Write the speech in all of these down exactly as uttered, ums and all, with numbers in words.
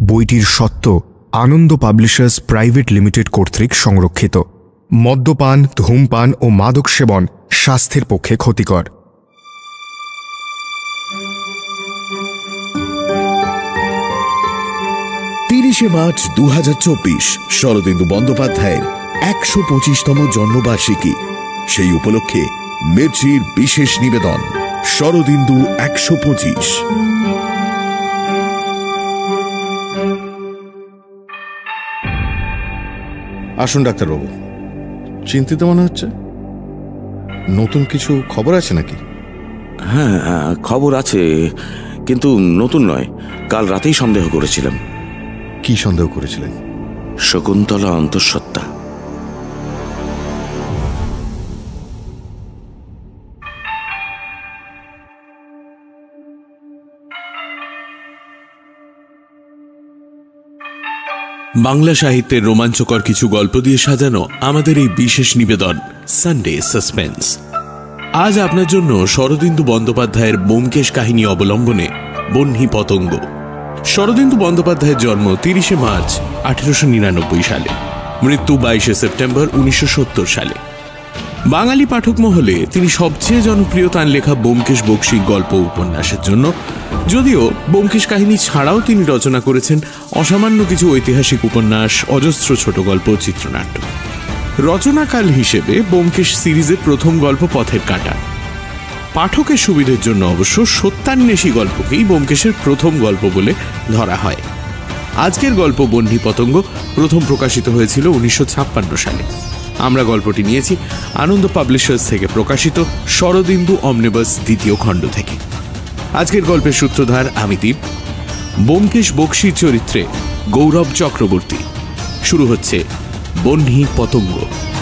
বইটির স্বত্ব আনন্দ publishers private limited কর্তৃক সংরক্ষিত। মদ্যপান, ধূমপান ও মাদক সেবন স্বাস্থ্যের পক্ষে ক্ষতিকর। তিরিশে মার্চ দু হাজার চব্বিশ শরদিন্দু বন্দ্যোপাধ্যায়ের একশো পঁচিশতম জন্মবার্ষিকী। সেই উপলক্ষে মির্চির বিশেষ নিবেদন শরদিন্দু একশো পঁচিশ। আসুন ডাক্তারবাবু, চিন্তিত মনে হচ্ছে। নতুন কিছু খবর আছে নাকি? হ্যাঁ, খবর আছে, কিন্তু নতুন নয়। কাল রাতেই সন্দেহ করেছিলাম। কি সন্দেহ করেছিলেন? শকুন্তলা অন্তঃসত্ত্বা। বাংলা সাহিত্যের রোমাঞ্চকর কিছু গল্প দিয়ে সাজানো আমাদের এই বিশেষ নিবেদন সানডে সাসপেন্স। আজ আপনার জন্য শরদিন্দু বন্দ্যোপাধ্যায়ের ব্যোমকেশ কাহিনী অবলম্বনে বহ্নি পতঙ্গ। শরদিন্দু বন্দ্যোপাধ্যায়ের জন্ম তিরিশে মার্চ আঠেরোশো নিরানব্বই সালে, মৃত্যু বাইশে সেপ্টেম্বর উনিশশো সত্তর সালে। বাঙালি পাঠক মহলে তিনি সবচেয়ে জনপ্রিয় তাঁর লেখা ব্যোমকেশ বক্সীর গল্প উপন্যাসের জন্য, যদিও ব্যোমকেশ কাহিনী ছাড়াও তিনি রচনা করেছেন অসামান্য কিছু ঐতিহাসিক উপন্যাস, অজস্র ছোট গল্প, চিত্রনাট্য। রচনাকাল হিসেবে ব্যোমকেশ সিরিজের প্রথম গল্প পথের কাঁটা। পাঠকের সুবিধের জন্য অবশ্য সত্যান্বেষী গল্পকেই ব্যোমকেশের প্রথম গল্প বলে ধরা হয়। আজকের গল্প বহ্নি পতঙ্গ প্রথম প্রকাশিত হয়েছিল উনিশশো ছাপ্পান্ন সালে। আমরা গল্পটি নিয়েছি আনন্দ পাবলিশার্স থেকে প্রকাশিত শরদিন্দু অমনিবাস দ্বিতীয় খণ্ড থেকে। আজকের গল্পের সূত্রধার আমি দীপ। ব্যোমকেশ বক্সীর চরিত্রে গৌরব চক্রবর্তী। শুরু হচ্ছে বহ্নি পতঙ্গ।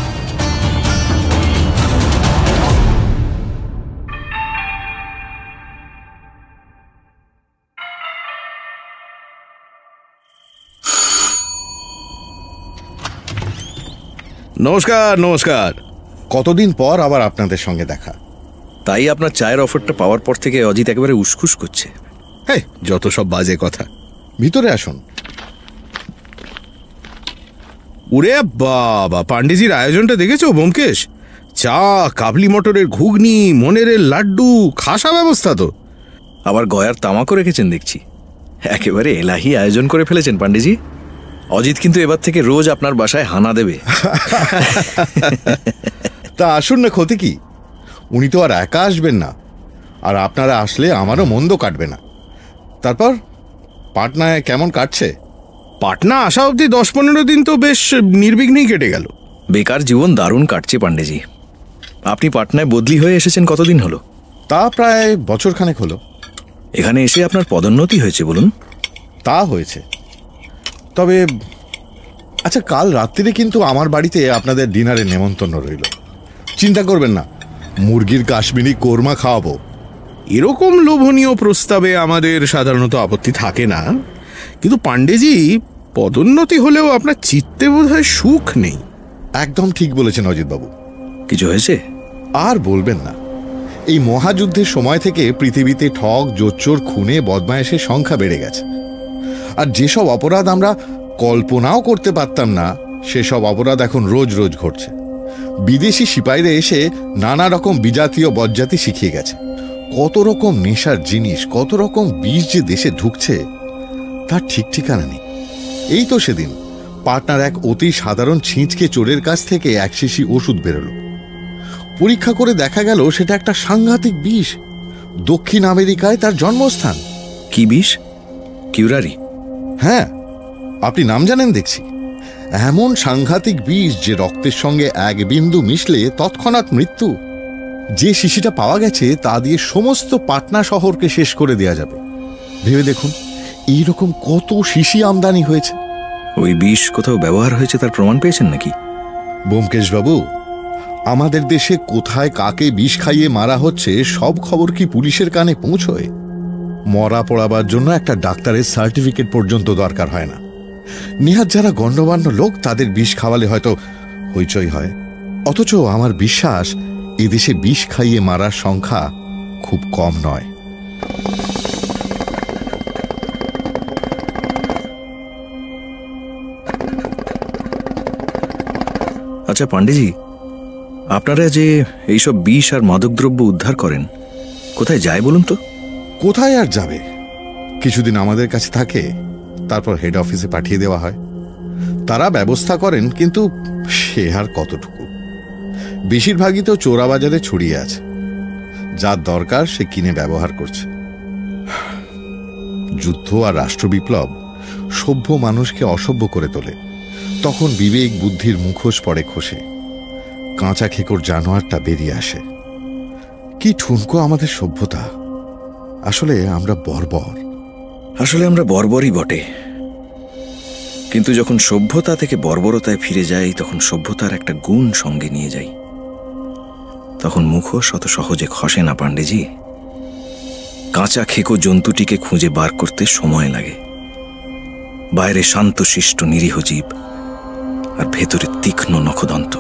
নমস্কার নমস্কার। কতদিন পর আবার আপনাদের সঙ্গে দেখা। তাই আপনার চায়ের অফারটা পাওয়ার পর থেকে অজিত একেবারে উসখুস করছে। হ্যাঁ, যত সব বাজে কথা। ভিতরে আসুন। উরে বাবা, পান্ডেজির আয়োজনটা দেখেছো ব্যোমকেশ? চা, কাবলি মটরের ঘুগনি, মনেরের লাড্ডু, খাসা ব্যবস্থা তো। আবার গয়ার তামাকও রেখেছেন দেখছি। একেবারে এলাহি আয়োজন করে ফেলেছেন পান্ডেজি। অজিত কিন্তু এবার থেকে রোজ আপনার বাসায় হানা দেবে। তা আসুন না, ক্ষতি কি? উনি তো আর একা আসবেন না, আর আপনারা আসলে আমারও মন্দ কাটবে না। তারপর পাটনায় কেমন কাটছে? পাটনা আসা অবধি দশ পনেরো দিন তো বেশ নির্বিঘ্নেই কেটে গেল। বেকার জীবন দারুণ কাটছে পান্ডেজি। আপনি পাটনায় বদলি হয়ে এসেছেন কতদিন হলো? তা প্রায় বছরখানেক হলো। এখানে এসে আপনার পদোন্নতি হয়েছে বলুন? তা হয়েছে, তবে আচ্ছা, কাল রাত্রিরে কিন্তু আমার বাড়িতে আপনাদের ডিনারের নেমন্তন্ন রইল। চিন্তা করবেন না, মুরগির কাশ্মীরি কোরমা খাওয়াবো। এরকম লোভনীয় প্রস্তাবে আমাদের সাধারণত আপত্তি থাকে না, কিন্তু পান্ডেজি, পদোন্নতি হলেও আপনার চিত্তে বোধহয় সুখ নেই। একদম ঠিক বলেছেন অজিতবাবু। কিছু হয়েছে? আর বলবেন না, এই মহাযুদ্ধের সময় থেকে পৃথিবীতে ঠক, জোচ্চোর, খুনে, বদমায়েশের সংখ্যা বেড়ে গেছে। আর যেসব অপরাধ আমরা কল্পনাও করতে পারতাম না, সেসব অপরাধ এখন রোজ রোজ ঘটছে। বিদেশি সিপাহীরা এসে নানা রকম বিজাতীয় বজ্জাতি শিখিয়ে গেছে। কত রকম নেশার জিনিস, কত রকম বিষ যে দেশে ঢুকছে তার ঠিক ঠিকানা নেই। এই তো সেদিন পাটনার এক অতি সাধারণ ছিঁচকে চোরের কাছ থেকে এক শিশি ওষুধ বেরোলো। পরীক্ষা করে দেখা গেল সেটা একটা সাংঘাতিক বিষ। দক্ষিণ আমেরিকায় তার জন্মস্থান। কি বিষ? কিউরারি? হ্যাঁ, আপনি নাম জানেন দেখছি। এমন সাংঘাতিক বিষ যে রক্তের সঙ্গে এক বিন্দু মিশলে তৎক্ষণাৎ মৃত্যু। যে শিশিটা পাওয়া গেছে তা দিয়ে সমস্ত পাটনা শহরকে শেষ করে দেয়া যাবে। ভেবে দেখুন, এইরকম কত শিশি আমদানি হয়েছে। ওই বিষ কোথাও ব্যবহার হয়েছে তার প্রমাণ পেয়েছেন নাকি? ব্যোমকেশ বাবু, আমাদের দেশে কোথায় কাকে বিষ খাইয়ে মারা হচ্ছে সব খবর কি পুলিশের কানে পৌঁছয়? মরা পড়াবার জন্য একটা ডাক্তারের সার্টিফিকেট পর্যন্ত দরকার হয় না। নেহাত যারা গণ্যমান্য লোক, তাদের বিষ খাওয়ালে হয়তো হইচই হয়। অথচ আমার বিশ্বাস এদেশে বিষ খাইয়ে মারার সংখ্যা খুব কম নয়। আচ্ছা পান্ডেজি, আপনারা যে এইসব বিষ আর মাদকদ্রব্য উদ্ধার করেন, কোথায় যায় বলুন তো? কোথায় আর যাবে? কিছুদিন আমাদের কাছে থাকে, তারপর হেড অফিসে পাঠিয়ে দেওয়া হয়। তারা ব্যবস্থা করেন, কিন্তু সে আর কতটুকু। বেশিরভাগই তো চোরাবাজারে ছড়িয়ে আছে। যার দরকার সে কিনে ব্যবহার করছে। যুদ্ধ আর রাষ্ট্রবিপ্লব সভ্য মানুষকে অসভ্য করে তোলে। তখন বিবেক বুদ্ধির মুখোশ পড়ে খসে, কাঁচা খেকর জানোয়ারটা বেরিয়ে আসে। কি ঠুনকো আমাদের সভ্যতা! আসলে আমরা বর্বর। আসলে আমরা বর্বরই বটে, কিন্তু যখন সভ্যতা থেকে বর্বরতায় ফিরে যাই, তখন সভ্যতার একটা গুণ সঙ্গে নিয়ে যাই। তখন মুখোশ অত সহজে খসে না পান্ডেজি। কাঁচা খেকো জন্তুটিকে খুঁজে বার করতে সময় লাগে। বাইরে শান্তশিষ্ট নিরীহ জীব, আর ভেতরে তীক্ষ্ণ নখদন্ত।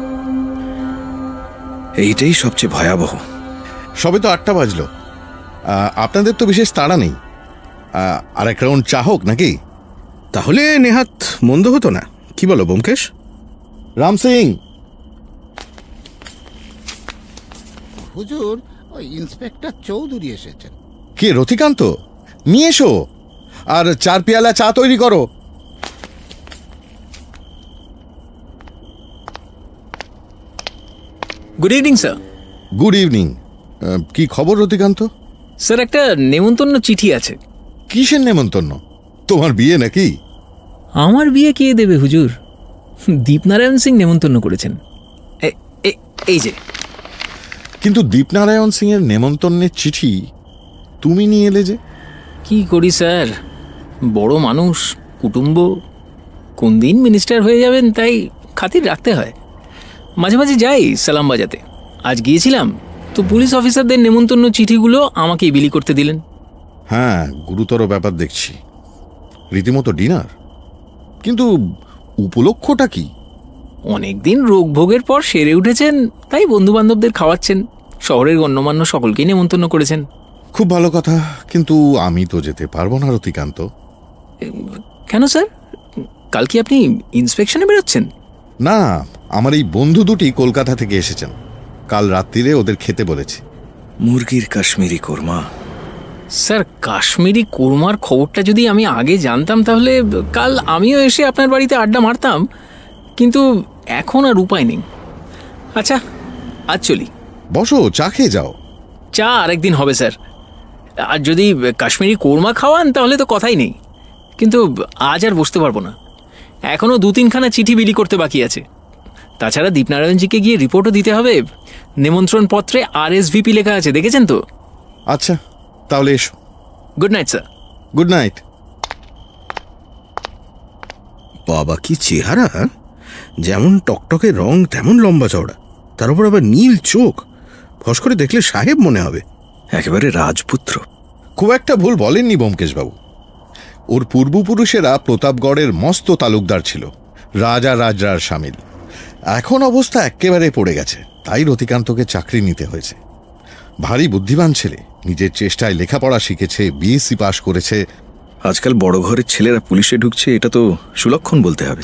এইটাই সবচেয়ে ভয়াবহ। সবে তো আটটা বাজলো। আপনাদের তো বিশেষ তাড়া নেই। আর এক রাউন্ড চা হোক নাকি? তাহলে নেহাত মন্দ হতো না, কি বলো ব্যোমকেশ? রাম সিং। হুজুর, ওই ইন্সপেক্টর চৌধুরী এসেছেন। কে, রতিকান্ত? নিয়ে এসো, আর চার পেয়ালা চা তৈরি করো। Good evening sir. Good evening. কি খবর রতিকান্ত? স্যার, একটা নেমন্তন্ন চিঠি আছে। কিসের নেমন্তন্ন? তোমার বিয়ে নাকি? আমার বিয়ে কে দেবে হুজুর? দীপনারায়ণ সিং নেমন্তন্ন করেছেন। এই যে। কিন্তু দীপনারায়ণ সিং এর নেমন্তন্নের চিঠি তুমি নিয়ে এলে যে? কি করি স্যার, বড় মানুষ, কুটুম্ব, কোন দিন মিনিস্টার হয়ে যাবেন তাই খাতির রাখতে হয়। মাঝে মাঝে যাই সালাম বাজাতে। আজ গিয়েছিলাম তো পুলিশ অফিসারদের নেমন্তন্ন চিঠিগুলো আমাকেই বিলি করতে দিলেন। হ্যাঁ, গুরুতর ব্যাপার দেখছি। রীতিমতো ডিনার, কিন্তু উপলক্ষটা কি? অনেকদিন রোগ ভোগের পর সেরে উঠেছেন, তাই বন্ধু বান্ধবদের খাওয়াচ্ছেন। শহরের গণ্যমান্য সকলকেই নেমন্তন্ন করেছেন। খুব ভালো কথা, কিন্তু আমি তো যেতে পারবো না রতিকান্ত। কেন স্যার, কাল কি আপনি ইন্সপেকশনে বেরোচ্ছেন? না, আমার এই বন্ধু দুটি কলকাতা থেকে এসেছেন। কাল রাত্রিরে ওদের খেতে বলেছি। মুরগির কাশ্মীরি কোরমা। স্যার, কাশ্মীরি কোরমার খবরটা যদি আমি আগে জানতাম তাহলে কাল আমিও এসে আপনার বাড়িতে আড্ডা মারতাম, কিন্তু এখন আর উপায় নেই। আচ্ছা, আজ চলি। বসো, চা খেয়ে যাও। চা আরেকদিন হবে স্যার। আর যদি কাশ্মীরি কোরমা খাওয়ান তাহলে তো কথাই নেই, কিন্তু আজ আর বসতে পারবো না। এখনও দু তিনখানা চিঠি বিলি করতে বাকি আছে। তাছাড়া দীপনারায়ণজিকে গিয়ে রিপোর্টও দিতে হবে। নিমন্ত্রণ পত্রে আর এস ভিপি লেখা আছে, দেখেছেন তো? আচ্ছা, তাহলে এসো। Good night sir. Good night. বাবা, কি চেহারা! যেমন টকটকে রং, তেমন লম্বা চওড়া, তার উপর আবার নীল চোখ। ফস করে দেখলে সাহেব মনে হবে। একেবারে রাজপুত্র। খুব একটা ভুল বলেননি ব্যোমকেশবাবু। ওর পূর্বপুরুষেরা প্রতাপগড়ের মস্ত তালুকদার ছিল, রাজা রাজরার সামিল। এখন অবস্থা একেবারে পড়ে গেছে, তাই রতিকান্তকে চাকরি নিতে হয়েছে। ভারী বুদ্ধিমান ছেলে, নিজের চেষ্টায় লেখাপড়া শিখেছে, বিএসসি পাশ করেছে। আজকাল বড় ঘরের ছেলেরা পুলিশে ঢুকছে, এটা তো সুলক্ষণ বলতে হবে।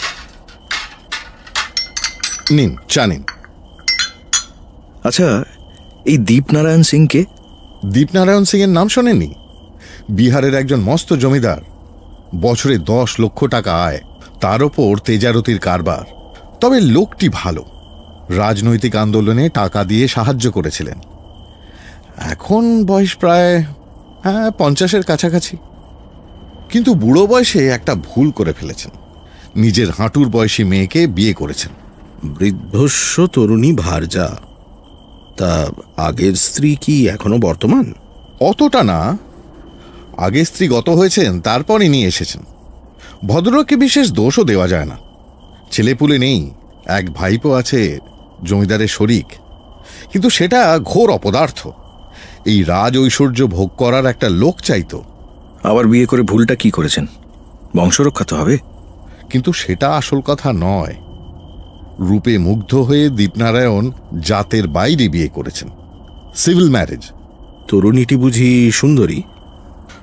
নিন, চা নিন। আচ্ছা, এই দীপনারায়ণ সিংকে? দীপনারায়ণ সিং এর নাম শোনেননি? বিহারের একজন মস্ত জমিদার, বছরে দশ লক্ষ টাকা আয়, তার ওপর তেজারতির কারবার। তবে লোকটি ভালো, রাজনৈতিক আন্দোলনে টাকা দিয়ে সাহায্য করেছিলেন। এখন বয়স প্রায় হ্যাঁ পঞ্চাশের কাছাকাছি, কিন্তু বুড়ো বয়সে একটা ভুল করে ফেলেছেন। নিজের হাঁটুর বয়সী মেয়েকে বিয়ে করেছেন। বৃদ্ধস্ব তরুণী ভার্যা। তা আগের স্ত্রী কি এখনো বর্তমান? অতটা না, আগে স্ত্রী গত হয়েছেন, তারপরই নিয়ে এসেছেন। ভদ্রলোককে বিশেষ দোষও দেওয়া যায় না। ছেলেপুলে নেই, এক ভাইপো আছে জমিদারের শরিক, কিন্তু সেটা ঘোর অপদার্থ। এই রাজ ঐশ্বর্য ভোগ করার একটা লোক চাইতো। আবার বিয়ে করে ভুলটা কি করেছেন? বংশরক্ষা তো হবে। কিন্তু সেটা আসল কথা নয়। রূপে মুগ্ধ হয়ে দীপনারায়ণ জাতের বাইরে বিয়ে করেছেন, সিভিল ম্যারেজ। তরুণীটি বুঝি সুন্দরী?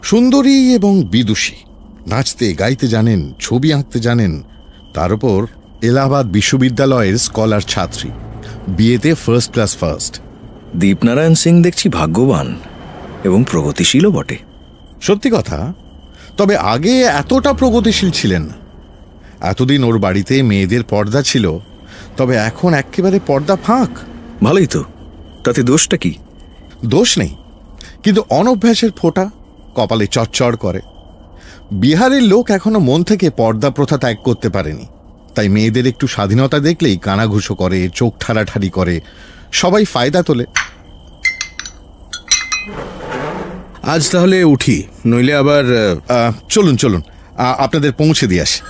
সুন্দরী এবং বিদুষী, নাচতে গাইতে জানেন, ছবি আঁকতে জানেন, তার উপর এলাহাবাদ বিশ্ববিদ্যালয়ের স্কলার ছাত্রী, বিয়েতে first class first. Dipnarayan Singh দেখছি ভাগ্যবান এবং প্রগতিশীলও বটে। সত্যি কথা, তবে আগে এতটা প্রগতিশীল ছিলেন না। এতদিন ওর বাড়িতে মেয়েদের পর্দা ছিল, তবে এখন একেবারে পর্দা ফাঁক। ভালোই তো, তাতে দোষটা কি? দোষ নেই, কিন্তু অনভ্যাসের ফোঁটা কপালে চচ্চড় করে। বিহারের লোক এখনো মন থেকে পর্দা প্রথা ত্যাগ করতে পারেনি, তাই মেয়েদের একটু স্বাধীনতা দেখলেই কানাঘুষো করে, চোখ ঠাড়াঠাড়ি করে, সবাই ফায়দা তোলে। আজ তাহলে উঠি, নইলে আবার চলুন চলুন আপনাদের পৌঁছে দিয়ে আসি।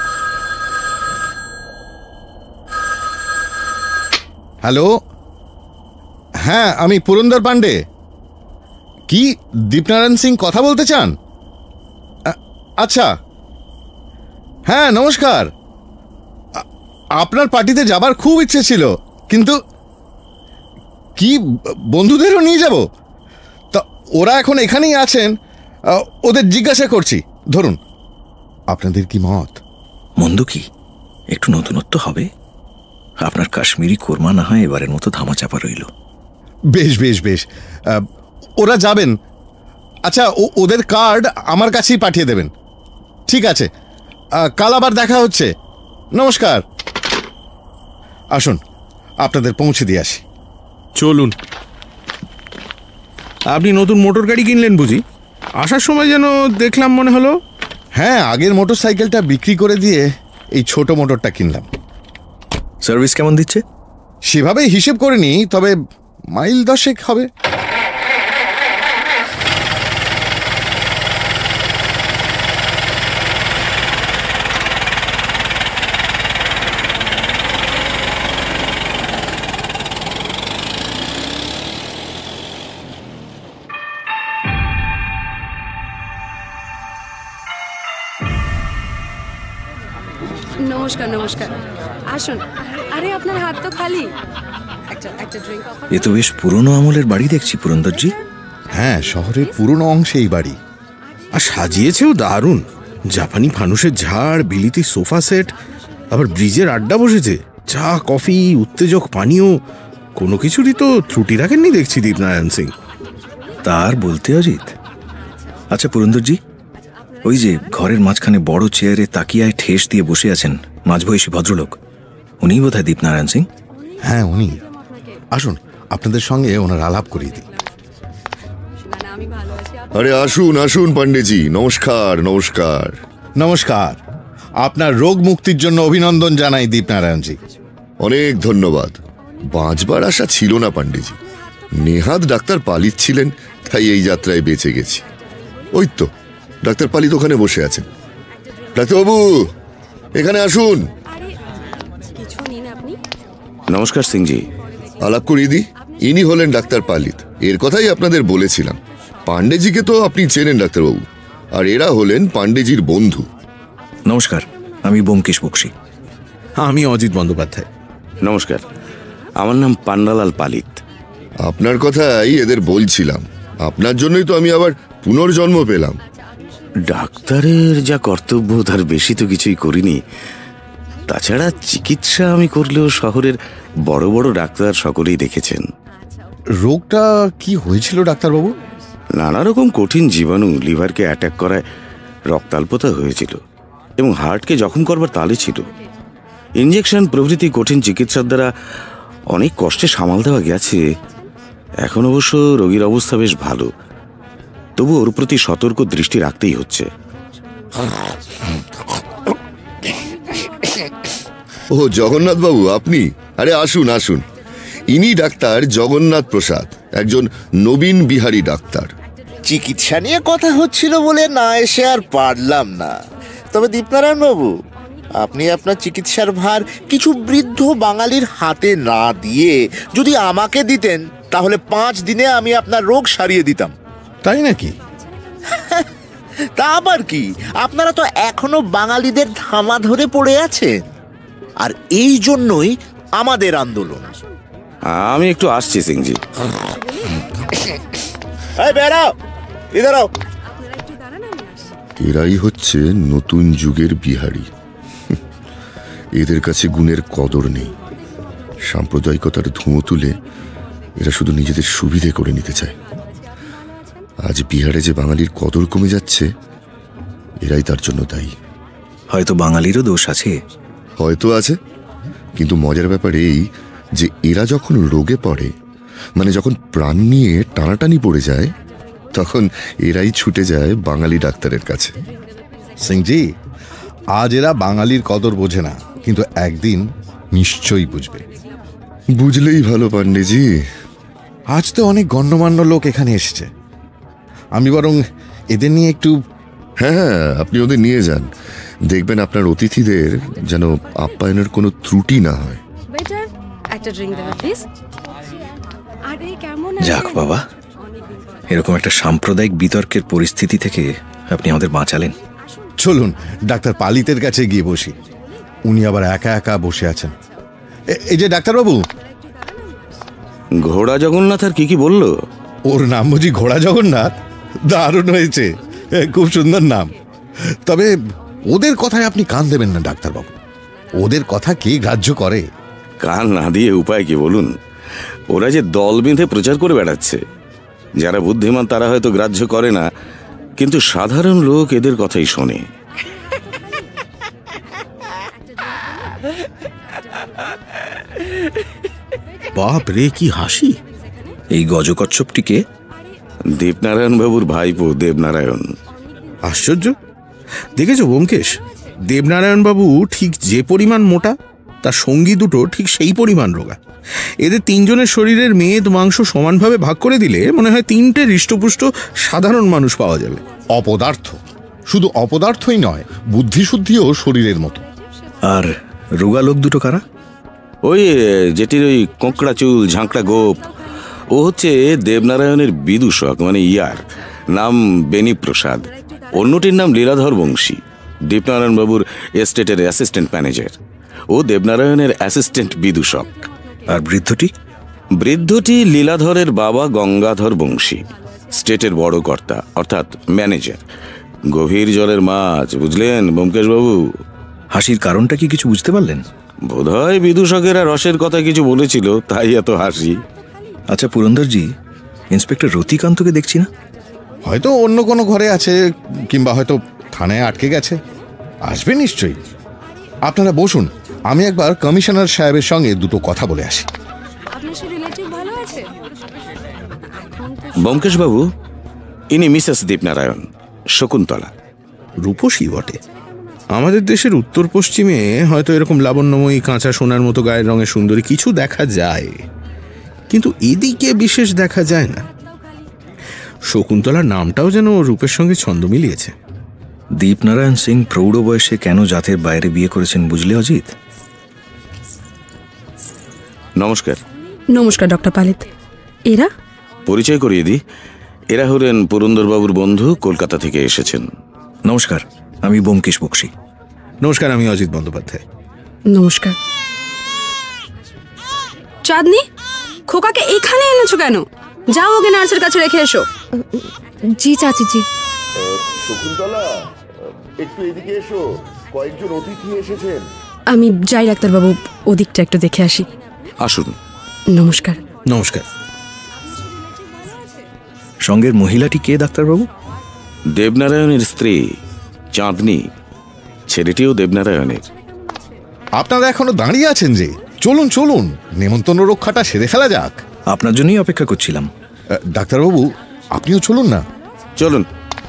হ্যালো, হ্যাঁ আমি পুরন্দর পাণ্ডে। কি দীপনারায়ণ সিং কথা বলতে চান? আচ্ছা, হ্যাঁ নমস্কার। আপনার পার্টিতে যাবার খুব ইচ্ছে ছিল, কিন্তু কি বন্ধুদেরও নিয়ে যাব? তা ওরা এখন এখানেই আছেন, ওদের জিজ্ঞাসা করছি। ধরুন, আপনাদের কি মত? মন্দ কি, একটু নতুনত্ব হবে। আপনার কাশ্মীরি কোরমা না হয় এবারের মতো ধামাচাপা রইল। বেশ বেশ বেশ, ওরা যাবেন। আচ্ছা, ওদের কার্ড আমার কাছেই পাঠিয়ে দেবেন। ঠিক আছে, কাল আবার দেখা হচ্ছে। নমস্কার। আসুন আপনাদের পৌঁছে দিয়ে আসি। চলুন। আপনি নতুন মোটর গাড়ি কিনলেন বুঝি? আসার সময় যেন দেখলাম মনে হলো। হ্যাঁ, আগের মোটর সাইকেলটা বিক্রি করে দিয়ে এই ছোট মোটরটা কিনলাম। সার্ভিস কেমন দিচ্ছে? সেভাবে হিসেব করিনি, তবে মাইল দশেক হবে। নমস্কার নমস্কার, আসুন। আরে আপনার হাত তো খালি, একটা একটা ড্রিঙ্ক। এ তো বেশ পুরনো আমলের বাড়ি দেখছি পুরন্দরজি। হ্যাঁ, শহরের পুরনো অংশে এই বাড়ি। আর সাজিয়েছেও দারুণ। জাপানি ফানুসের ঝাড়, বিলিতি সোফা সেট, আবার ব্রিজের আড্ডা বসেছে। চা, কফি, উত্তেজক পানীয়, কোনো কিছুরই তো ত্রুটি রাখেননি দেখছি দীপনারায়ণ সিং। তার বলতে অজিত। আচ্ছা পুরন্দরজি, ওই যে ঘরের মাঝখানে বড় চেয়ারে তাকিয়ায় ঠেস দিয়ে বসে আছেন মাঝবয়সী ভদ্রলোক, উনিই বোধহয় দীপনারায়ণ সিং? হ্যাঁ উনি। আসুন আপনাদের সঙ্গে ওনার আলাপ করিয়ে দিই। আরে আসুন আসুন পাণ্ডেজি, নমস্কার নমস্কার। নমস্কার। আপনার রোগ মুক্তির জন্য অভিনন্দন জানাই দীপনারায়ণজি। অনেক ধন্যবাদ। বাঁচবার আশা ছিল না পাণ্ডেজি, নেহাত ডাক্তার পালিত ছিলেন, তাই এই যাত্রায় বেঁচে গেছি। ওই তো ডাক্তার পালিত ওখানে বসে আছেন। ডাক্তারবাবু এখানে আসুন। নমস্কার সিংজি। আলাপ করিয়ে দিই, ইনি হলেন ডাক্তার পালিত। এর কথাই আপনাদের বলেছিলাম। পাণ্ডেজিকে তো আপনি চেনেন ডাক্তারবাবু, আর এরা হলেন পাণ্ডেজির বন্ধু। নমস্কার, আমি ব্যোমকেশ বক্সী। আমি অজিত বন্দ্যোপাধ্যায়। নমস্কার, আমার নাম পান্নালাল পালিত। আপনার কথাই এদের বলছিলাম, আপনার জন্যই তো আমি আবার পুনর্জন্ম পেলাম। ডাক্তারের যা কর্তব্য তার বেশি তো কিছুই করিনি। তাছাড়া চিকিৎসা আমি করলেও শহরের বড় বড় ডাক্তার সকলেই দেখেছেন। রোগটা কি হয়েছিল ডাক্তারবাবু? নানা রকম কঠিন জীবাণু লিভারকে অ্যাটাক করায় রক্তাল্পতা হয়েছিল এবং হার্টকে জখম করবার তালে ছিল। ইঞ্জেকশন প্রভৃতি কঠিন চিকিৎসার দ্বারা অনেক কষ্টে সামাল দেওয়া গেছে। এখন অবশ্য রোগীর অবস্থা বেশ ভালো, তবু ওর প্রতি সতর্ক দৃষ্টি রাখতেই হচ্ছে। ও জগন্নাথ বাবু আপনি? আরে আসুন আসুন, ইনি ডাক্তার জগন্নাথ প্রসাদ, একজন নবীন বিহারী ডাক্তার। চিকিৎসা নিয়ে কথা হচ্ছিল বলে না এসে আর পারলাম না। তবে দীপনারায়ণ বাবু, আপনি আপনার চিকিৎসার ভার কিছু বৃদ্ধ বাঙালির হাতে না দিয়ে যদি আমাকে দিতেন, তাহলে পাঁচ দিনে আমি আপনার রোগ সারিয়ে দিতাম। তাই নাকি? তা আবার কি, আপনারা তো এখনো বাঙালিদের ধামা ধরে পড়ে আছেন, আর এই জন্যই আমাদের আন্দোলন। আমি একটু আসছি সিংজি। বেরাও, ইধারাও। এরাই হচ্ছে নতুন যুগের বিহারি। এদের কাছে গুণের কদর নেই। সাম্প্রদায়িকতার ধুঁয়ো তুলে এরা শুধু নিজেদের সুবিধে করে নিতে চায়। আজ বিহারে যে বাঙালির কদর কমে যাচ্ছে, এরাই তার জন্য দায়ী। হয়তো বাঙালিরও দোষ আছে। হয়তো আছে, কিন্তু মজার ব্যাপার এই যে এরা যখন রোগে পড়ে, মানে যখন প্রাণ নিয়ে টানাটানি পড়ে যায়, তখন এরাই ছুটে যায় বাঙালি ডাক্তারের কাছে। সিংজি, আজ এরা বাঙালির কদর বোঝে না, কিন্তু একদিন নিশ্চয়ই বুঝবে। বুঝলেই ভালো পান্ডেজি। আজ তো অনেক গণ্যমান্য লোক এখানে এসেছে, আমি বরং এদের নিয়ে একটু। হ্যাঁ হ্যাঁ, আপনি ওদের নিয়ে যান। দেখবেন আপনার অতিথিদের যেন আপ্যায়নের কোনো ত্রুটি না হয়। যাক বাবা, এরকম একটা সাম্প্রদায়িক বিতর্কের পরিস্থিতি থেকে আপনি আমাদের বাঁচালেন। চলুন ডাক্তার পালিতের কাছে গিয়ে বসি। উনি আবার একা একা বসে আছেন। এই যে ডাক্তারবাবু। ঘোড়া জগন্নাথ আর কি কি বললো? ওর নাম বুঝি ঘোড়া জগন্নাথ? দারুণ হয়েছে, খুব সুন্দর নাম। তবে ওদের কথায় আপনি কান দেবেন না ডাক্তারবাবু। ওদের কথা কে গ্রাহ্য করে? কান না দিয়ে উপায় কি বলুন? ওরা যে দল বেঁধে প্রচার করে বেড়াচ্ছে। যারা বুদ্ধিমান তারা হয়তো গ্রাহ্য করে না, কিন্তু সাধারণ লোক এদের কথাই শোনে। বাপ রে, কি হাসি! এই গজকচ্ছপটিকে দীপনারায়ণ বাবুর ভাইপো দেবনারায়ণ। আশ্চর্য! দেখেছো ব্যোমকেশ, দেবনারায়ণ বাবু ঠিক যে পরিমাণ মোটা, তার সঙ্গী দুটো ঠিক সেই পরিমাণ রোগা। এদের তিনজনের শরীরের মেদ মাংস সমানভাবে ভাগ করে দিলে মনে হয় তিনটে হৃষ্টপুষ্ট সাধারণ মানুষ পাওয়া যাবে। অপদার্থ, শুধু অপদার্থই নয়, বুদ্ধিশুদ্ধিও শরীরের মতো। আর রোগা লোক দুটো কারা? ওই যেটির ওই কোঁকড়া চুল, ঝাঁকড়া গোপ, ও হচ্ছে দেবনারায়ণের বিদূষক, মানে ইয়ার নাম বেনি প্রসাদ। অন্যটির নাম লীলাধর বংশী, দীপনারায়ণ বাবুর এস্টেটের অ্যাসিস্ট্যান্ট ম্যানেজার। ও দেবনারায়ণের অ্যাসিস্ট্যান্ট বিদূষক। আর বৃদ্ধটি? বৃদ্ধটি লীলাধরের বাবা গঙ্গাধর বংশী, স্টেটের বড় কর্তা অর্থাৎ ম্যানেজার। গভীর জলের মাছ, বুঝলেন ব্যোমকেশ বাবু? হাসির কারণটা কি কিছু বুঝতে পারলেন? বোধহয় বিদূষকেরা রসের কথা কিছু বলেছিল, তাই এত হাসি। আচ্ছা পুরন্দরজি, ইন্সপেক্টর রতিকান্তকে দেখছি না। হয়তো অন্য কোনো ঘরে আছে, কিংবা হয়তো থানায় আটকে গেছে। আসবে নিশ্চয়ই। আপনারা বসুন, আমি একবার কমিশনার সাহেবের সঙ্গে দুটো কথা বলে আসি। ব্যোমকেশ বাবু, ইনি মিসেস দীপনারায়ণ, শকুন্তলা। রূপসী বটে। আমাদের দেশের উত্তর পশ্চিমে হয়তো এরকম লাবণ্যময়ী কাঁচা সোনার মতো গায়ের রঙের সুন্দরী কিছু দেখা যায়, কিন্তু এদিকে বিশেষ দেখা যায় না। শকুন্তলার নামটাও যেন রূপের সঙ্গে ছন্দ মিলিয়েছে। দীপনারায়ণ সিং প্রৌঢ় বয়সে কেন জাতের বাইরে বিয়ে করেছেন বুঝলে অজিত? নমস্কার। নমস্কার ডক্টর পালিত। এরা? পরিচয় করিয়ে দিই, এরা হলেন পুরন্দরবাবুর বন্ধু, কলকাতা থেকে এসেছেন। নমস্কার, আমি ব্যোমকেশ বক্সী। নমস্কার, আমি অজিত বন্দ্যোপাধ্যায়। নমস্কার। চাঁদনি, খোকাকে এখানে এনেছো কেন? যাও ওকে নার্সের কাছে রেখে এসো। জি চাচি জি। শকুন্তলা, একটু এদিকে এসো, কয়েকজন অতিথি এসেছেন। আমি যাই ডাক্তারবাবু, ওদিকটা একটু দেখে আসি। আসুন। নমস্কার। নমস্কার। সঙ্গের মহিলাটি কে ডাক্তারবাবু? দেবনারায়ণের স্ত্রী চাঁদনি, ছেলেটিও দেবনারায়ণের। আপনারা এখনো দাঁড়িয়ে আছেন যে? চলুন চলুন, নেমন্তন্ন রক্ষাটা সেরে ফেলা যাক। আপনার জন্যই অপেক্ষা করছিলাম। ডাক্তারবাবু, আপনিও চলুন না। চলুন।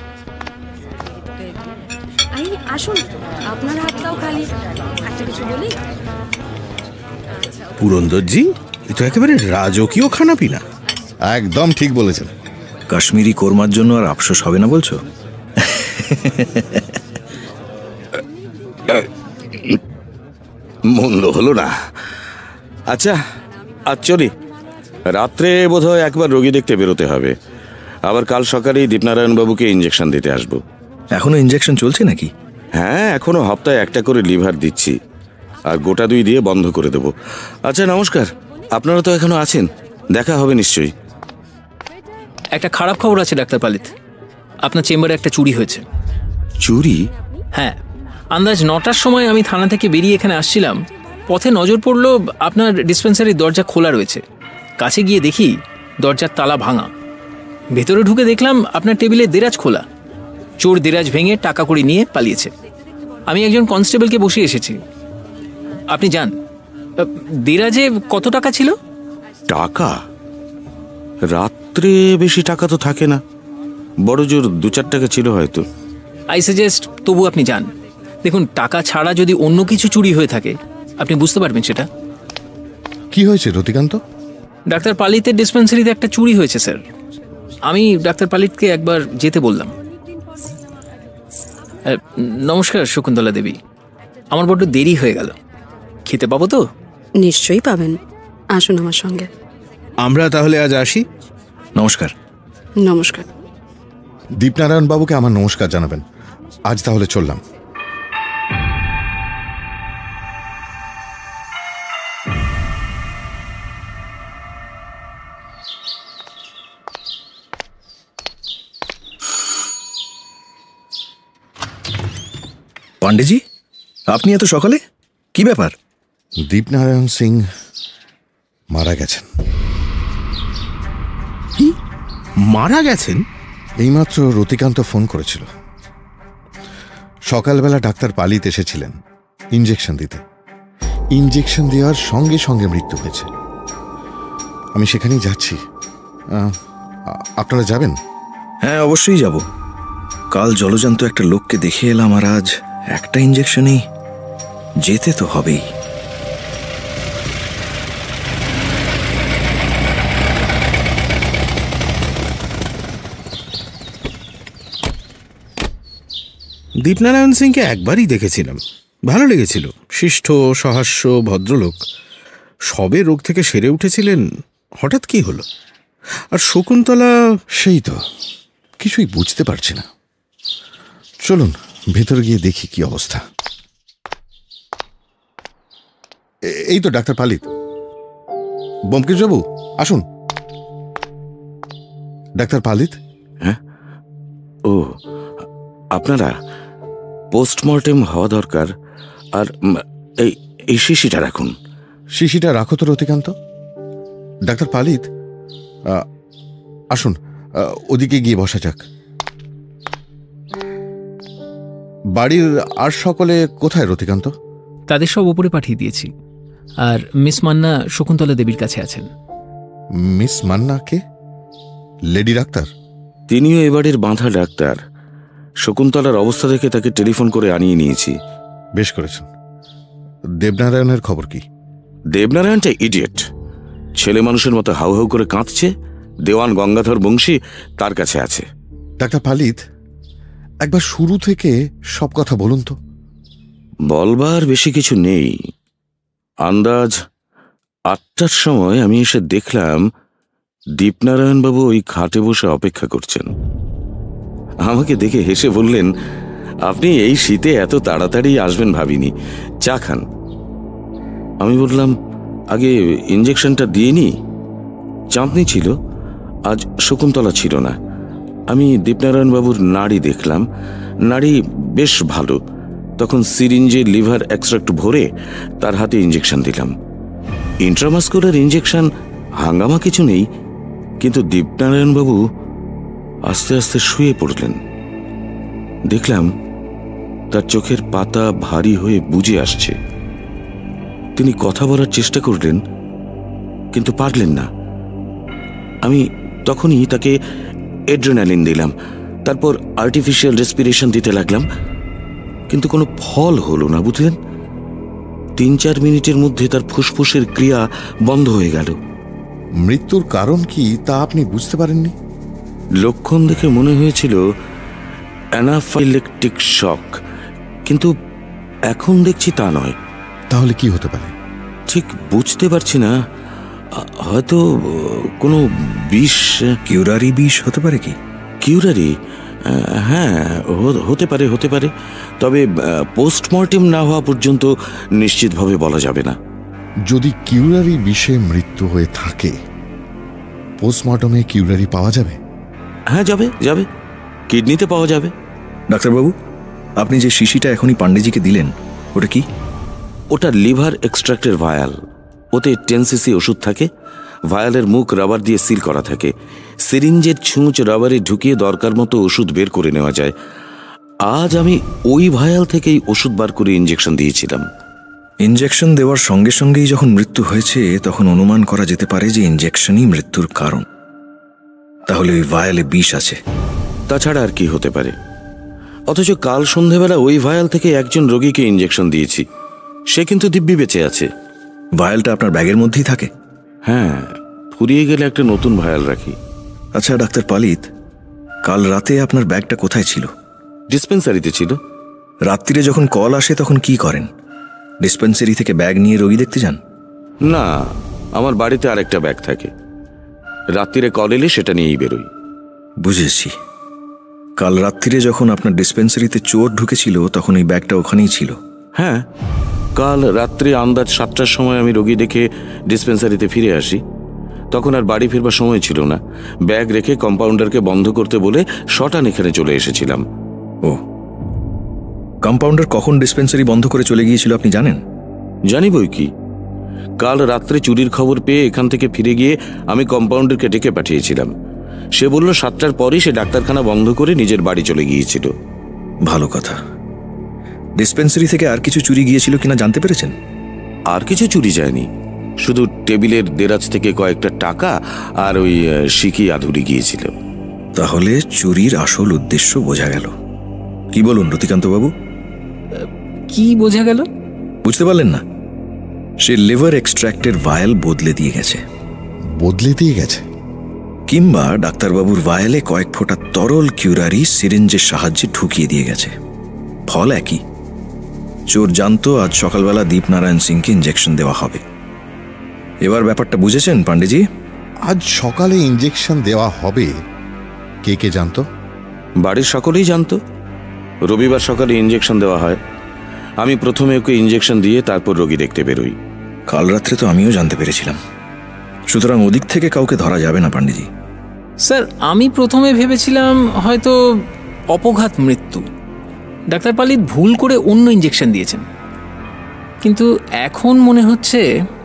আসুন, আপনার হাতটাও খালি। একটা কিছু বলি? পুরন্দরজি, এ তো একেবারে রাজকীয় খানাপিনা। একদম ঠিক বলেছেন। কাশ্মীরি কোরমার জন্য আর আফসোস হবে না বলছো? মন্দ হলো না। আচ্ছা, আজ চলি। রাত্রে বোধহয় একবার রোগী দেখতে বেরোতে হবে। আবার কাল সকালেই দীপনারায়ণ বাবুকে ইঞ্জেকশন দিতে আসবো। এখনো ইঞ্জেকশন চলছে নাকি? হ্যাঁ, এখনো হপ্তায় একটা করে লিভার দিচ্ছি, আর গোটা দুই দিয়ে বন্ধ করে দেবো। আচ্ছা নমস্কার, আপনারা তো এখনো আছেন, দেখা হবে নিশ্চয়ই। একটা খারাপ খবর আছে ডাক্তার পালিত, আপনার চেম্বারে একটা চুরি হয়েছে। চুরি? হ্যাঁ, আন্দাজ নটার সময় আমি থানা থেকে বেরিয়ে এখানে আসছিলাম, পথে নজর পড়ল আপনার ডিসপেন্সারির দরজা খোলা রয়েছে। কাছে গিয়ে দেখি দরজার তালা ভাঙা। ভেতরে ঢুকে দেখলাম আপনার টেবিলে দেরাজ খোলা। চোর দেরাজ ভেঙে টাকা কড়ি নিয়ে পালিয়েছে। আমি একজন কনস্টেবলকে বসিয়ে এসেছি, আপনি যান। দেরাজে কত টাকা ছিল? টাকা? রাত্রে বেশি টাকা তো থাকে না, বড় জোর দু চার টাকা ছিল হয়তো। আই সাজেস্ট তবু আপনি যান। দেখুন, টাকা ছাড়া যদি অন্য কিছু চুরি হয়ে থাকে আপনি বুঝতে পারবেন সেটা। কি হয়েছে রতিকান্ত? ডাক্তার পালিতের ডিসপেন্সারিতে একটা চুরি হয়েছে স্যার। আমি ডাক্তার পালিতকে একবার যেতে বললাম। নমস্কার শকুন্তলা দেবী, আমার বড্ড দেরি হয়ে গেল, খেতে পাবো তো? নিশ্চয়ই পাবেন, আসুন আমার সঙ্গে। আমরা তাহলে আজ আসি। নমস্কার। নমস্কার। দীপনারায়ণ বাবুকে আমার নমস্কার জানাবেন। আজ তাহলে চললাম। পান্ডেজি, আপনি এত সকালে? কি ব্যাপার? দীপনারায়ণ সিং মারা গেছেন। মারা গেছেন? এইমাত্র রতিকান্ত ফোন করেছিল। সকালবেলা ডাক্তার পালিত এসেছিলেন ইঞ্জেকশন দিতে। ইঞ্জেকশন দেওয়ার সঙ্গে সঙ্গে মৃত্যু হয়েছে। আমি সেখানেই যাচ্ছি। আপনারা যাবেন? হ্যাঁ, অবশ্যই যাব। কাল জলজান্ত একটা লোককে দেখে এলাম, আর আজ একটা ইঞ্জেকশনেই যেতে তো হবেই। দীপনারায়ণ সিংকে একবারই দেখেছিলাম, ভালো লেগেছিল। শিষ্ট, সহাস্য, ভদ্রলোক। সবে রোগ থেকে সেরে উঠেছিলেন, হঠাৎ কি হলো? আর শকুন্তলা? সেই তো কিছুই বুঝতে পারছি না। চলুন ভেতরে গিয়ে দেখি কি অবস্থা। এই তো ডাক্তার পালিত। ব্যোমকেশ বাবু আসুন। ডাক্তার পালিত। হ্যাঁ, ও আপনারা? পোস্টমর্টেম হওয়া দরকার। আর এই এই শিশিটা রাখুন। শিশিটা রাখো তো রতিকান্ত। ডাক্তার পালিত আসুন, ওদিকে গিয়ে বসা যাক। বাড়ির আর সকলে কোথায় রতিকান্ত? তাদের সব উপরে পাঠিয়ে দিয়েছি। আর মিস মান্না শকুন্তলা দেবীর কাছে আছেন। মিস মান্না কে? Lady doctor? তিনিও এবারের বাঁধা ডাক্তার। শকুন্তলার অবস্থা দেখে তাকে টেলিফোন করে আনিয়ে নিয়েছি। বেশ করেছেন। দেবনারায়ণের খবর কি? দেবনারায়ণটা ইডিয়েট। ছেলে মানুষের মতো হাউ হাউ করে কাঁদছে। দেওয়ান গঙ্গাধর বংশী তার কাছে আছে। ডাক্তার পালিত, একবার শুরু থেকে সব কথা বলুন তো। বলবার বেশি কিছু নেই। আন্দাজ আটটার সময় আমি এসে দেখলাম দীপনারায়ণবাবু ওই খাটে বসে অপেক্ষা করছেন। আমাকে দেখে হেসে বললেন, আপনি এই শীতে এত তাড়াতাড়ি আসবেন ভাবিনি, চা খান। আমি বললাম, আগে ইঞ্জেকশনটা দিয়ে নি। চাঁদনি ছিল, আজ শকুন্তলা ছিল না। আমি দীপনারায়ণবাবুর নাড়ি দেখলাম, নাড়ি বেশ ভালো। তখন সিরিঞ্জে লিভার এক্সট্রাক্ট ভরে তার হাতে ইঞ্জেকশন দিলাম। ইন্ট্রামাস্কুলার ইঞ্জেকশন, হাঙ্গামা কিছু নেই। কিন্তু দীপনারায়ণবাবু আস্তে আস্তে শুয়ে পড়লেন। দেখলাম তার চোখের পাতা ভারী হয়ে বুজে আসছে। তিনি কথা বলার চেষ্টা করলেন, কিন্তু পারলেন না। আমি তখনই তাকে এড্রেনালিন দিলাম, তারপর আর্টিফিশিয়াল রেসপিরেশন দিতে লাগলাম। কিন্তু কোনো ফল হলো না, বুঝলেন? তিন চার মিনিটের মধ্যে তার ফুসফুসের ক্রিয়া বন্ধ হয়ে গেল। মৃত্যুর কারণ কি তা আপনি বুঝতে পারেননি? লক্ষণ দেখে মনে হয়েছিল অ্যানাফাইলেকটিক শক, কিন্তু এখন দেখছি তা নয়। তাহলে কি হতে পারে? ঠিক বুঝতে পারছি না। হয়তো কোনো বিষ। কিউরারি বিষ হতে পারে কি? কিউরারি? হ্যাঁ, হতে পারে হতে পারে তবে পোস্টমর্টেম না হওয়া পর্যন্ত নিশ্চিতভাবে বলা যাবে না। যদি কিউরারি বিষে মৃত্যু হয়ে থাকে, পোস্টমর্টমে কিউরারি পাওয়া যাবে? হ্যাঁ, যাবে যাবে কিডনিতে পাওয়া যাবে। ডাক্তারবাবু, আপনি যে শিশিটা এখনই পান্ডেজিকে দিলেন ওটা কি? ওটা লিভার এক্সট্রাক্টের ভায়াল। ওতে টেন সিসি ওষুধ থাকে। ভায়ালের মুখ রাবার দিয়ে সিল করা থাকে। সিরিঞ্জের ছুঁচ রাবারে ঢুকিয়ে দরকার মতো ওষুধ বের করে নেওয়া যায়। আজ আমি ওই ভায়াল থেকেই ওষুধ বার করে ইঞ্জেকশন দিয়েছিলাম। ইঞ্জেকশন দেওয়ার সঙ্গে সঙ্গেই যখন মৃত্যু হয়েছে তখন অনুমান করা যেতে পারে যে ইঞ্জেকশনই মৃত্যুর কারণ। তাহলে ওই ভায়ালে বিষ আছে। তাছাড়া আর কি হতে পারে? অথচ কাল সন্ধেবেলা ওই ভায়াল থেকে একজন রোগীকে ইঞ্জেকশন দিয়েছি। সে কিন্তু দিব্যি বেঁচে আছে। ভায়ালটা আপনার ব্যাগের মধ্যেই থাকে? হ্যাঁ, ফুরিয়ে গেলে একটা নতুন ভায়াল রাখি। আচ্ছা ডাক্তার পালিত, কাল রাতে আপনার ব্যাগটা কোথায় ছিল? ডিসপেন্সারিতে ছিল। রাত্রিরে যখন কল আসে তখন কি করেন? ডিসপেন্সারি থেকে ব্যাগ নিয়ে রোগী দেখতে যান? না, আমার বাড়িতে আরেকটা ব্যাগ থাকে। রাত্রিরে কল এলে সেটা নিয়েই বেরোই। বুঝেছি। কাল রাত্রিরে যখন আপনার ডিসপেন্সারিতে চোর ঢুকেছিল তখন এই ব্যাগটা ওখানেই ছিল? হ্যাঁ, কাল রাত্রে আন্দাজ সাতটার সময় আমি রোগী দেখে ডিসপেন্সারিতে ফিরে আসি। তখন আর বাড়ি ফিরবার সময় ছিল না। ব্যাগ রেখে কম্পাউন্ডারকে বন্ধ করতে বলে শটান এখানে চলে এসেছিলাম। ও, কম্পাউন্ডার কখন ডিসপেন্সারি বন্ধ করে চলে গিয়েছিল আপনি জানেন? জানি বই কি। কাল রাত্রে চুরির খবর পেয়ে এখান থেকে ফিরে গিয়ে আমি কম্পাউন্ডারকে ডেকে পাঠিয়েছিলাম। সে বলল সাতটার পরই সে ডাক্তারখানা বন্ধ করে নিজের বাড়ি চলে গিয়েছিল। ভালো কথা। ডিসপেন্সারি থেকে আর কিছু চুরি গিয়েছিল কিনা জানতে পেরেছেন? আর কিছু চুরি যায়নি, শুধু টেবিলের দেরাজ থেকে কয়েকটা টাকা আর ওই শিকি আধুরি গিয়েছিল। তাহলে চুরির আসল উদ্দেশ্য বোঝা গেল। কি বলুন রতিকান্ত বাবু? কি বোঝা গেল? বুঝতে পারলেন না? সে লিভার এক্সট্রাক্টের ভায়াল বদলে দিয়ে গেছে। বদলে দিয়ে গেছে? কিংবা ডাক্তারবাবুর ভায়ালে কয়েক ফোঁটা তরল কিউরারি সিরিঞ্জের সাহায্যে ঢুকিয়ে দিয়ে গেছে। ফল একই। চোর জানতো আজ সকালবেলা দীপনারায়ণ সিংকে ইঞ্জেকশন দেওয়া হবে। এবার ব্যাপারটা বুঝেছেন পান্ডেজি? আজ সকালে ইঞ্জেকশন দেওয়া হবে কে কে জানতো? বাড়ির সকলেই জানতো। রবিবার সকালে ইঞ্জেকশন দেওয়া হয়। আমি প্রথমে ওকে ইঞ্জেকশন দিয়ে তারপর রোগী দেখতে বেরোই। কাল রাত্রে তো আমিও জানতে পেরেছিলাম। সুতরাং ওদিক থেকে কাউকে ধরা যাবে না পান্ডেজি। স্যার, আমি প্রথমে ভেবেছিলাম হয়তো অপঘাত মৃত্যু। ডাক্তার পালিত ভুল করে অন্য ইঞ্জেকশন দিয়েছেন। কিন্তু এখন মনে হচ্ছে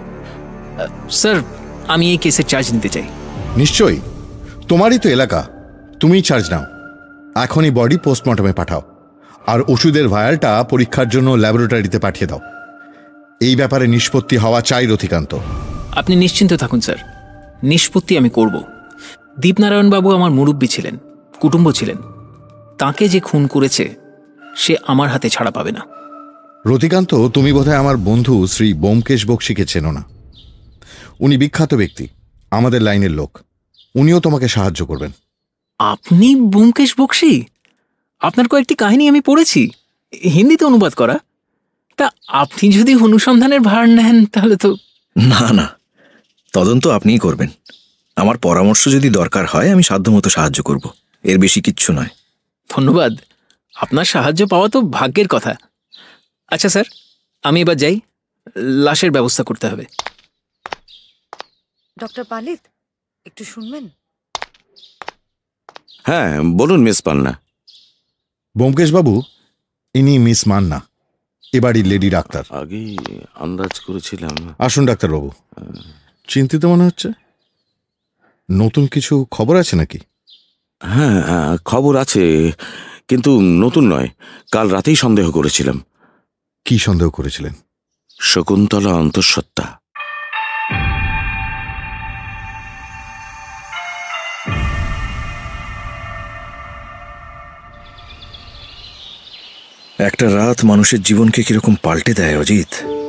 স্যার, আমি এই কেসের চার্জ নিতে চাই। নিশ্চয়ই, তোমারই তো এলাকা, তুমিই চার্জ নাও। এখনই বডি পোস্টমর্টমে পাঠাও আর ওষুধের ভায়ালটা পরীক্ষার জন্য ল্যাবরেটরিতে পাঠিয়ে দাও। এই ব্যাপারে নিষ্পত্তি হওয়া চাই রতিকান্ত। আপনি নিশ্চিন্ত থাকুন স্যার, নিষ্পত্তি আমি করব। দীপনারায়ণবাবু আমার মুরব্বী ছিলেন, কুটুম্ব ছিলেন। তাকে যে খুন করেছে সে আমার হাতে ছাড়া পাবে না। রতিকান্ত, তুমি বোধহয় আমার বন্ধু শ্রী ব্যোমকেশ বক্সীকে চেনো না। উনি বিখ্যাত ব্যক্তি, আমাদের লাইনের লোক। উনিও তোমাকে সাহায্য করবেন। আপনি ব্যোমকেশ বক্সী? আপনার কয়েকটি কাহিনী আমি পড়েছি, হিন্দিতে অনুবাদ করা। তা আপনি যদি অনুসন্ধানের ভার নেন তাহলে তো। না না, তদন্ত আপনিই করবেন। আমার পরামর্শ যদি দরকার হয় আমি সাধ্যমতো সাহায্য করব, এর বেশি কিচ্ছু নয়। ধন্যবাদ। আপনার সাহায্য পাওয়া তো ভাগ্যের কথা। আচ্ছা স্যার, আমি এবার যাই, লাশের ব্যবস্থা করতে হবে। ডক্টর পালিত, একটু শুনবেন? হ্যাঁ বলুন মিস পান্না। ব্যোমকেশ বাবু, ইনি মিস মান্না, এবারই লেডি ডাক্তার। আগে আন্দাজ করেছিলাম। আসুন ডাক্তারবাবু। চিন্তিত মনে হচ্ছে। নতুন কিছু খবর আছে নাকি? হ্যাঁ খবর আছে, কিন্তু নতুন নয়। কাল রাতেই সন্দেহ করেছিলাম। কি সন্দেহ করেছিলেন? শকুন্তলা অন্তঃসত্ত্বা। একটা রাত মানুষের জীবনকে কিরকম পাল্টে দেয় অজিত।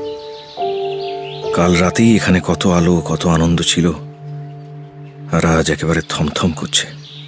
কাল রাতেই এখানে কত আলো, কত আনন্দ ছিল, আর আজ একেবারে থমথম করছে।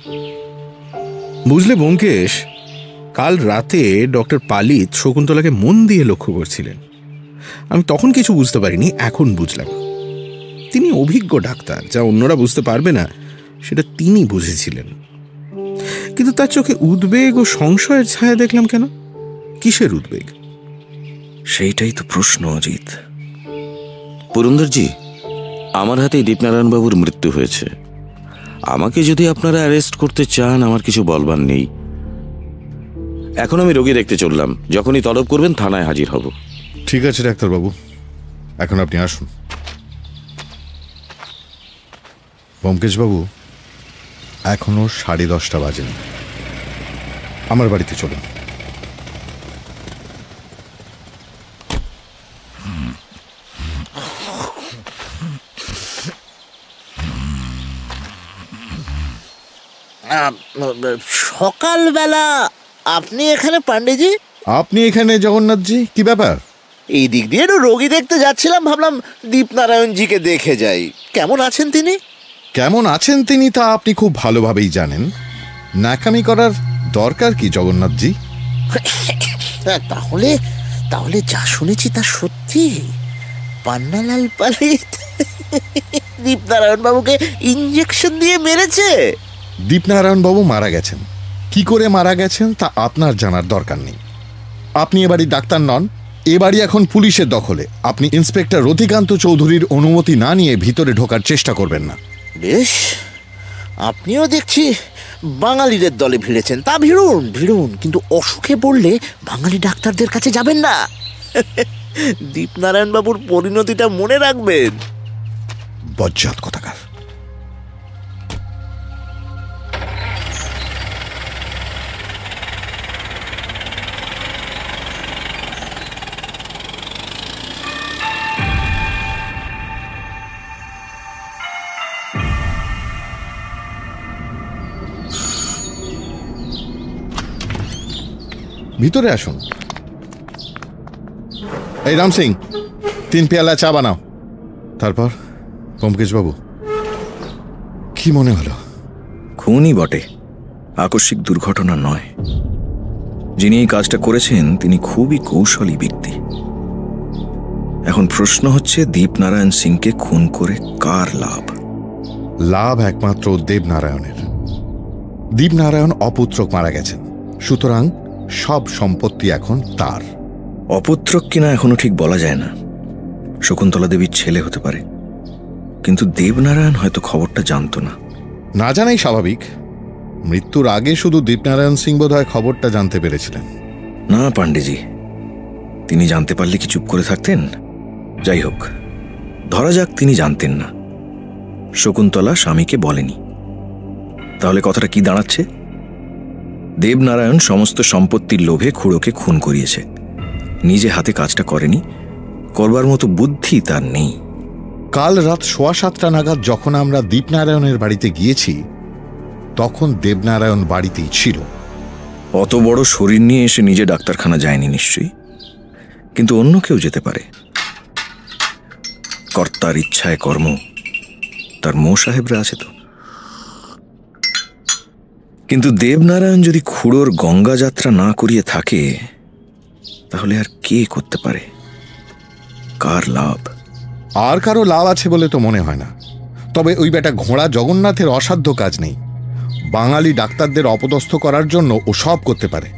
বুঝলে ব্যোমকেশ, কাল রাতে ডক্টর পালিত শকুন্তলাকে মন দিয়ে লক্ষ্য করছিলেন। আমি তখন কিছু বুঝতে পারিনি, এখন বুঝলাম। তিনি অভিজ্ঞ ডাক্তার, যা অন্যরা বুঝতে পারবে না সেটা তিনি বুঝেছিলেন। কিন্তু তার চোখে উদ্বেগ ও সংশয়ের ছায়া দেখলাম কেন? কিসের উদ্বেগ? সেইটাই তো প্রশ্ন অজিত। পুরন্দরজি, আমার হাতেই দীপনারায়ণ বাবুর মৃত্যু হয়েছে। আমাকে যদি আপনারা অ্যারেস্ট করতে চান আমার কিছু বলবার নেই। এখন আমি রোগী দেখতে চললাম, যখনই তলব করবেন থানায় হাজির হব। ঠিক আছে ডাক্তারবাবু, এখন আপনি আসুন। ব্যোমকেশবাবু, এখনো সাড়ে দশটা বাজেনি, আমার বাড়িতে চলুন। সকালবেলা আপনি এখানে পান্ডেজি? আপনি এখানে জগন্নাথজি, কি ব্যাপার? এই দিক দিয়ে একটু রোগী দেখতে যাচ্ছিলাম, ভাবলাম দীপনারায়ণজিকে দেখে যাই। কেমন আছেন তিনি? কেমন আছেন তিনি তা আপনি খুব ভালোভাবেই জানেন। ন্যাকামি করার দরকার কি জগন্নাথজি? তাহলে তাহলে যা শুনেছি তা সত্যি? পান্নালাল পালিত দীপনারায়ণ বাবুকে ইঞ্জেকশন দিয়ে মেরেছে? দীপনারায়ণ বাবু মারা গেছেন, কি করে মারা গেছেন তা আপনার জানার দরকার নেই। আপনি এবারই ডাক্তার নন, এবারই এখন পুলিশের দখলে। আপনি ইন্সপেক্টর রতিকান্ত চৌধুরীর অনুমতি না নিয়ে ভিতরে ঢোকার চেষ্টা করবেন না। বেশ, আপনিও দেখছি বাঙালিদের দলে ভিড়েছেন। তা ভিড়ুন ভিড়ুন, কিন্তু অসুখে পড়লে বাঙালি ডাক্তারদের কাছে যাবেন না। দীপনারায়ণ বাবুর পরিণতিটা মনে রাখবেন। বজ্জাত কথাকার। ভিতরে আসুন। এই রাম সিং, তিন পেয়ালা চা বানাও। তারপর ব্যোমকেশবাবু, কি মনে হলো? খুনই বটে, আকস্মিক দুর্ঘটনা নয়। যিনি এই কাজটা করেছেন তিনি খুবই কৌশলী ব্যক্তি। এখন প্রশ্ন হচ্ছে, দীপনারায়ণ সিংকে খুন করে কার লাভ? লাভ একমাত্র দেবনারায়ণের। দীপনারায়ণ অপুত্রক মারা গেছেন, সুতরাং সব সম্পত্তি এখন তার। অপুত্রক কিনা এখনো ঠিক বলা যায় না। শকুন্তলা দেবীর ছেলে হতে পারে, কিন্তু দেবনারায়ণ হয়তো খবরটা জানতো না। না জানাই স্বাভাবিক। মৃত্যুর আগে শুধু দীপনারায়ণ সিং বোধহয় খবরটা জানতে পেরেছিলেন। না পান্ডেজি, তিনি জানতে পারলে কি চুপ করে থাকতেন? যাই হোক, ধরা যাক তিনি জানতেন না, শকুন্তলা স্বামীকে বলেনি। তাহলে কথাটা কি দাঁড়াচ্ছে? দেবনারায়ণ সমস্ত সম্পত্তির লোভে খুড়োকে খুন করিয়েছে, নিজে হাতে কাজটা করেনি, করবার মতো বুদ্ধি তার নেই। কাল রাত সোয়া সাতটা নাগাদ যখন আমরা দীপনারায়ণের বাড়িতে গিয়েছি, তখন দেবনারায়ণ বাড়িতেই ছিল। অত বড় শরীর নিয়ে এসে নিজে ডাক্তারখানা যায়নি নিশ্চয়ই, কিন্তু অন্য কেউ যেতে পারে। কর্তার ইচ্ছায় কর্ম, তার মো সাহেবরা আছে তো। কিন্তু দেবনারায়ণ যদি খুড়োর গঙ্গা যাত্রা না করিয়ে থাকে, তাহলে আর কে করতে পারে? কার লাভ? আর কারো লাভ আছে বলে তো মনে হয় না। তবে ওই বেটা ঘোড়া জগন্নাথের অসাধ্য কাজ নেই। বাঙালি ডাক্তারদের অপদস্থ করার জন্য ও সব করতে পারে।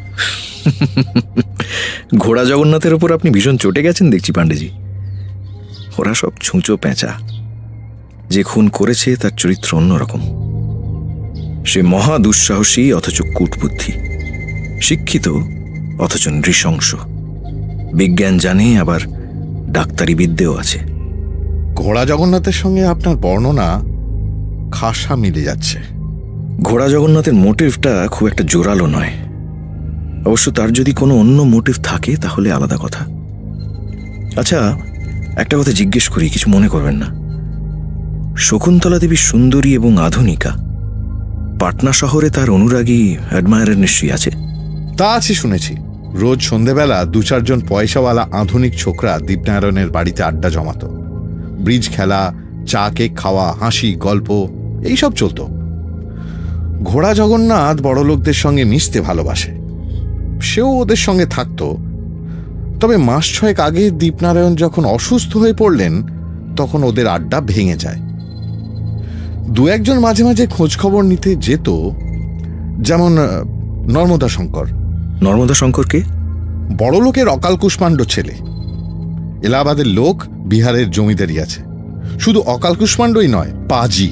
ঘোড়া জগন্নাথের ওপর আপনি ভীষণ চটে গেছেন দেখছি পান্ডেজি। ওরা সব ছুঁচো পেঁচা। যে খুন করেছে তার চরিত্র অন্যরকম। সে মহা দুঃসাহসী অথচ কূটবুদ্ধি, শিক্ষিত অথচ নৃশংস, বিজ্ঞান জানে, আবার ডাক্তারি বিদ্যেও আছে। ঘোড়া জগন্নাথের সঙ্গে আপনার বর্ণনা খাসা মিলে যাচ্ছে। ঘোড়া জগন্নাথের মোটিভটা খুব একটা জোরালো নয়। অবশ্য তার যদি কোনো অন্য মোটিভ থাকে তাহলে আলাদা কথা। আচ্ছা, একটা কথা জিজ্ঞেস করি, কিছু মনে করবেন না। শকুন্তলা দেবী সুন্দরী এবং আধুনিকা, পাটনা শহরে তার অনুরাগী অ্যাডমায়ারের নিশ্চয়ই আছে। তা আছে শুনেছি। রোজ সন্ধেবেলা দু চারজন পয়সাওয়ালা আধুনিক ছোকরা দীপনারায়ণের বাড়িতে আড্ডা জমাত। ব্রিজ খেলা, চা কেক খাওয়া, হাসি গল্প এইসব চলত। ঘোড়া জগন্নাথ বড় লোকদের সঙ্গে মিশতে ভালোবাসে, সেও ওদের সঙ্গে থাকত। তবে মাস ছয়েক আগে দীপনারায়ণ যখন অসুস্থ হয়ে পড়লেন, তখন ওদের আড্ডা ভেঙে যায়। দু একজন মাঝে মাঝে খোঁজ খবর নিতে যেত, যেমন নর্মদা শঙ্কর। নর্মদা শঙ্করকে? বড় লোকের অকাল কুষ্মাণ্ড ছেলে। এলাহাবাদের লোক, বিহারের জমিদারি আছে। শুধু অকাল কুষ্মাণ্ডই নয়, পাজি।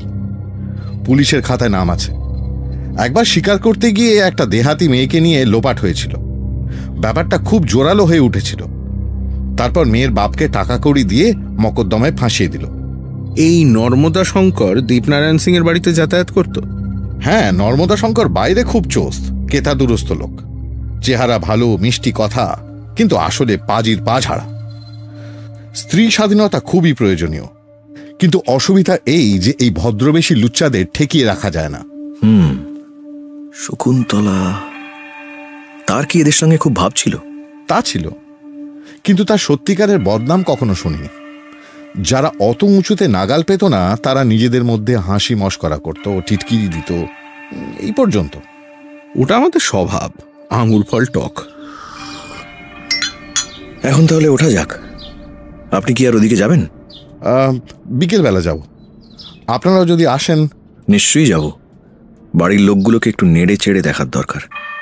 পুলিশের খাতায় নাম আছে। একবার শিকার করতে গিয়ে একটা দেহাতি মেয়েকে নিয়ে লোপাট হয়েছিল। ব্যাপারটা খুব জোরালো হয়ে উঠেছিল। তারপর মেয়ের বাপকে টাকা কড়ি দিয়ে মকদ্দমায় ফাঁসিয়ে দিল। এই নর্মদা শঙ্কর দীপনারায়ণ সিং এর বাড়িতে যাতায়াত করত? হ্যাঁ, নর্মদা শঙ্কর বাইরে খুব চোস্ত, কেতা দুরস্ত লোক, চেহারা ভালো, মিষ্টি কথা, কিন্তু আসলে পাজির পা ঝাড়া। স্ত্রী স্বাধীনতা খুবই প্রয়োজনীয়, কিন্তু অসুবিধা এই যে এই ভদ্রবেশী লুচ্চাদের ঠেকিয়ে রাখা যায় না। হুম, শকুন্তলা, তার কি এদের সঙ্গে খুব ভাব ছিল? তা ছিল, কিন্তু তার সত্যিকারের বদনাম কখনো শুনিনি। যারা অত উঁচুতে নাগাল পেত না তারা নিজেদের মধ্যে হাসি মশকরা করত, টিটকিরি দিত, এই পর্যন্ত। ওটা আমাদের স্বভাব, আঙুর ফল টক। এখন তাহলে ওঠা যাক। আপনি কি আর ওদিকে যাবেন? বিকেল বেলা যাব। আপনারা যদি আসেন। নিশ্চয়ই যাব। বাড়ির লোকগুলোকে একটু নেড়ে চেড়ে দেখার দরকার।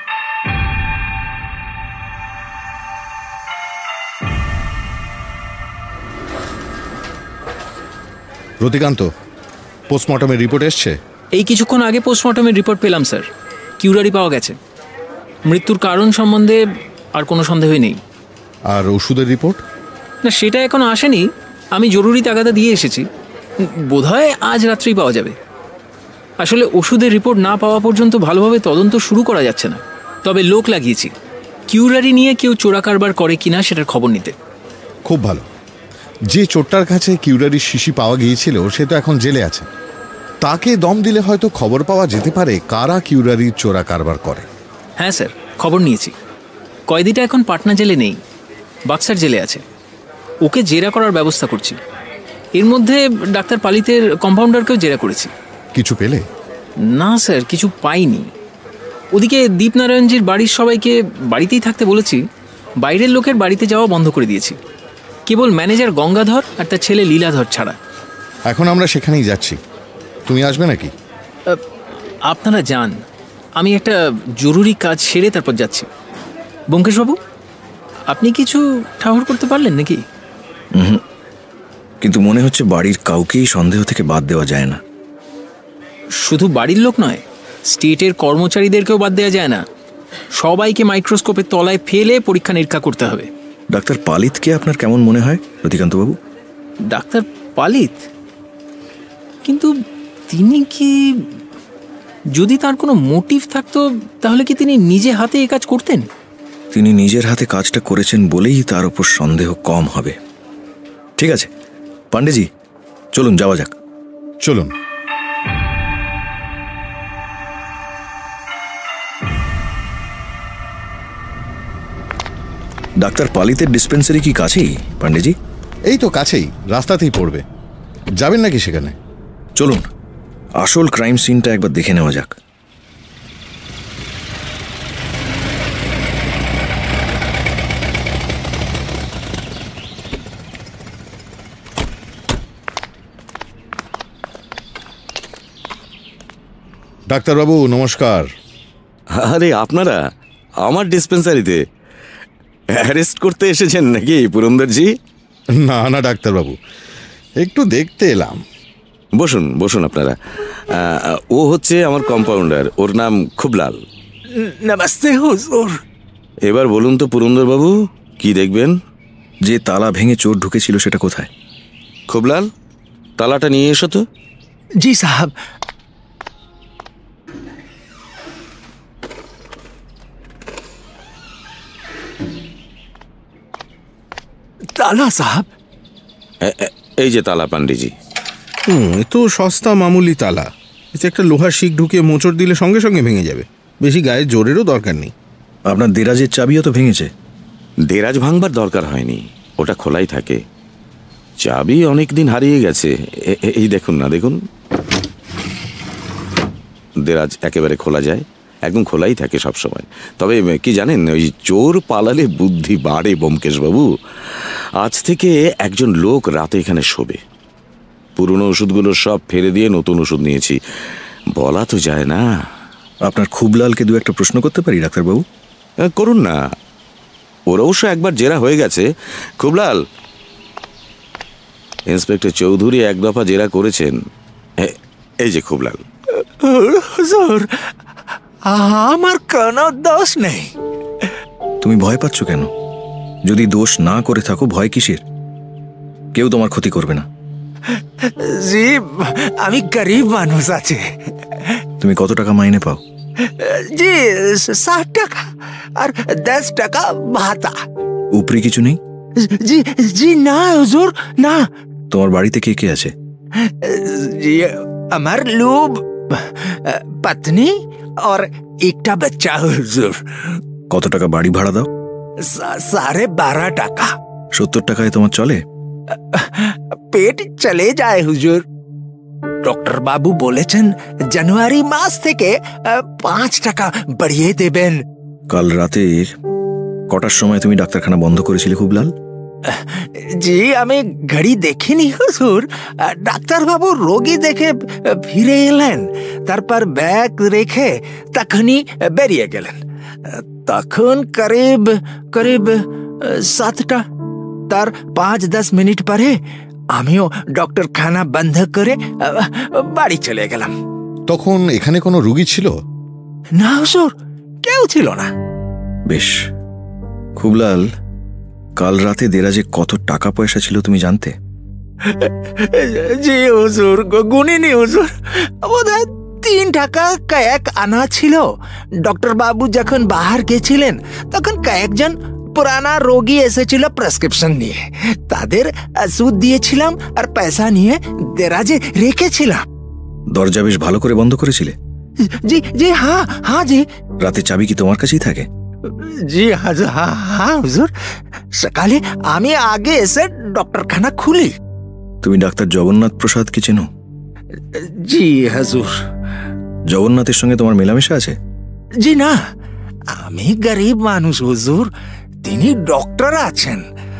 রতিকান্ত, পোস্টমর্টমের রিপোর্ট এসছে? এই কিছুক্ষণ আগে পোস্টমর্টমের রিপোর্ট পেলাম স্যার। কিউরারি পাওয়া গেছে। মৃত্যুর কারণ সম্বন্ধে আর কোনো সন্দেহই নেই। আর ওষুধের রিপোর্ট? না, সেটা এখনো আসেনি। আমি জরুরি তাগাদা দিয়ে এসেছি, বোধহয় আজ রাত্রেই পাওয়া যাবে। আসলে ওষুধের রিপোর্ট না পাওয়া পর্যন্ত ভালোভাবে তদন্ত শুরু করা যাচ্ছে না। তবে লোক লাগিয়েছি কিউরারি নিয়ে কেউ চোরা কারবার করে কিনা সেটার খবর নিতে। খুব ভালো। যে চোরটার কাছে কিউরারির শিশি পাওয়া গিয়েছিল সে তো এখন জেলে আছে। তাকে দম দিলে হয়তো খবর পাওয়া যেতে পারে কারা কিউরারির চোরা কারবার করে। হ্যাঁ স্যার, খবর নিয়েছি। কয়েদিটা এখন পাটনা জেলে নেই, বাক্সার জেলে আছে। ওকে জেরা করার ব্যবস্থা করছি। এর মধ্যে ডাক্তার পালিতের কম্পাউন্ডারকেও জেরা করেছি। কিছু পেলে? না স্যার, কিছু পাইনি। ওদিকে দীপনারায়ণজির বাড়ির সবাইকে বাড়িতেই থাকতে বলেছি। বাইরের লোকের বাড়িতে যাওয়া বন্ধ করে দিয়েছি, কেবল ম্যানেজার গঙ্গাধর আর তার ছেলে লীলাধর ছাড়া। এখন আমরা সেখানেই যাচ্ছি। তুমি আসবে নাকি? আপনারা যান, আমি একটা জরুরি কাজ সেরে তারপর যাচ্ছি। ব্যোমকেশবাবু, আপনি কিছু ঠাহর করতে পারলেন নাকি? হুম, কিন্তু মনে হচ্ছে বাড়ির কাউকেই সন্দেহ থেকে বাদ দেওয়া যায় না। শুধু বাড়ির লোক নয়, স্টেটের কর্মচারীদেরকেও বাদ দেওয়া যায় না। সবাইকে মাইক্রোস্কোপের তলায় ফেলে পরীক্ষা নিরীক্ষা করতে হবে। ডাক্তার পালিতকে আপনার কেমন মনে হয় রতিকান্তবাবু? ডাক্তার পালিত? কিন্তু তিনি কি, যদি তার কোনো মোটিভ থাকতো তাহলে কি তিনি নিজে হাতে এই কাজ করতেন? তিনি নিজের হাতে কাজটা করেছেন বলেই তার উপর সন্দেহ কম হবে। ঠিক আছে পান্ডেজি, চলুন যাওয়া যাক। চলুন। ডাক্তার পালিতের ডিসপেন্সারি কি কাছেই পান্ডেজি? এই তো কাছেই, রাস্তাতেই পড়বে। যাবেন নাকি সেখানে? চলুন, আসল ক্রাইম সিনটা একবার দেখে নেওয়া যাক। ডাক্তারবাবু নমস্কার। আরে আপনারা আমার ডিসপেন্সারিতে অ্যারেস্ট করতে এসেছেন নাকি পুরন্দরজি? না না ডাক্তারবাবু, একটু দেখতে এলাম। বসুন বসুন আপনারা। ও হচ্ছে আমার কম্পাউন্ডার, ওর নাম খুবলাল। নমস্তে হুজুর। এবার বলুন তো পুরন্দরবাবু, কি দেখবেন? যে তালা ভেঙে চোর ঢুকেছিল সেটা কোথায়? খুবলাল, তালাটা নিয়ে এসো তো। জি সাহেব। তালা সাহেব। এই যে তালা পান্ডেজি। হুম, এ তো সস্তা মামুলি তালা। এতে একটা লোহার শিক ঢুকিয়ে মোচড় দিলে সঙ্গে সঙ্গে ভেঙে যাবে। বেশি গায়ে জোরেরও দরকার নেই। আপনার দেরাজের চাবিও তো ভেঙেছে। দেরাজ ভাঙবার দরকার হয়নি, ওটা খোলাই থাকে। চাবি অনেক দিন হারিয়ে গেছে। এই দেখুন না, দেখুন, দেরাজ একেবারে খোলা যায়, একদম খোলাই থাকে সব সময়। তবে কি জানেন, ওই চোর পালালে বুদ্ধি বাড়ে ব্যোমকেশবাবু। আজ থেকে একজন লোক রাতে এখানে শোবে। পুরনো ওষুধগুলো সব ফেলে দিয়ে নতুন ওষুধ নিয়েছি। বলা তো যায় না। আপনার খুবলালকে দু একটা প্রশ্ন করতে পারি ডাক্তারবাবু? করুন না। ওর অবশ্য একবার জেরা হয়ে গেছে। খুবলাল, ইন্সপেক্টর চৌধুরী এক দফা জেরা করেছেন। এই যে খুবলাল। হুজুর, আমার কোনো দোষ নেই। তুমি ভয় পাচ্ছ কেন? যদি দোষ না করে থাকো ভয় কিসের? কেউ তোমার ক্ষতি করবে না। জি, আমি গরিব মানুষ আছে। তুমি কত টাকা মাইনে পাও? জি, ষাট টাকা আর দশ টাকা ভাতা। উপরি কিছু নেই? জি জি না হুজুর, না। তোমার বাড়িতে কে কে আছে? জি, আমার লোভ পত্নী আর একটা বাচ্চা হুজুর। কত টাকা বাড়ি ভাড়া দাও? সাড়ে বারো টাকা। সত্তর টাকায় তোমার চলে? পেট চলে যায় হুজুর। ডক্টর বাবু বলেছেন জানুয়ারি মাস থেকে পাঁচ টাকা বাড়িয়ে দেবেন। কাল রাতে কটার সময় তুমি ডাক্তারখানা বন্ধ করেছিলে খুবলাল? জি, আমি ঘড়ি দেখিনি হুজুর। ডাক্তার বাবু রোগী দেখে ফিরে এলেন, তারপর ব্যাগ রেখে তখনই বেরিয়ে গেলেন। তখন করিব করিব সাতটা। তার পাঁচ দশ মিনিট পরে আমিও ডক্টর খানা বন্ধ করে বাড়ি চলে গেলাম। তখন এখানে কোনো রুগী ছিল না হুজুর, কেউ ছিল না। বেশ। খুবলাল, কাল রাতে দেরাজে কত টাকা পয়সা ছিল তুমি জানতে? জি হুজুর, গুনিনি হুজুর। বোধহয় তিন টাকা কয়েক আনা ছিল। ডক্টর বাবু যখন বাহার গেছিলেন তখন কয়েকজন পুরানা রোগী এসেছিল প্রেসক্রিপশন নিয়ে। তাদের ওষুধ দিয়েছিলাম আর পয়সা নিয়ে দেরাজে রেখেছিলাম। দরজা বেশ ভালো করে বন্ধ করেছিলে? জি জি হ্যাঁ হ্যাঁ জি। রাতে চাবি কি তোমার কাছেই থাকে? জি হ্যাঁ হ্যাঁ হুজুর। সকালে আমি আগে এসে ডক্টরখানা খুলি। তুমি ডাক্তার জগন্নাথ প্রসাদকে চেনো? জি হুজুর। জগন্নাথের সঙ্গে তোমার মেলামেশা আছে? জি না, আমি গরিব মানুষ হুজুর, তিনি ডক্টর আছেন।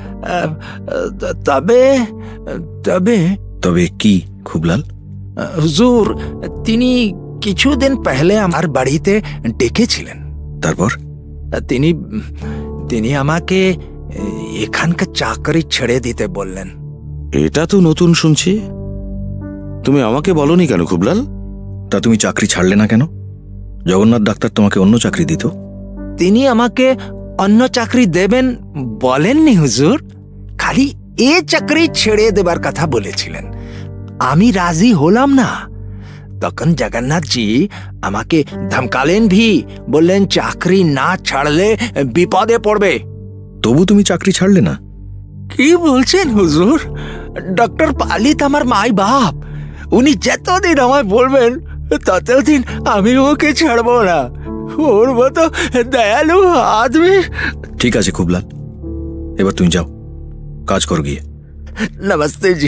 তবে তবে তবে কি খুবলাল? হুজুর, তিনি কিছুদিন পহলে আমার বাড়িতে ডেকেছিলেন। তারপর? তিনি তিনি আমাকে এখানকার চাকরি ছেড়ে দিতে বললেন। এটা তো নতুন শুনছি। তুমি আমাকে বলনি কেন খুবলাল? তা তুমি চাকরি ছাড়লে না কেন? জগন্নাথ ডাক্তার তোমাকে অন্য চাকরি দিত। তিনি আমাকে অন্য চাকরি দেবেন বলেননি হুজুর, খালি এ চাকরি ছেড়ে দেবার কথা বলেছিলেন। আমি রাজি হলাম না। তখন জগন্নাথজি আমাকে ধমকালেন ভি, বললেন চাকরি না ছাড়লে বিপদে পড়বে। তবু তুমি চাকরি ছাড়লে না? কি বলছেন হুজুর? ডক্টর পালিত আমার মাই বাপ, উনি যতদিন আমায় বলবেন ততদিন আমি ওকে ছাড়বো না। ওর মতো দয়ালু আদমি। ঠিক আছে খুবলাল, এবার তুমি যাও, কাজ কর গিয়ে। নমস্তে জি।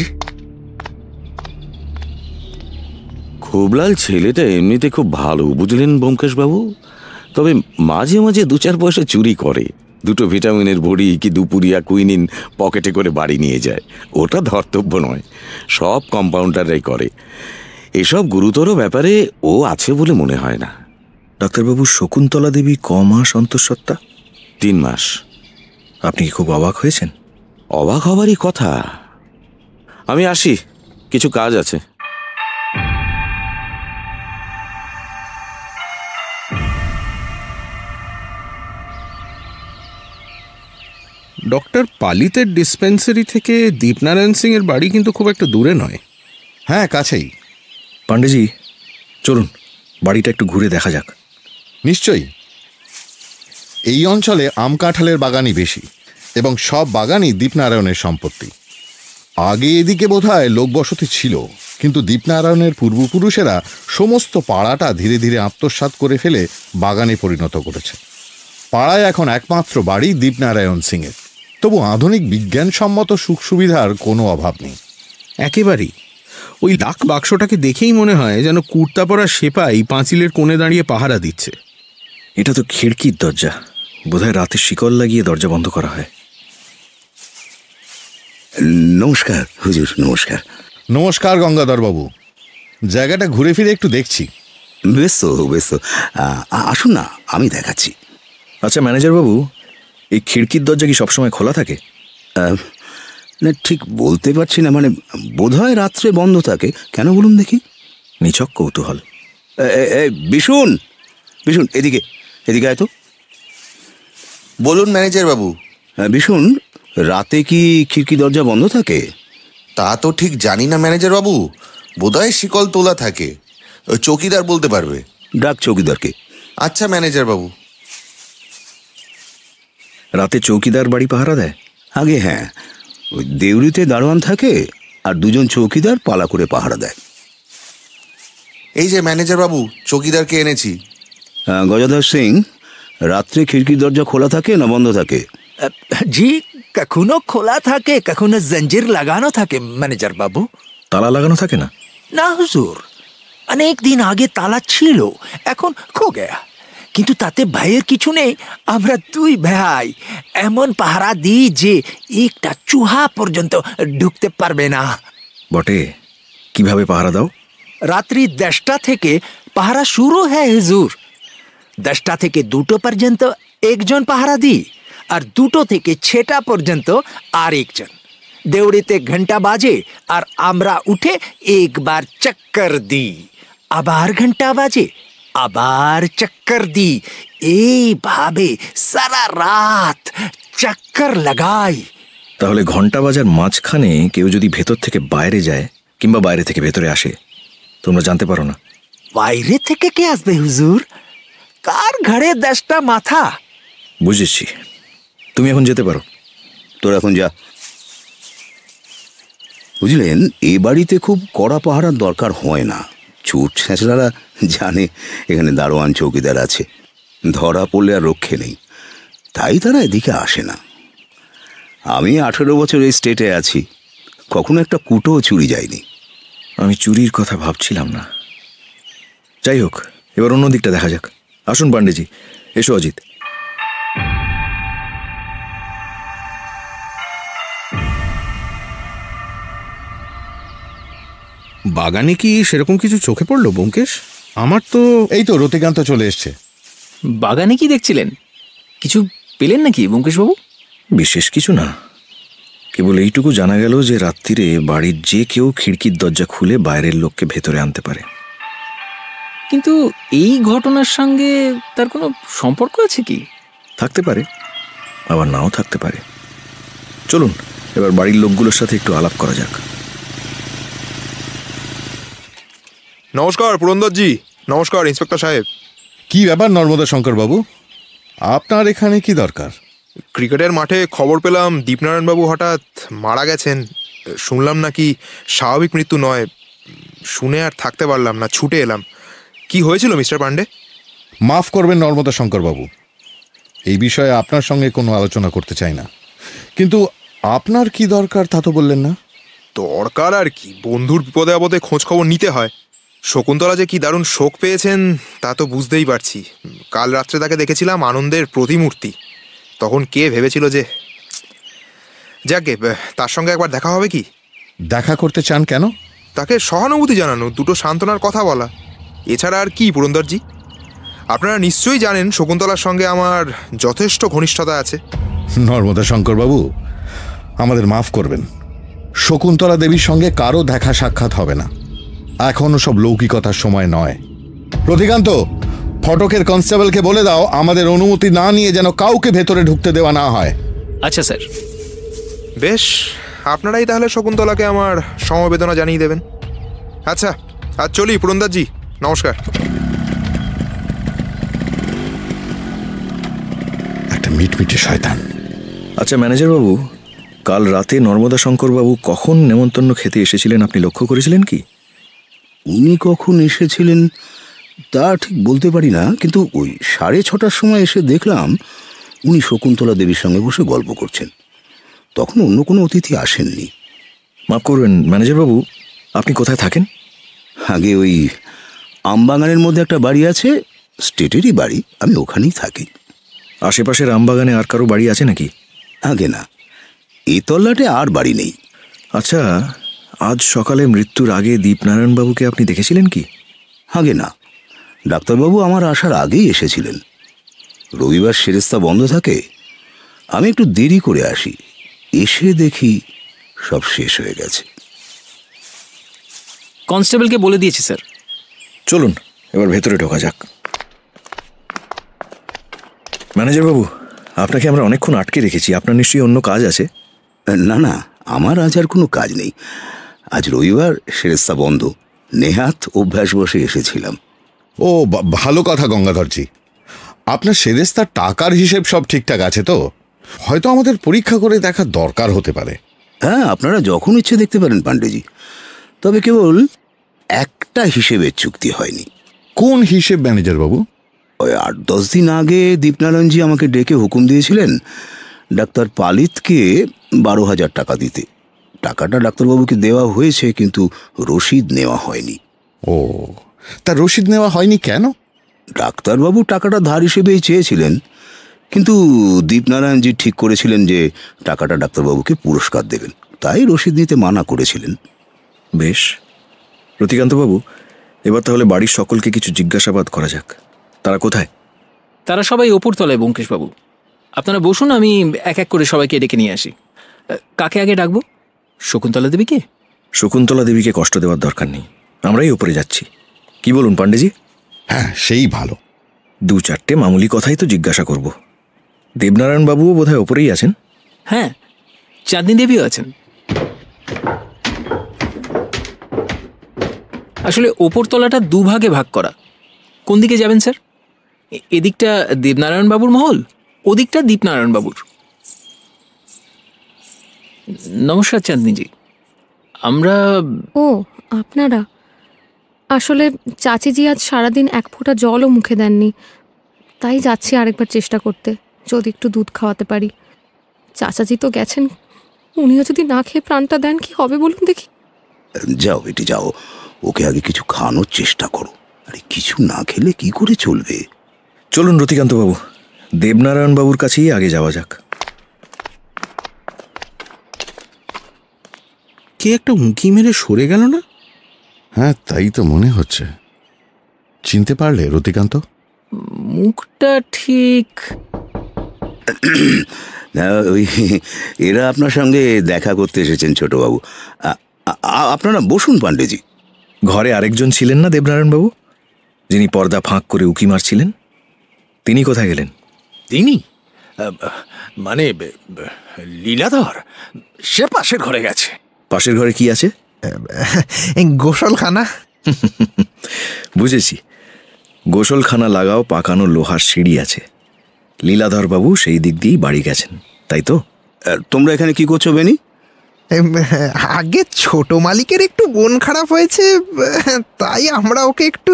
খুবলাল ছেলেটা এমনিতে খুব ভালো, বুঝলেন ব্যোমকেশ বাবু। তবে মাঝে মাঝে দু চার পয়সা চুরি করে। দুটো ভিটামিনের বড়ি কি দুপুরিয়া কুইনিন পকেটে করে বাড়ি নিয়ে যায়। ওটা ধর্তব্য নয়, সব কম্পাউন্ডাররাই করে। এসব গুরুতর ব্যাপারে ও আছে বলে মনে হয় না। ডাক্তারবাবু, শকুন্তলা দেবী ক মাস অন্তঃসত্ত্বা? তিন মাস। আপনি কি খুব অবাক হয়েছেন? অবাক হবারই কথা। আমি আসি, কিছু কাজ আছে। ডক্টর পালিতের ডিসপেন্সারি থেকে দীপনারায়ণ সিং এর বাড়ি কিন্তু খুব একটা দূরে নয়। হ্যাঁ, কাছেই। পান্ডেজি, চলুন বাড়িটা একটু ঘুরে দেখা যাক। নিশ্চয়ই। এই অঞ্চলে আম কাঁঠালের বাগানই বেশি, এবং সব বাগানই দীপনারায়ণের সম্পত্তি। আগে এদিকে বোধহয় লোকবসতি ছিল, কিন্তু দীপনারায়ণের পূর্বপুরুষেরা সমস্ত পাড়াটা ধীরে ধীরে আত্মসাৎ করে ফেলে বাগানে পরিণত করেছে। পাড়ায় এখন একমাত্র বাড়ি দীপনারায়ণ সিংয়ের। তবু আধুনিক বিজ্ঞানসম্মত সুখ সুবিধার কোনো অভাব নেই। একেবারেই। ওই লাখ বাক্সটাকে দেখেই মনে হয় যেন কুর্তা পরা সেপাই পাঁচিলের কোণে দাঁড়িয়ে পাহারা দিচ্ছে। এটা তো খিড়কির দরজা, বোধহয় রাতে শিকল লাগিয়ে দরজা বন্ধ করা হয়। নমস্কার হুজুর। নমস্কার। নমস্কার গঙ্গাধর বাবু। জায়গাটা ঘুরে ফিরে একটু দেখছি। বেশ তো, বেশ তো, আসুন না, আমি দেখাচ্ছি। আচ্ছা ম্যানেজার বাবু, এই খিড়কির দরজা কি সবসময় খোলা থাকে? না, ঠিক বলতে পারছি না, মানে বোধহয় রাত্রে বন্ধ থাকে। কেন বলুন দেখি? নিছক কৌতূহল। বিশুন, বিশুন, এদিকে এদিকে আয় তো। বলুন ম্যানেজার বাবু। হ্যাঁ ভীষণ, রাতে কি খিড়কি দরজা বন্ধ থাকে? তা তো ঠিক জানি না ম্যানেজার বাবু, বোধহয় শিকল তোলা থাকে। ওই চৌকিদার বলতে পারবে। ডাক চৌকিদারকে। আচ্ছা ম্যানেজার বাবু। রাতে চৌকিদার বাড়ি পাহারা দেয়? আগে হ্যাঁ, ওই দেউরিতে দারোয়ান থাকে আর দুজন চৌকিদার পালা করে পাহারা দেয়। এই যে ম্যানেজার বাবু, চৌকিদারকে এনেছি। গজাধর সিং, রাত্রে খিড়কির দরজা খোলা থাকে না বন্ধ থাকে? জি, কখনো খোলা থাকে, কখনো জঞ্জির লাগানো থাকে ম্যানেজার বাবু। তালা লাগানো থাকে না? না হুজুর, অনেক দিন আগে তালা ছিল, এখন খো গেয়া। কিন্তু তাতে ভয়ের কিছু নেই, আমরা দুই ভাই এমন পাহারা দিই যে একটা চুহা পর্যন্ত ঢুকতে পারবে না। বটে, কিভাবে পাহারা দাও? রাত্রি দশটা থেকে পাহারা শুরু হয় হুজুর। দশটা থেকে দুটো পর্যন্ত একজন পাহারা দিই, আর দুটো থেকে ছটা পর্যন্ত আর একজন। দেউড়িতে ঘন্টা বাজে আর আমরা উঠে একবার চক্কর দিই, আবার ঘন্টা বাজে আবার চক্কর দিই। এইভাবে সারা রাত চক্কর লাগাই। তাহলে ঘন্টা বাজার মাঝখানে কেউ যদি ভেতর থেকে বাইরে যায় কিংবা বাইরে থেকে ভেতরে আসে, তোমরা জানতে পারো না? বাইরে থেকে কে আসবে হুজুর? কার ঘাড়ে দশটা মাথা। বুঝেছি, তুমি এখন যেতে পারো। তোর এখন যা। বুঝলেন, এ বাড়িতে খুব কড়া পাহারার দরকার হয় না। চুট ছেঁচড়ারা জানে এখানে দারোয়ান চৌকিদার আছে, ধরা পড়লে আর রক্ষে নেই, তাই তারা এদিকে আসে না। আমি আঠেরো বছর এই স্টেটে আছি, কখনো একটা কুটোও চুরি যায়নি। আমি চুরির কথা ভাবছিলাম না। যাই হোক, এবার অন্য দিকটা দেখা যাক। আসুন পান্ডেজি, এসো অজিত। বাগানে কি সেরকম কিছু চোখে পড়লো ব্যোমকেশ? আমার তো এই তো রতিকান্ত চলে এসছে। বাগানে কি দেখছিলেন? কিছু পেলেন নাকি ব্যোমকেশবাবু? বিশেষ কিছু না, কেবল এইটুকু জানা গেল যে রাত্রিরে বাড়ির যে কেউ খিড়কির দরজা খুলে বাইরের লোককে ভেতরে আনতে পারে। কিন্তু এই ঘটনার সঙ্গে তার কোনো সম্পর্ক আছে কি? থাকতে পারে, আবার নাও থাকতে পারে। চলুন এবার বাড়ির লোকগুলোর সাথে একটু আলাপ করা যাক। নমস্কার পুরন্দরজি। নমস্কার ইন্সপেক্টর সাহেব। কি ব্যাপার নর্মদা শঙ্কর বাবু, আপনার এখানে কি দরকার? ক্রিকেটের মাঠে খবর পেলাম দীপনারায়ণবাবু হঠাৎ মারা গেছেন। শুনলাম নাকি স্বাভাবিক মৃত্যু নয়। শুনে আর থাকতে পারলাম না, ছুটে এলাম। কি হয়েছিল মিস্টার পান্ডে? মাফ করবেন নর্মদা শঙ্কর বাবু, এই বিষয়ে আপনার সঙ্গে কোনো আলোচনা করতে চাই না। কিন্তু আপনার কি দরকার তা তো বললেন না। দরকার আর কি, বন্ধুর বিপদে আপদে খোঁজ খবর নিতে হয়। শকুন্তলা যে কি দারুণ শোক পেয়েছেন তা তো বুঝতেই পারছি। কাল রাত্রে তাকে দেখেছিলাম আনন্দের প্রতিমূর্তি। তখন কে ভেবেছিল যে... যাকে তার সঙ্গে একবার দেখা হবে কি? দেখা করতে চান কেন? তাকে সহানুভূতি জানানো, দুটো সান্ত্বনার কথা বলা, এছাড়া আর কি পুরন্দরজি? আপনারা নিশ্চয়ই জানেন শকুন্তলার সঙ্গে আমার যথেষ্ট ঘনিষ্ঠতা আছে। নর্মদা শঙ্কর বাবু, আমাদের মাফ করবেন, শকুন্তলা দেবীর সঙ্গে কারো দেখা সাক্ষাৎ হবে না। এখনো সব লৌকিকতার সময় নয়। রতিকান্ত, ফটকের কনস্টেবলকে বলে দাও আমাদের অনুমতি না নিয়ে যেন কাউকে ভেতরে ঢুকতে দেওয়া না হয়। আচ্ছা স্যার। বেশ, আপনারাই তাহলে শকুন্তলাকে আমার সমবেদনা জানিয়ে দেবেন। আচ্ছা, আজ চলি পুরন্দরজি, নমস্কার। একটা মিটমিটে শয়তান। আচ্ছা ম্যানেজার বাবু, কাল রাতে নর্মদা শঙ্কর বাবু কখন নেমন্তন্ন খেতে এসেছিলেন আপনি লক্ষ্য করেছিলেন কি? উনি কখন এসেছিলেন তা ঠিক বলতে পারি না, কিন্তু ওই সাড়ে ছটার সময় এসে দেখলাম উনি শকুন্তলা দেবীর সঙ্গে বসে গল্প করছেন। তখন অন্য কোনো অতিথি আসেননি। মাফ করবেন ম্যানেজার বাবু, আপনি কোথায় থাকেন? আগে ওই আমবাগানের মধ্যে একটা বাড়ি আছে, স্টেটেরই বাড়ি, আমি ওখানেই থাকি। আশেপাশের আমবাগানে আর কারো বাড়ি আছে নাকি? আগে না, এই তল্লাটে আর বাড়ি নেই। আচ্ছা, আজ সকালে মৃত্যুর আগে দীপনারায়ণবাবুকে আপনি দেখেছিলেন কি? আগে না, ডাক্তারবাবু আমার আসার আগেই এসেছিলেন। রবিবার সেরেস্তা বন্ধ থাকে, আমি একটু দেরি করে আসি, এসে দেখি সব শেষ হয়ে গেছে। কনস্টেবলকে বলে দিয়েছি স্যার। চলুন এবার ভেতরে ঢোকা যাক। ম্যানেজার বাবু, আপনাকে আমরা অনেকক্ষণ আটকে রেখেছি, আপনার নিশ্চয়ই অন্য কাজ আছে? না না, আমার আজ আর কোনো কাজ নেই। আজ রবিবার, সেরেস্তা বন্ধ, নেহাত অভ্যাস বসে এসেছিলাম। ও ভালো কথা গঙ্গাধরজি, আপনার সেরেস্তার টাকার হিসেব সব ঠিকঠাক আছে তো? হয়তো আমাদের পরীক্ষা করে দেখার দরকার হতে পারে। হ্যাঁ, আপনারা যখন ইচ্ছে দেখতে পারেন পাণ্ডেজি, তবে কেবল একটা হিসেবের চুক্তি হয়নি। কোন হিসেব ম্যানেজার বাবু? ওই আট দশ দিন আগে দীপনারায়ণজি আমাকে ডেকে হুকুম দিয়েছিলেন ডাক্তার পালিতকে বারো হাজার টাকা দিতে। টাকাটা ডাক্তারবাবুকে দেওয়া হয়েছে, কিন্তু রসিদ নেওয়া হয়নি। ও, তা রসিদ নেওয়া হয়নি কেন? ডাক্তারবাবু টাকাটা ধার হিসেবেই চেয়েছিলেন, কিন্তু দীপনারায়ণজি ঠিক করেছিলেন যে টাকাটা ডাক্তারবাবুকে পুরস্কার দেবেন, তাই রসিদ নিতে মানা করেছিলেন। বেশ রতিকান্তবাবু, এবার তাহলে বাড়ির সকলকে কিছু জিজ্ঞাসাবাদ করা যাক। তারা কোথায়? তারা সবাই ওপরতলায় ব্যোমকেশবাবু। আপনারা বসুন, আমি এক এক করে সবাইকে ডেকে নিয়ে আসি। কাকে আগে ডাকবো? শকুন্তলা দেবীকে? শকুন্তলা দেবীকে কষ্ট দেওয়ার দরকার নেই, আমরাই উপরে যাচ্ছি। কি বলুন পাণ্ডেজি? হ্যাঁ, সেই ভালো। দু চারটে মামুলি কথাই তো জিজ্ঞাসা করব। দেবনারায়ণ বাবুও বোধহয় ওপরেই আছেন। হ্যাঁ, চাঁদনী দেবীও আছেন। আসলে ওপরতলাটা দুভাগে ভাগ করা। কোন দিকে যাবেন স্যার? এদিকটা দেবনারায়ণ বাবুর মহল, ওদিকটা দীপনারায়ণ বাবুর। নমস্কার চাঁদনীজি। আমরা ও আপনারা? আসলে চাচিজি আজ সারাদিন এক ফোঁটা জলও মুখে দেননি, তাই যাচ্ছি আরেকবার চেষ্টা করতে, যদি একটু দুধ খাওয়াতে পারি। চাচাজি তো গেছেন, উনিও যদি না খেয়ে প্রাণটা দেন কি হবে বলুন দেখি। যাও বেটি যাও, ওকে আগে কিছু খাওয়ানোর চেষ্টা করো। আরে কিছু না খেলে কি করে চলবে? চলুন রতিকান্তবাবু, দেবনারায়ণ বাবুর কাছেই আগে যাওয়া যাক। কে একটা উঁকি মেরে সরে গেল না? হ্যাঁ, তাই তো মনে হচ্ছে। চিনতে পারলে রতিকান্ত? মুখটা ঠিক ওই এরা আপনার সঙ্গে দেখা করতে এসেছেন ছোটবাবু। আপনারা বসুন পাণ্ডেজি। ঘরে আরেকজন ছিলেন না দেবনারায়ণ বাবু, যিনি পর্দা ফাঁক করে উকি মারছিলেন? তিনি কোথায় গেলেন? তিনি মানে লীলাধর, সে পাশের ঘরে গেছে। পাশের ঘরে কি আছে? গোসলখানা। বুঝেছি, গোসলখানা লাগাও পাকানো লোহার সিঁড়ি আছে। লীলাধর বাবু সেই দিক দিয়েই বাড়ি গেছেন, তাই তো? তোমরা এখানে কি করছো বেনি? আগে ছোট মালিকের একটু মন খারাপ হয়েছে, তাই আমরা ওকে একটু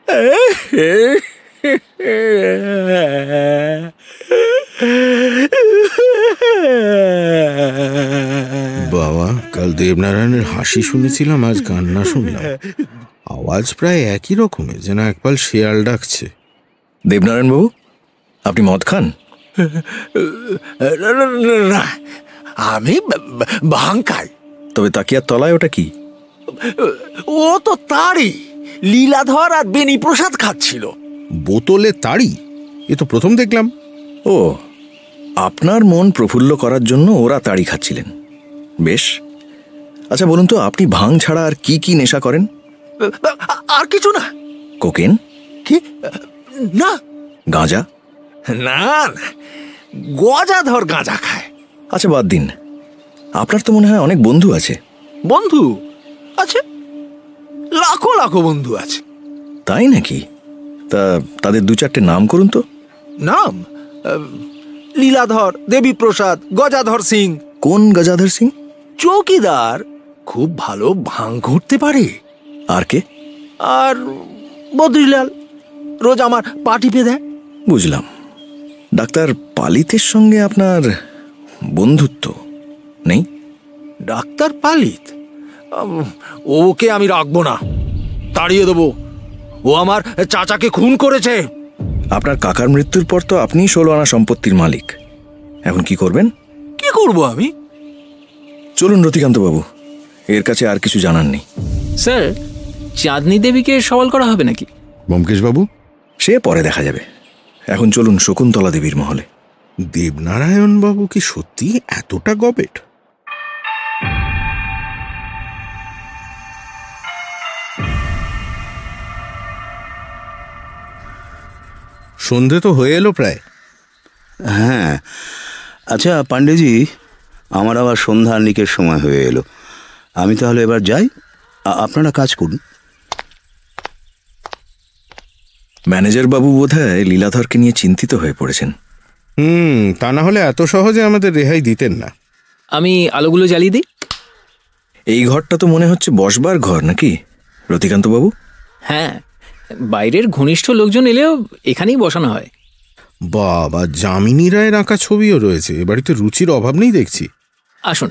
বাবা, কাল দেবনারায়ণের হাসি শুনেছিলাম, আজ কান্না শুনলাম। আওয়াজ প্রায় একই রকমের, যেন একপাল শেয়াল ডাকছে। দেবনারায়ণ বাবু, আপনি মদ খান? না, আমি ভাং খাই। তবে তাকিয়ার তলায় ওটা কি? ও তো তাড়ি, লীলাধর আর বেনি প্রসাদ খাচ্ছিল। বোতলে তাড়ি? এ তো প্রথম দেখলাম। ও, আপনার মন প্রফুল্ল করার জন্য ওরা তাড়ি খাচ্ছিলেন। বেশ, আচ্ছা বলুন তো, আপনি ভাং ছাড়া আর কি কি নেশা করেন? আর কিছু না। কোকেন? কি না। গাঁজা? না, গজাধর গাঁজা খায়। আচ্ছা বাদ দিন, আপনার তো মনে হয় অনেক বন্ধু আছে। বন্ধু আছে, লাখো লাখো বন্ধু আছে। তাই নাকি? তা তাদের দু চারটে নাম করুন তো। নাম? লীলাধর, দেবীপ্রসাদ, গজাধর সিং। কোন গজাধর সিং? চৌকিদার, খুব ভালো ভাং ঘুরতে পারে। আর কে? আর বদ্রিলাল, রোজ আমার পা টিপে দেয়। বুঝলাম। ডাক্তার পালিতের সঙ্গে আপনার বন্ধুত্ব নেই? ডাক্তার পালিত? ওকে আমি রাখবো না, তাড়িয়ে দেবো। ও আমার চাচাকে খুন করেছে। আপনার কাকার মৃত্যুর পর তো আপনি ষোলো আনা সম্পত্তির মালিক, এখন কি করবেন? কি করব আমি? চলুন রতিকান্ত বাবু, এর কাছে আর কিছু জানার নেই। স্যার, চাঁদনী দেবীকে সওয়াল করা হবে নাকি? ব্যোমকেশ বাবু, সে পরে দেখা যাবে। এখন চলুন শকুন্তলা দেবীর মহলে। দেবনারায়ণ বাবু কি সত্যি এতটা গবেট? সন্ধে তো হয়ে এলো প্রায়। হ্যাঁ, আচ্ছা পাণ্ডেজি, আমার আবার সন্ধ্যা আহ্নিকের সময় হয়ে এলো। আমি তাহলে এবার যাই, আপনারা কাজ করুন। ম্যানেজার বাবু বোধহয় লীলাধরকে নিয়ে চিন্তিত হয়ে পড়েছেন। হুম, তা না হলে এত সহজে আমাদের রেহাই দিতেন না। আমি আলোগুলো জ্বালিয়ে দিই। এই ঘরটা তো মনে হচ্ছে বসবার ঘর নাকি রতিকান্ত বাবু? হ্যাঁ, বাইরের ঘনিষ্ঠ লোকজন এলেও এখানেই বসানো হয়। বাবা, যামিনী রায়ের আঁকা ছবিও রয়েছে। এ বাড়িতে রুচির অভাব নেই দেখছি। আসুন।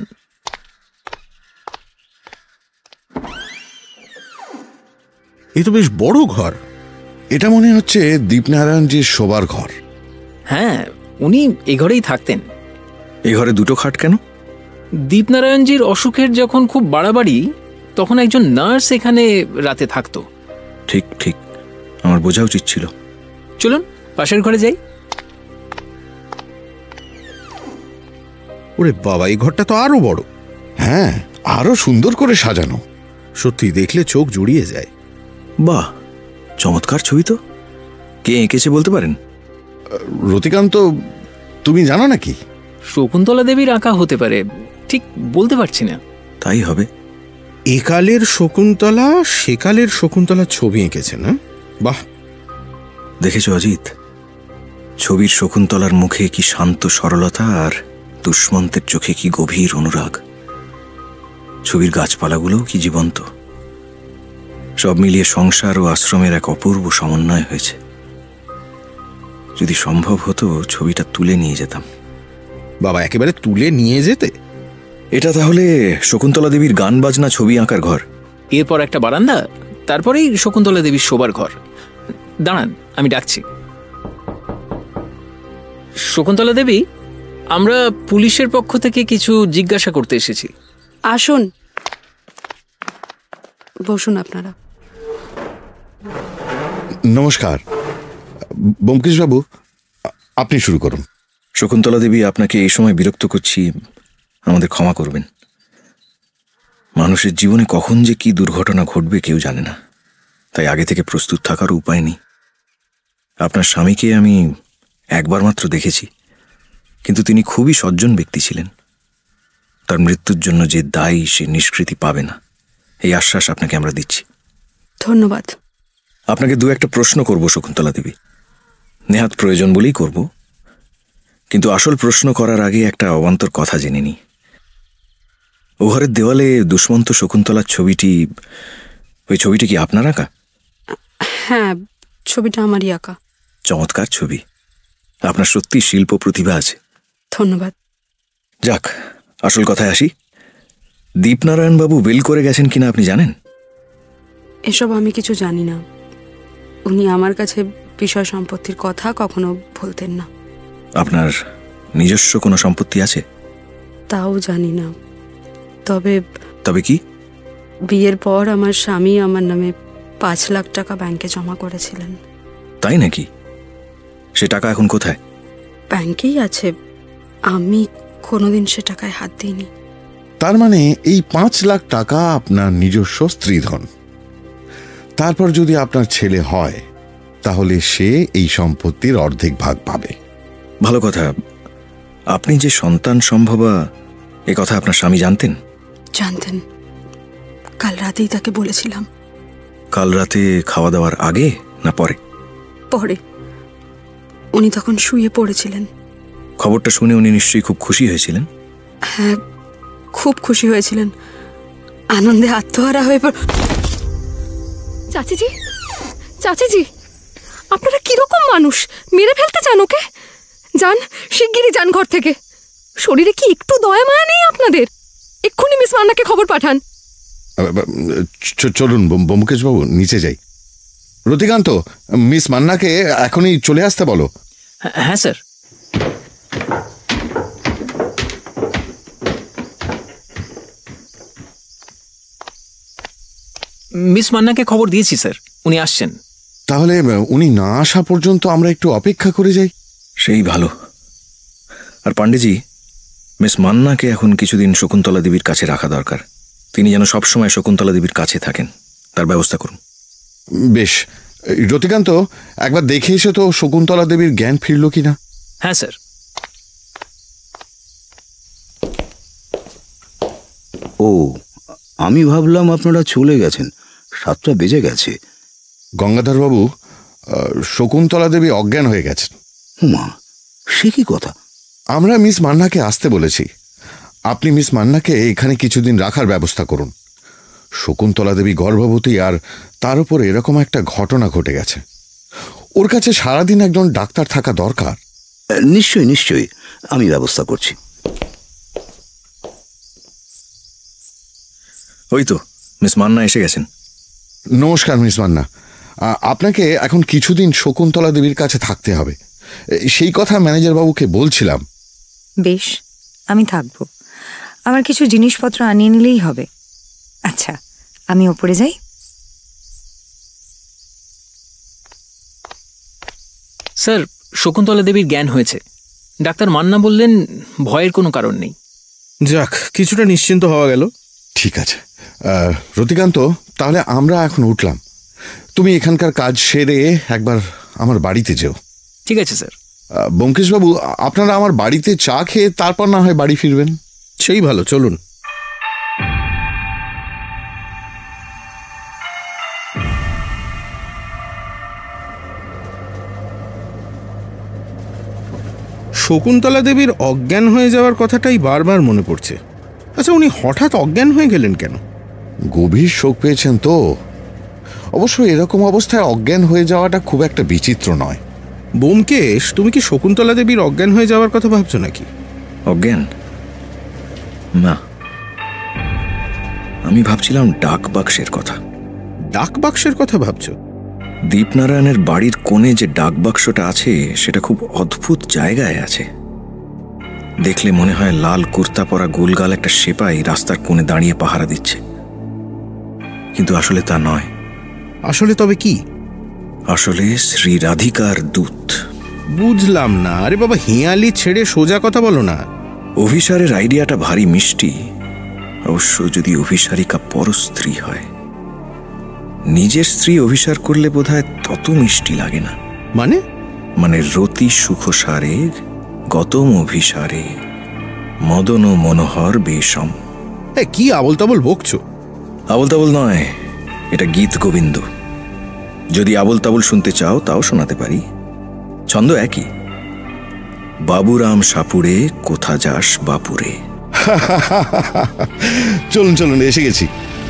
এ তো বেশ বড় ঘর। এটা মনে হচ্ছে দীপনারায়ণজির শোবার ঘর। হ্যাঁ, উনি এই ঘরেই থাকতেন। এই ঘরে দুটো খাট কেন? দীপনারায়ণজির অসুখের যখন খুব বাড়াবাড়ি, তখন একজন নার্স এখানে রাতে থাকতো। ঠিক ঠিক, আমার বোঝা উচিত ছিল। চলুন পাশের ঘরে যাই। ওরে বাবা, এই ঘরটা তো আরো বড়। হ্যাঁ, আরো সুন্দর করে সাজানো। সত্যি দেখলে চোখ জুড়িয়ে যায়। বাহ, চমৎকার ছবি তো। কে এঁকেছে বলতে পারেন? রতিকান্ত, তুমি জানো নাকি? শকুন্তলা দেবীর আঁকা হতে পারে, ঠিক বলতে পারছি না। তাই হবে। একালের শকুন্তলা সেকালের শকুন্তলার ছবি এঁকেছে না? বাহ। দেখেছ অজিত, ছবির শকুন্তলার মুখে কি শান্ত সরলতা, আর দুষ্মন্তের চোখে কি গভীর অনুরাগ। ছবির গাছপালাগুলোও কি জীবন্ত। সব মিলিয়ে সংসার ও আশ্রমের এক অপূর্ব সমন্বয় হয়েছে। যদি সম্ভব হতো ছবিটা তুলে নিয়ে যেতাম। বাবা, একেবারে তুলে নিয়ে যেতে? এটা তাহলে শকুন্তলা দেবীর গান বাজনা ছবি আঁকার ঘর। এরপর একটা বারান্দা, তারপরেই শকুন্তলা দেবীর শোবার ঘর। দাঁড়ান, আমি ডাকছি। শকুন্তলা দেবী, আমরা পুলিশের পক্ষ থেকে কিছু জিজ্ঞাসা করতে এসেছি। আসুন, বসুন আপনারা। নমস্কার ব্যোমকেশবাবু, আপনি শুরু করুন। শকুন্তলা দেবী, আপনাকে এই সময় বিরক্ত করছি, আমাদের ক্ষমা করবেন। মানুষের জীবনে কখন যে কি দুর্ঘটনা ঘটবে কেউ জানে না, তাই আগে থেকে প্রস্তুত থাকার উপায় নেই। আপনার স্বামীকে আমি একবার মাত্র দেখেছি, কিন্তু তিনি খুবই সজ্জন ব্যক্তি ছিলেন। তার মৃত্যুর জন্য যে দায়ী সে নিষ্কৃতি পাবে না, এই আশ্বাস আপনাকে আমরা দিচ্ছি। ধন্যবাদ। আপনাকে দু একটা প্রশ্ন করব শকুন্তলা দেবী, নেহাত প্রয়োজন বলেই করব, কিন্তু আসল প্রশ্ন করার আগে একটা অবান্তর কথা জেনে নিই। ও ঘরের দেওয়ালে দুষ্মন্ত শকুন্তলার ছবিটি, ওই ছবিটি কি আপনার আঁকা? হ্যাঁ, ছবিটা আমারই আঁকা। চমৎকার ছবি, আপনার সত্যি শিল্প প্রতিভা আছে। ধন্যবাদ। যাক, আসল কথায় আসি। দীপনারায়ণ বাবু বেল করে গেছেন কিনা আপনি জানেন? এসব আমি কিছু জানি না। উনি আমার কাছে বিষয় সম্পত্তির কথা কখনো বলতেন না। আপনার নিজস্ব কোনো সম্পত্তি আছে? তাও জানি না। তবে তবে কি? বিয়ের পর আমার স্বামী আমার নামে পাঁচ লাখ টাকা ব্যাংকে জমা করেছিলেন। তাই নাকি? সে টাকা এখন কোথায়? ব্যাংকেই আছে, আমি কোনোদিন সে টাকায় হাত দিইনি। তার মানে এই পাঁচ লাখ টাকা আপনার নিজস্ব স্ত্রীধন। তারপর যদি আপনার ছেলে হয়, তাহলে সে এই সম্পত্তির অর্ধেক ভাগ পাবে। ভালো কথা। আপনি যে সন্তান সম্ভবা, এ কথা আপনার স্বামী জানতেন? জানতেন, কাল রাতেই তাকে বলেছিলাম। কাল রাতে খাওয়া দাওয়ার আগে না পরে? পরে। উনি তখন শুয়ে পড়েছিলেন। খবরটা শুনে উনি নিশ্চয়ই খুব খুশি হয়েছিলেন। হ্যাঁ, খুব খুশি হয়েছিলেন, আনন্দে আত্মহারা হয়ে পড়। চাচিজি, চাচিজি, আপনারা কিরকম মানুষ? মেরে ফেলতে চান ওকে? যান, শিগগিরই যান ঘর থেকে। শরীরে কি একটু দয়া মায়া নেই আপনাদের? এক্ষুনি মিস মান্নাকে খবর পাঠান। চলুন ব্যোমকেশবাবু, নিচে যাই। রতিকান্ত, মিস মান্নাকে এখনই চলে আসতে বলো। হ্যাঁ স্যার। মিস মান্নাকে খবর দিয়েছি স্যার, উনি আসছেন। তাহলে উনি না আসা পর্যন্ত আমরা একটু অপেক্ষা করে যাই। সেই ভালো। আর পাণ্ডেজি, মিস মান্নাকে এখন কিছুদিন শকুন্তলা দেবীর কাছে রাখা দরকার। তিনি যেন সবসময় শকুন্তলা দেবীর কাছে থাকেন, তার ব্যবস্থা করুন। বেশ। রতিকান্ত, একবার দেখে এসে তো শকুন্তলা দেবীর জ্ঞান ফিরল কিনা। হ্যাঁ স্যার, ও, আমি ভাবলাম আপনারা চলে গেছেন, সাতটা বেজে গেছে। গঙ্গাধরবাবু, শকুন্তলা দেবী অজ্ঞান হয়ে গেছেন। মা, সে কি কথা? আমরা মিস মান্নাকে আসতে বলেছি। আপনি মিস মান্নাকে এখানে কিছুদিন রাখার ব্যবস্থা করুন। শকুন্তলা দেবী গর্ভবতী, আর তার উপর এরকম একটা ঘটনা ঘটে গেছে। ওর কাছে সারাদিন একজন ডাক্তার থাকা দরকার। নিশ্চয়ই নিশ্চয়ই, আমি ব্যবস্থা করছি। ওই তো মিস মান্না এসে গেছেন। নমস্কার মিস মান্না, আপনাকে এখন কিছুদিন শকুন্তলা দেবীর কাছে থাকতে হবে, সেই কথা ম্যানেজার বাবুকে বলছিলাম। বেশ, আমি থাকব। আমার কিছু জিনিসপত্র আনিয়ে নিলেই হবে। আচ্ছা, আমি ওপরে যাই। স্যার, শকুন্তলা দেবীর জ্ঞান হয়েছে। ডাক্তার মান্না বললেন ভয়ের কোনো কারণ নেই। যাক, কিছুটা নিশ্চিন্ত হওয়া গেল। ঠিক আছে রতিকান্ত, তাহলে আমরা এখন উঠলাম। তুমি এখানকার কাজ সেরে একবার আমার বাড়িতে যেও। ঠিক আছে স্যার। ব্যোমকেশবাবু, আপনারা আমার বাড়িতে চা খেয়ে তারপর না হয় বাড়ি ফিরবেন। সেই ভালো, চলুন। শকুন্তলা দেবীর অজ্ঞান হয়ে যাওয়ার কথাটাই বারবার মনে পড়ছে। আচ্ছা, উনি হঠাৎ অজ্ঞান হয়ে গেলেন কেন? গভীর শোক পেয়েছেন তো। অবশ্য এরকম অবস্থায় অজ্ঞান হয়ে যাওয়াটা খুব একটা বিচিত্র নয়। ব্যোমকেশ, তুমি কি শকুন্তলা দেবীর অজ্ঞান হয়ে যাওয়ার কথা ভাবছো নাকি? অজ্ঞান না, আমি ভাবছিলাম ডাক বাক্সের কথা। ডাক বাক্সের কথা ভাবছো? দীপনারায়ণের বাড়ির কোণে যে ডাক বাক্সটা আছে সেটা খুব অদ্ভুত জায়গায় আছে। দেখলে মনে হয় লাল কুর্তা পরা গোলগাল একটা সেপাই রাস্তার কোণে দাঁড়িয়ে পাহারা দিচ্ছে, কিন্তু আসলে তা নয়। আসলে তবে কি? আসলে শ্রী রাধিকার দূত। বুঝলাম না। আরে বাবা, হিয়ালি ছেড়ে সোজা কথা বলো না। অভিসারের আইডিয়াটা ভারী মিষ্টি, অবশ্য যদি অভিসারিকা পরস্ত্রী হয়। নিজের স্ত্রী অভিসার করলে বোধহয় তত মিষ্টি লাগে না। মানে? মানে রতি সুখসারে গতম অভিসারে মদন মনোহর বেশম। কি আবল তাবল বকছো? আবল তাবল নয়, এটা গীত গোবিন্দ। যদি আবল তাবল শুনতে চাও তাও শোনাতে পারি। ছন্দ একই। বাবুরাম সাপুরে কোথা যাস বাপুরে। চলুন চলুন, এসে গেছি।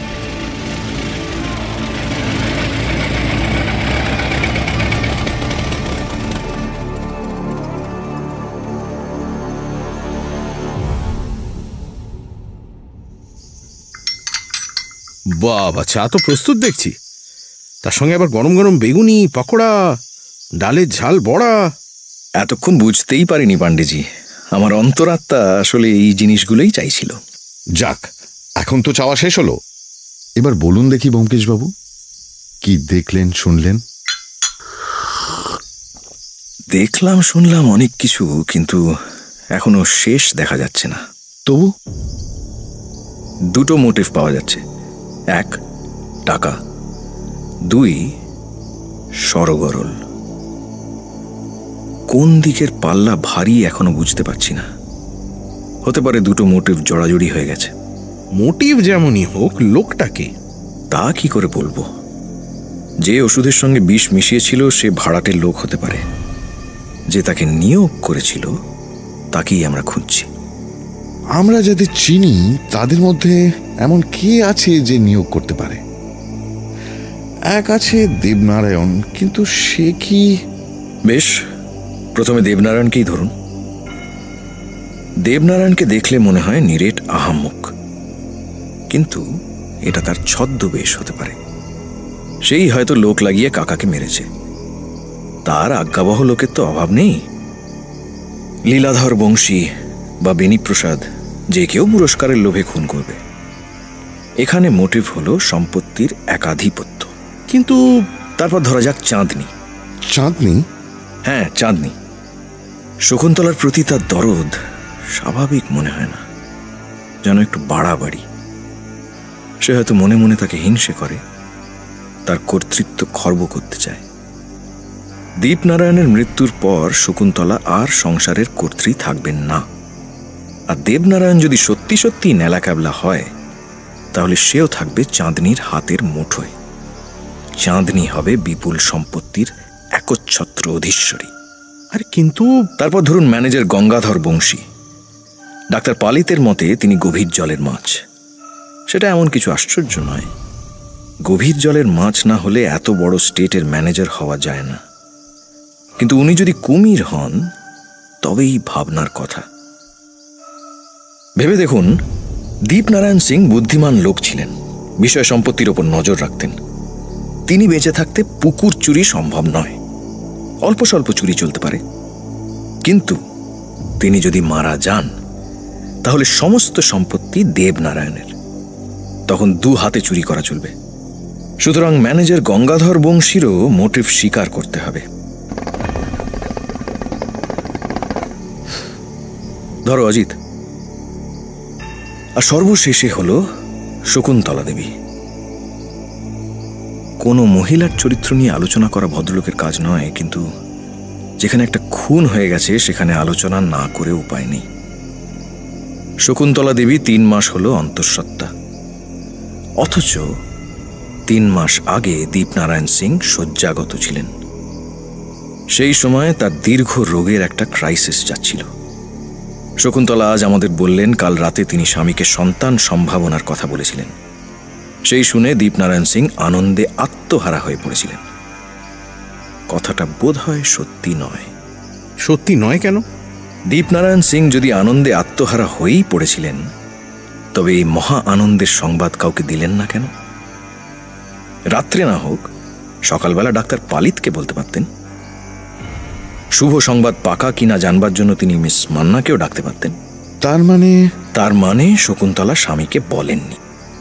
বাবা, চা তো প্রস্তুত দেখছি। তার সঙ্গে আবার গরম গরম বেগুনি, পকোড়া, ডালের ঝাল বড়া। এতক্ষণ বুঝতেই পারিনি পান্ডেজি, আমার অন্তরাত্মা আসলে এই জিনিসগুলোই চাইছিল। যাক, এখন তো চাওয়া শেষ হলো। এবার বলুন দেখি ব্যোমকেশবাবু, কি দেখলেন শুনলেন? দেখলাম শুনলাম অনেক কিছু, কিন্তু এখনো শেষ দেখা যাচ্ছে না। তবু দুটো মোটিভ পাওয়া যাচ্ছে। এক, টাকা। দুই, সরগরল। কোন দিকের পাল্লা ভারী এখনো বুঝতে পারছি না। হতে পারে দুটো মোটিভ জড়াজড়ি হয়ে গেছে। মোটিভ যেমনই হোক, লোকটাকে তা কি করে বলবো? যে ওষুধের সঙ্গে বিষ মিশিয়েছিল সে ভাড়াটের লোক হতে পারে। যে তাকে নিয়োগ করেছিল তাকেই আমরা খুঁজছি। আমরা যাদের চিনি তাদের মধ্যে এমন কে আছে যে নিয়োগ করতে পারে? এক আছে দেবনারায়ণ, কিন্তু সে কি? বেশ, প্রথমে দেবনারায়ণকেই ধরুন। দেবনারায়ণকে দেখলে মনে হয় নিরেট আহাম্মক, কিন্তু এটা তার ছদ্মবেশ হতে পারে। সেই হয়তো লোক লাগিয়ে কাকাকে মেরেছে। তার আজ্ঞাবহ লোকের তো অভাব নেই। লীলাধর বংশী বা বেণীপ্রসাদ যে কেউ পুরস্কারের লোভে খুন করবে। এখানে মোটিভ হলো সম্পত্তির একাধিপত্য। কিন্তু তারপর ধরা যাক চাঁদনি। চাঁদনি? হ্যাঁ, চাঁদনি। শকুন্তলার প্রতি তার দরদ স্বাভাবিক মনে হয় না, যেন একটু বাড়াবাড়ি। সে হয়তো মনে মনে তাকে হিংসে করে, তার কর্তৃত্ব খর্ব করতে চায়। দীপনারায়ণের মৃত্যুর পর শকুন্তলা আর সংসারের কর্ত্রী থাকবেন না। আর দেবনারায়ণ যদি সত্যি সত্যি নেলা ক্যাবলা হয়, তাহলে সেও থাকবে চাঁদনির হাতের মুঠোয়। চাঁদনি হবে বিপুল সম্পত্তির একচ্ছত্র অধীশ্বরী। আরে কিন্তু তারপর ধরুন ম্যানেজার গঙ্গাধর বংশী। ডাক্তার পালিতের মতে তিনি গভীর জলের মাছ। সেটা এমন কিছু আশ্চর্য নয়। গভীর জলের মাছ না হলে এত বড় স্টেটের ম্যানেজার হওয়া যায় না। কিন্তু উনি যদি কুমির হন তবেই ভাবনার কথা। ভেবে দেখুন, দীপনারায়ণ সিং বুদ্ধিমান লোক ছিলেন, বিষয় সম্পত্তির ওপর নজর রাখতেন। তিনি বেঁচে থাকতে পুকুর চুরি সম্ভব নয়। অল্প স্বল্প চুরি চলতে পারে, কিন্তু তিনি যদি মারা যান তাহলে সমস্ত সম্পত্তি দেবনারায়ণের। তখন দু হাতে চুরি করা চলবে। সুতরাং ম্যানেজার গঙ্গাধর বংশীরও মোটিভ স্বীকার করতে হবে। ধরো অজিত। আর সর্বশেষে হলো শকুন্তলা দেবী। কোনো মহিলার চরিত্র নিয়ে আলোচনা করা ভদ্রলোকের কাজ নয়, কিন্তু যেখানে একটা খুন হয়ে গেছে সেখানে আলোচনা না করে উপায় নেই। শকুন্তলা দেবী তিন মাস হলো অন্তঃসত্ত্বা, অথচ তিন মাস আগে দীপনারায়ণ সিং শয্যাগত ছিলেন। সেই সময় তার দীর্ঘ রোগের একটা ক্রাইসিস যাচ্ছিল। শকুন্তলা আজ আমাদের বললেন কাল রাতে তিনি স্বামীকে সন্তান সম্ভাবনার কথা বলেছিলেন। সেই শুনে দীপনারায়ণ সিং আনন্দে আত্মহারা হয়ে পড়েছিলেন। কথাটা বোধ হয় সত্যি নয়। সত্যি নয় কেন? দীপনারায়ণ সিং যদি আনন্দে আত্মহারা হয়েই পড়েছিলেন, তবে এই মহা আনন্দের সংবাদ কাউকে দিলেন না কেন? রাত্রে না হোক সকালবেলা ডাক্তার পালিতকে বলতে পারতেন। শুভ সংবাদ পাকা কিনা জানবার জন্য তিনি মিস মান্নাকেও ডাকতে পারতেন। তার মানে তার মানে শকুন্তলা স্বামীকে বলেননি,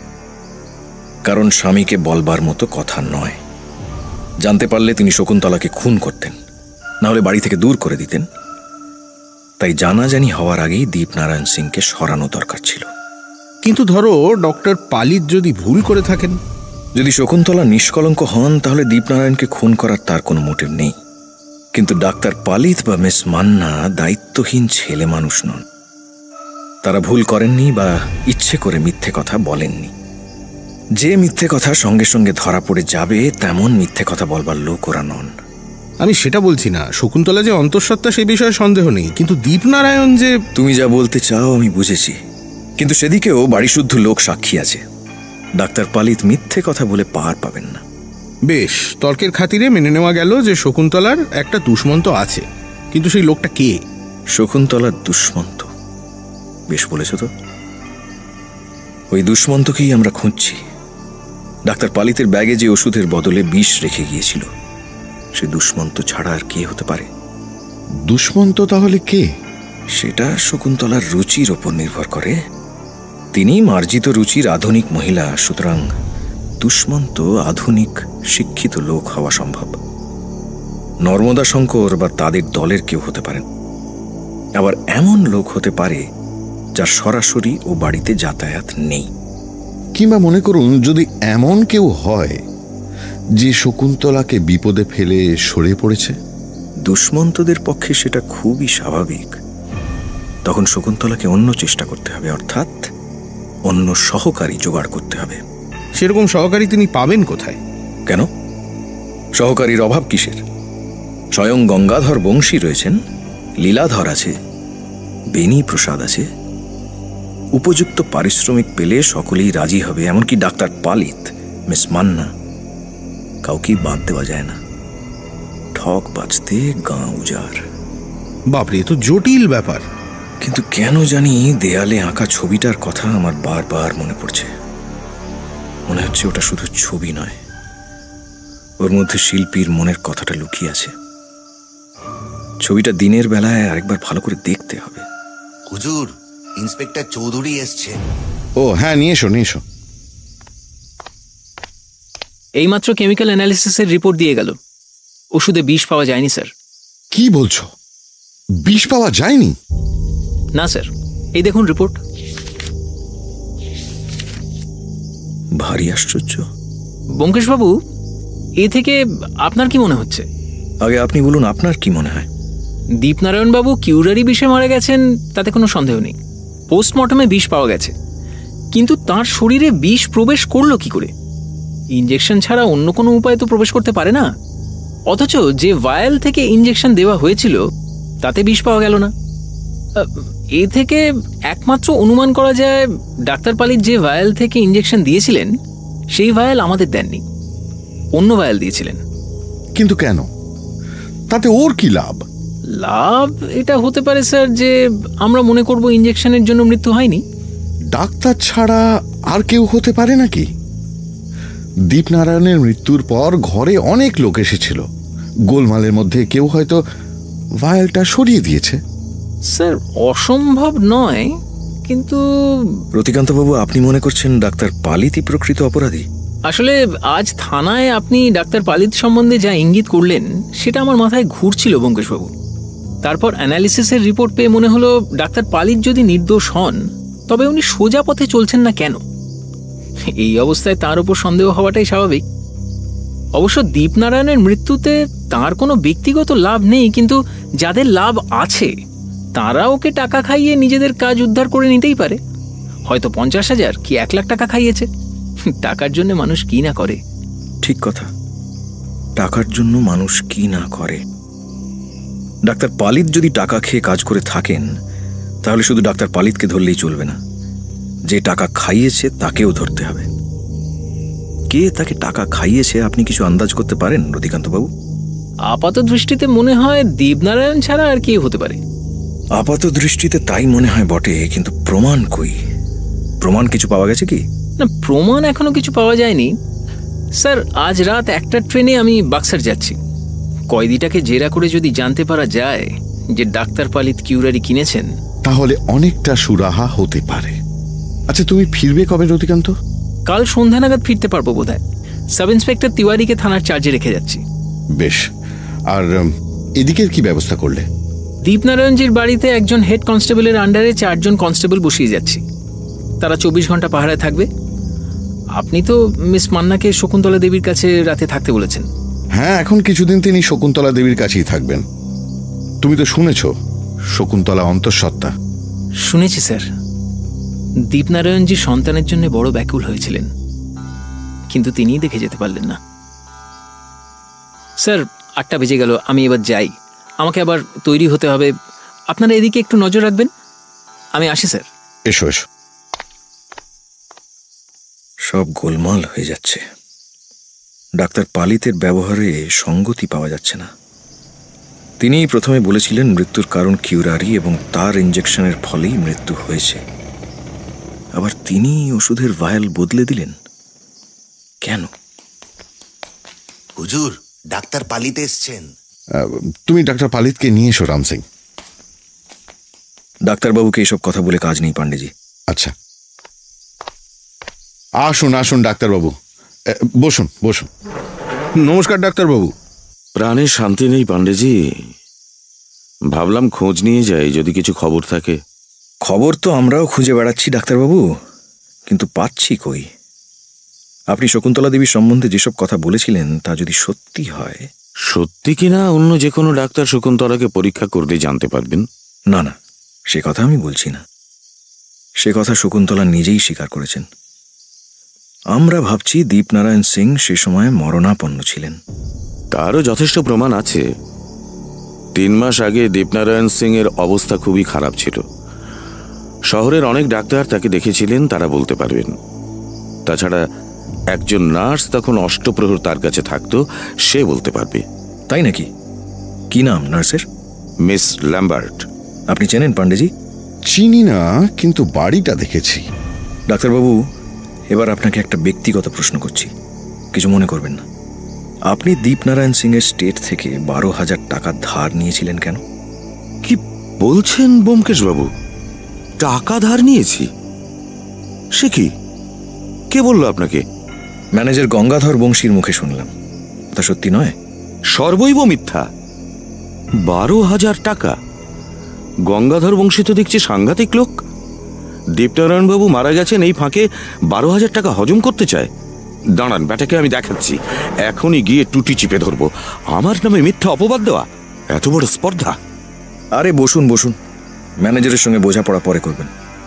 কারণ স্বামীকে বলবার মতো কথা নয়। জানতে পারলে তিনি শকুন্তলাকে খুন করতেন, না হলে বাড়ি থেকে দূর করে দিতেন। তাই জানাজানি হওয়ার আগেই দীপনারায়ণ সিংকে সরানো দরকার ছিল। কিন্তু ধরো ডক্টর পালিত যদি ভুল করে থাকেন, যদি শকুন্তলা নিষ্কলঙ্ক হন, তাহলে দীপনারায়ণকে খুন করার তার কোনো মোটিভ নেই। কিন্তু ডাক্তার পালিত বা মিস মান্না দায়িত্বহীন ছেলে মানুষ নন। তারা ভুল করেননি বা ইচ্ছে করে মিথ্যে কথা বলেননি। যে মিথ্যে কথা সঙ্গে সঙ্গে ধরা পড়ে যাবে তেমন মিথ্যে কথা বলবার লোক ওরা নন। আমি সেটা বলছি না। শকুন্তলা যে অন্তঃসত্ত্বা সে বিষয়ে সন্দেহ নেই, কিন্তু দীপনারায়ণ যে... তুমি যা বলতে চাও আমি বুঝেছি, কিন্তু সেদিকেও বাড়িশুদ্ধ লোক সাক্ষী আছে। ডাক্তার পালিত মিথ্যে কথা বলে পার পাবেন না। বেশ, তর্কের খাতিরে মেনে নেওয়া গেল যে শকুন্তলার একটা দুষ্মন্ত আছে, কিন্তু সেই লোকটা কে? শকুন্তলার দুষ্মন্ত? বেশ বলেছ তো। ওই দুষ্মন্তকেই আমরা খুঁজছি। ডাক্তার পালিতের ব্যাগে যে ওষুধের বদলে বিষ রেখে গিয়েছিল, সে দুষ্মন্ত ছাড়া আর কে হতে পারে? দুষ্মন্ত তাহলে কে? সেটা শকুন্তলার রুচির ওপর নির্ভর করে। তিনি মার্জিত রুচির আধুনিক মহিলা, সুতরাং দুষ্মন্ত আধুনিক শিক্ষিত লোক হওয়া সম্ভব। নর্মদা শঙ্কর বা তাদের দলের কেউ হতে পারেন। আবার এমন লোক হতে পারে যার সরাসরি ও বাড়িতে যাতায়াত নেই। কিংবা মনে করুন যদি এমন কেউ হয় যে শকুন্তলাকে বিপদে ফেলে সরে পড়েছে। দুষ্মন্তদের পক্ষে সেটা খুবই স্বাভাবিক। তখন শকুন্তলাকে অন্য চেষ্টা করতে হবে, অর্থাৎ অন্য সহকারী জোগাড় করতে হবে। সেরকম সহকারী তিনি পাবেন কোথায়? কেন? সহকারীর অভাব কিসের? স্বয়ং গঙ্গাধর বংশী রয়েছেন, লীলাধর আছে, বেনি প্রসাদ আছে। উপযুক্ত পারিশ্রমিক পেলে সকলেই রাজি হবে, এমনকি ডাক্তার পালিত, মিস মান্না। কাউকেই বাদ দেওয়া যায় না। ঠক বাঁচতে গাঁ উজাড়। বাপরে, তো জটিল ব্যাপার। কিন্তু কেন জানি দেয়ালে আঁকা ছবিটার কথা আমার বারবার মনে পড়ছে। মনে হচ্ছে ওটা শুধু ছবি নয়, ওর মধ্যে শিল্পীর মনের কথাটা লুকিয়ে আছে। ছবিটা দিনের বেলায় আরেকবার ভালো করে দেখতে হবে। হুজুর, ইন্সপেক্টর চৌধুরী এসছে। ও হ্যাঁ, নিয়ে এসো নিয়ে এসো। এইমাত্র কেমিক্যাল অ্যানালিসিসের রিপোর্ট দিয়ে গেল। ওষুধে বিষ পাওয়া যায়নি স্যার। কি বলছো? বিষ পাওয়া যায়নি? না স্যার, এই দেখুন রিপোর্ট। ভারী আশ্চর্য। ব্যোমকেশবাবু, এ থেকে আপনার কি মনে হচ্ছে? আগে আপনি বলুন, আপনার কি মনে হয়? দীপনারায়ণবাবু কিউরারি বিষে মারা গেছেন, তাতে কোনো সন্দেহ নেই। পোস্টমর্টমে বিষ পাওয়া গেছে, কিন্তু তার শরীরে বিষ প্রবেশ করলো কি করে? ইঞ্জেকশন ছাড়া অন্য কোনো উপায় তো প্রবেশ করতে পারে না। অথচ যে ভায়াল থেকে ইঞ্জেকশন দেওয়া হয়েছিল তাতে বিষ পাওয়া গেল না। এ থেকে একমাত্র অনুমান করা যায় ডাক্তার পালিত যে ভায়াল থেকে ইঞ্জেকশন দিয়েছিলেন সেই ভায়াল আমাদের দেননি, অন্য ভায়াল দিয়েছিলেন। কিন্তু কেন? তাতে ওর কি লাভ? লাভ এটা হতে পারে স্যার যে আমরা মনে করব ইঞ্জেকশনের জন্য মৃত্যু হয়নি। ডাক্তার ছাড়া আর কেউ হতে পারে নাকি? দীপনারায়ণের মৃত্যুর পর ঘরে অনেক লোক এসেছিল, গোলমালের মধ্যে কেউ হয়তো ভায়ালটা সরিয়ে দিয়েছে। স্যার অসম্ভব নয়, কিন্তু রতিকান্তবাবু, আপনি মনে করছেন ডাক্তার পালিতই প্রকৃত অপরাধী? আসলে আজ থানায় আপনি ডাক্তার পালিত সম্বন্ধে যা ইঙ্গিত করলেন সেটা আমার মাথায় ঘুরছিল ব্যোমকেশবাবু। তারপর অ্যানালিসিসের রিপোর্ট পেয়ে মনে হলো ডাক্তার পালিত যদি নির্দোষ হন তবে উনি সোজা পথে চলছেন না কেন? এই অবস্থায় তার উপর সন্দেহ হওয়াটাই স্বাভাবিক। অবশ্য দীপনারায়ণের মৃত্যুতে তার কোনো ব্যক্তিগত লাভ নেই, কিন্তু যাদের লাভ আছে তারা ওকে টাকা খাইয়ে নিজেদের কাজ উদ্ধার করে নিতেই পারে। হয়তো পঞ্চাশ হাজার কি এক লাখ টাকা খাইয়েছে। টাকার জন্য মানুষ কি না করে। ঠিক কথা, টাকার জন্য মানুষ কি না করে। ডাক্তার পালিত যদি টাকা খেয়ে কাজ করে থাকেন তাহলে শুধু ডাক্তার পালিতকে ধরলেই চলবে না, যে টাকা খাইয়েছে তাকেও ধরতে হবে। কে তাকে টাকা খাইয়েছে আপনি কিছু আন্দাজ করতে পারেন রতিকান্তবাবু? আপাত দৃষ্টিতে মনে হয় দীপনারায়ণ ছাড়া আর কে হতে পারে। আপাত দৃষ্টিতে তাই মনে হয় বটে, কিন্তু প্রমাণ কই? প্রমাণ কিছু পাওয়া গেছে কি? না, প্রমাণ এখনো কিছু পাওয়া যায়নি স্যার। আজ রাত একটা ট্রেনে আমি বাক্সার যাচ্ছি। কয়েদিটাকে জেরা করে যদি জানতে পারা যায় যে ডাক্তার পালিত কিউরারি কিনেছেন তাহলে অনেকটা সুরাহা হতে পারে। আচ্ছা, তুমি ফিরবে কবে রতিকান্ত? কাল সন্ধ্যা নাগাদ ফিরতে পারবো বোধহয়। সাব ইন্সপেক্টর তিওয়ারিকে থানার চার্জে রেখে যাচ্ছি। বেশ। আর এদিকের কি ব্যবস্থা করলে? দীপনারায়ণজির বাড়িতে একজন হেড কনস্টেবলের আন্ডারে চারজন কনস্টেবল বসিয়ে যাচ্ছি। তারা চব্বিশ ঘন্টা পাহারায় থাকবে। আপনি তো মিস মান্নাকে শকুন্তলা দেবীর কাছে রাতে থাকতে বলেছেন। হ্যাঁ, এখন কিছুদিন তিনি শকুন্তলা দেবীর কাছেই থাকবেন। তুমি তো শুনেছ শকুন্তলা অন্তঃসত্ত্বা। শুনেছি স্যার। দীপনারায়ণজি সন্তানের জন্য বড় ব্যাকুল হয়েছিলেন, কিন্তু তিনিই দেখে যেতে পারলেন না। স্যার, আটটা বেজে গেল, আমি এবার যাই। আমাকে আবার তৈরি হতে হবে। আপনারা এদিকে একটু নজর রাখবেন। আমি আসি স্যার। এসো এসো। সব গোলমাল হয়ে যাচ্ছে। ডাক্তার পালিতের ব্যবহারে সঙ্গতি পাওয়া যাচ্ছে না। তিনি প্রথমে বলেছিলেন মৃত্যুর কারণ কিউরারি এবং তার ইঞ্জেকশনের ফলেই মৃত্যু হয়েছে। আবার তিনি ওষুধের ভায়াল বদলে দিলেন কেন? হুজুর, ডাক্তার পালিত এসছেন। তুমি ডাক্তার পালিতকে নিয়ে এসো রাম সিং। ডাক্তারবাবুকে এসব কথা বলে কাজ নেই পান্ডেজি। আচ্ছা, আসুন আসুন ডাক্তারবাবু, বসুন বসুন। নমস্কার ডাক্তারবাবু। প্রাণে শান্তি নেই পান্ডেজি। ভাবলাম খোঁজ নিয়ে যাই, যদি কিছু খবর থাকে। খবর তো আমরাও খুঁজে বেড়াচ্ছি ডাক্তারবাবু, কিন্তু পাচ্ছি কই। আপনি শকুন্তলা দেবীর সম্বন্ধে যেসব কথা বলেছিলেন তা যদি সত্যি হয়। সত্যি কিনা অন্য যে কোনো ডাক্তার শকুন্তলাকে পরীক্ষা করলে জানতে পারবেন। না না, সে কথা আমি বলছি না। সে কথা শকুন্তলা নিজেই স্বীকার করেছেন। আমরা ভাবছি দীপনারায়ণ সিং সে সময় মরণাপন্ন ছিলেন। তারও যথেষ্ট প্রমাণ আছে। তিন মাস আগে দীপনারায়ণ সিং এর অবস্থা খুবই খারাপ ছিল। শহরের অনেক ডাক্তার তাকে দেখেছিলেন, তারা বলতে পারবেন। তাছাড়া একজন নার্স তখন অষ্টপ্রহর তার কাছে থাকতো, সে বলতে পারবে। তাই নাকি? কি নাম নার্সের? Miss Lambert. আপনি চেনেন পান্ডেজি? চিনি না, কিন্তু বাড়িটা দেখেছি। ডাক্তারবাবু, এবার আপনাকে একটা ব্যক্তিগত প্রশ্ন করছি, কিছু মনে করবেন না। আপনি দীপনারায়ণ সিং এর স্টেট থেকে বারো হাজার টাকা ধার নিয়েছিলেন কেন? কি বলছেন ব্যোমকেশ বাবু? টাকা ধার নিয়েছি? সে কি? কে বলল আপনাকে? ম্যানেজার গঙ্গাধর বংশীর মুখে শুনলাম। তা সত্যি নয়? সর্বৈব মিথ্যা। বারো হাজার টাকা? গঙ্গাধর বংশী তো দেখছি সাংঘাতিক লোক। দীপনারায়ণ বাবু মারা গেছেন এই ফাঁকে বারো হাজার টাকা হজম করতে চায়। দাঁড়ান, ব্যাটাকে আমি দেখাচ্ছি। এখনই গিয়ে টুটি চিপে ধরবো। আমার নামে মিথ্যা অপবাদ দেওয়া, এত বড় স্পর্ধা! আরে বসুন বসুন, ম্যানেজারের সঙ্গে বোঝাপড়া পরে করবেন।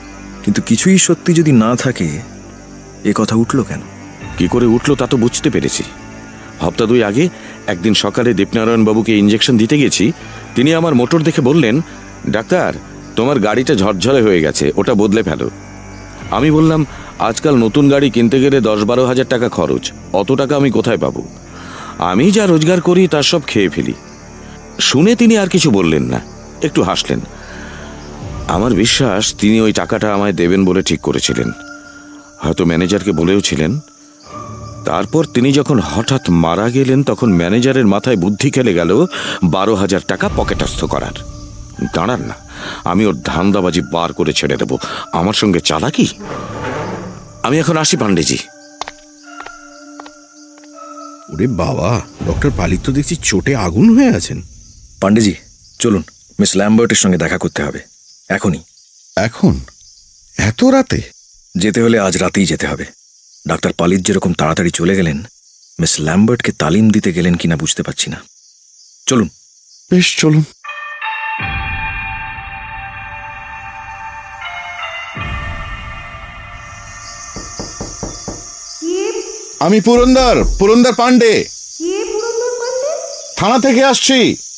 কিন্তু কিছুই সত্যি যদি না থাকে এ কথা উঠল কেন? কি করে উঠলো তা তো বুঝতে পেরেছি। হপ্তা দুই আগে একদিন সকালে দীপনারায়ণ বাবুকে ইঞ্জেকশন দিতে গেছি। তিনি আমার মোটর দেখে বললেন, ডাক্তার তোমার গাড়িটা ঝরঝরে হয়ে গেছে, ওটা বদলে ফেলো। আমি বললাম, আজকাল নতুন গাড়ি কিনতে গেলে দশ বারো হাজার টাকা খরচ, অত টাকা আমি কোথায় পাবো? আমি যা রোজগার করি তার সব খেয়ে ফেলি। শুনে তিনি আর কিছু বললেন না, একটু হাসলেন। আমার বিশ্বাস তিনি ওই টাকাটা আমায় দেবেন বলে ঠিক করেছিলেন, হয়তো ম্যানেজারকে বলেও ছিলেন। তারপর তিনি যখন হঠাৎ মারা গেলেন তখন ম্যানেজারের মাথায় বুদ্ধি খেলে গেল বারো হাজার টাকা পকেটস্থ করার। দাঁড়ান না, আমি ওর ধান্দাবাজি বার করে ছেড়ে দেব। আমার সঙ্গে চালাকি? আমি এখন আসি পান্ডেজি। ওরে বাবা, ডক্টর পালিত তো দেখছি চোটে আগুন হয়ে আছেন। পান্ডেজি চলুন, মিস ল্যাম্বার্টের সঙ্গে দেখা করতে হবে এখনই। এখন? এত রাতে? যেতে হলে আজ রাতেই যেতে হবে। ডাক্তার পালিত যেরকম তাড়াতাড়ি চলে গেলেন, মিস ল্যাম্বার্টকে তালিম দিতে গেলেন কিনা বুঝতে পারছি না। চলুন। বেশ, চলুন। আমি পুরন্দর পুরন্দর পান্ডে, থানা থেকে আসছি।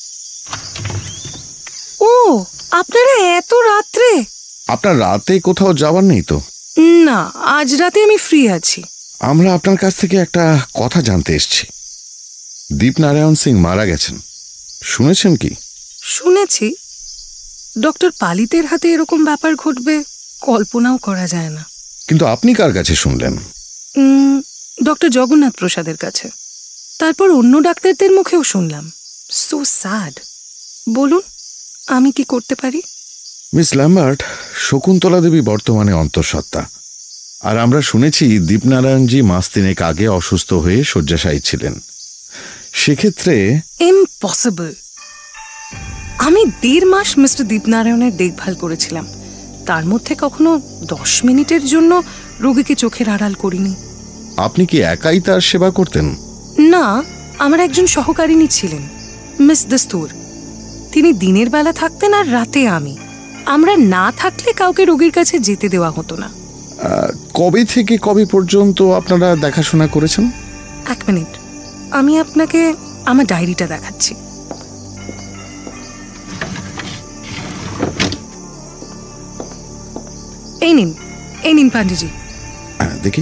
ও, আপনারা এত রাত্রে? আপনার রাতে কোথাও যাওয়ার নেই তো? না, আজ রাতে আমি ফ্রি আছি। আমরা আপনার কাছ থেকে একটা কথা জানতে এসেছি। দীপনারায়ণ সিং মারা গেছেন, শুনেছেন কি? শুনেছি। ডক্টর পালিতের হাতে এরকম ব্যাপার ঘটবে কল্পনাও করা যায় না। কিন্তু আপনি কার কাছে শুনলেন? ডক্টর জগন্নাথ প্রসাদের কাছে। তারপর অন্য ডাক্তারদের মুখেও শুনলাম। So sad. বলুন, আমি কি করতে পারি? মিস ল্যাম্বার্ট, শকুন্তলা দেবী বর্তমানে অন্তঃসত্ত্বা, আর আমরা শুনেছি দীপনারায়ণজি মাস তিনেক আগে অসুস্থ হয়ে শয্যাশায়ী ছিলেন। সেক্ষেত্রে ইম্পসিবল। আমি দেড় মাস মিস্টার দীপনারায়ণের দেখভাল করেছিলাম, তার মধ্যে কখনো দশ মিনিটের জন্য রোগীকে চোখের আড়াল করিনি। আপনি কি একাই তার সেবা করতেন? না, আমার একজন সহকারিনী ছিলেন, মিস দস্তুর। তিনি দিনের বেলা থাকতেন আর রাতে আমি। আমরা না থাকলে কাউকে রোগীর কাছে যেতে দেওয়া হতো না। কবে থেকে কবে পর্যন্ত আপনারা দেখাশোনা করেছেন? এক মিনিট, আমি আপনাকে আমার ডায়েরিটা দেখাচ্ছি। এই নিন, এই নিন পান্ডেজি। দেখি।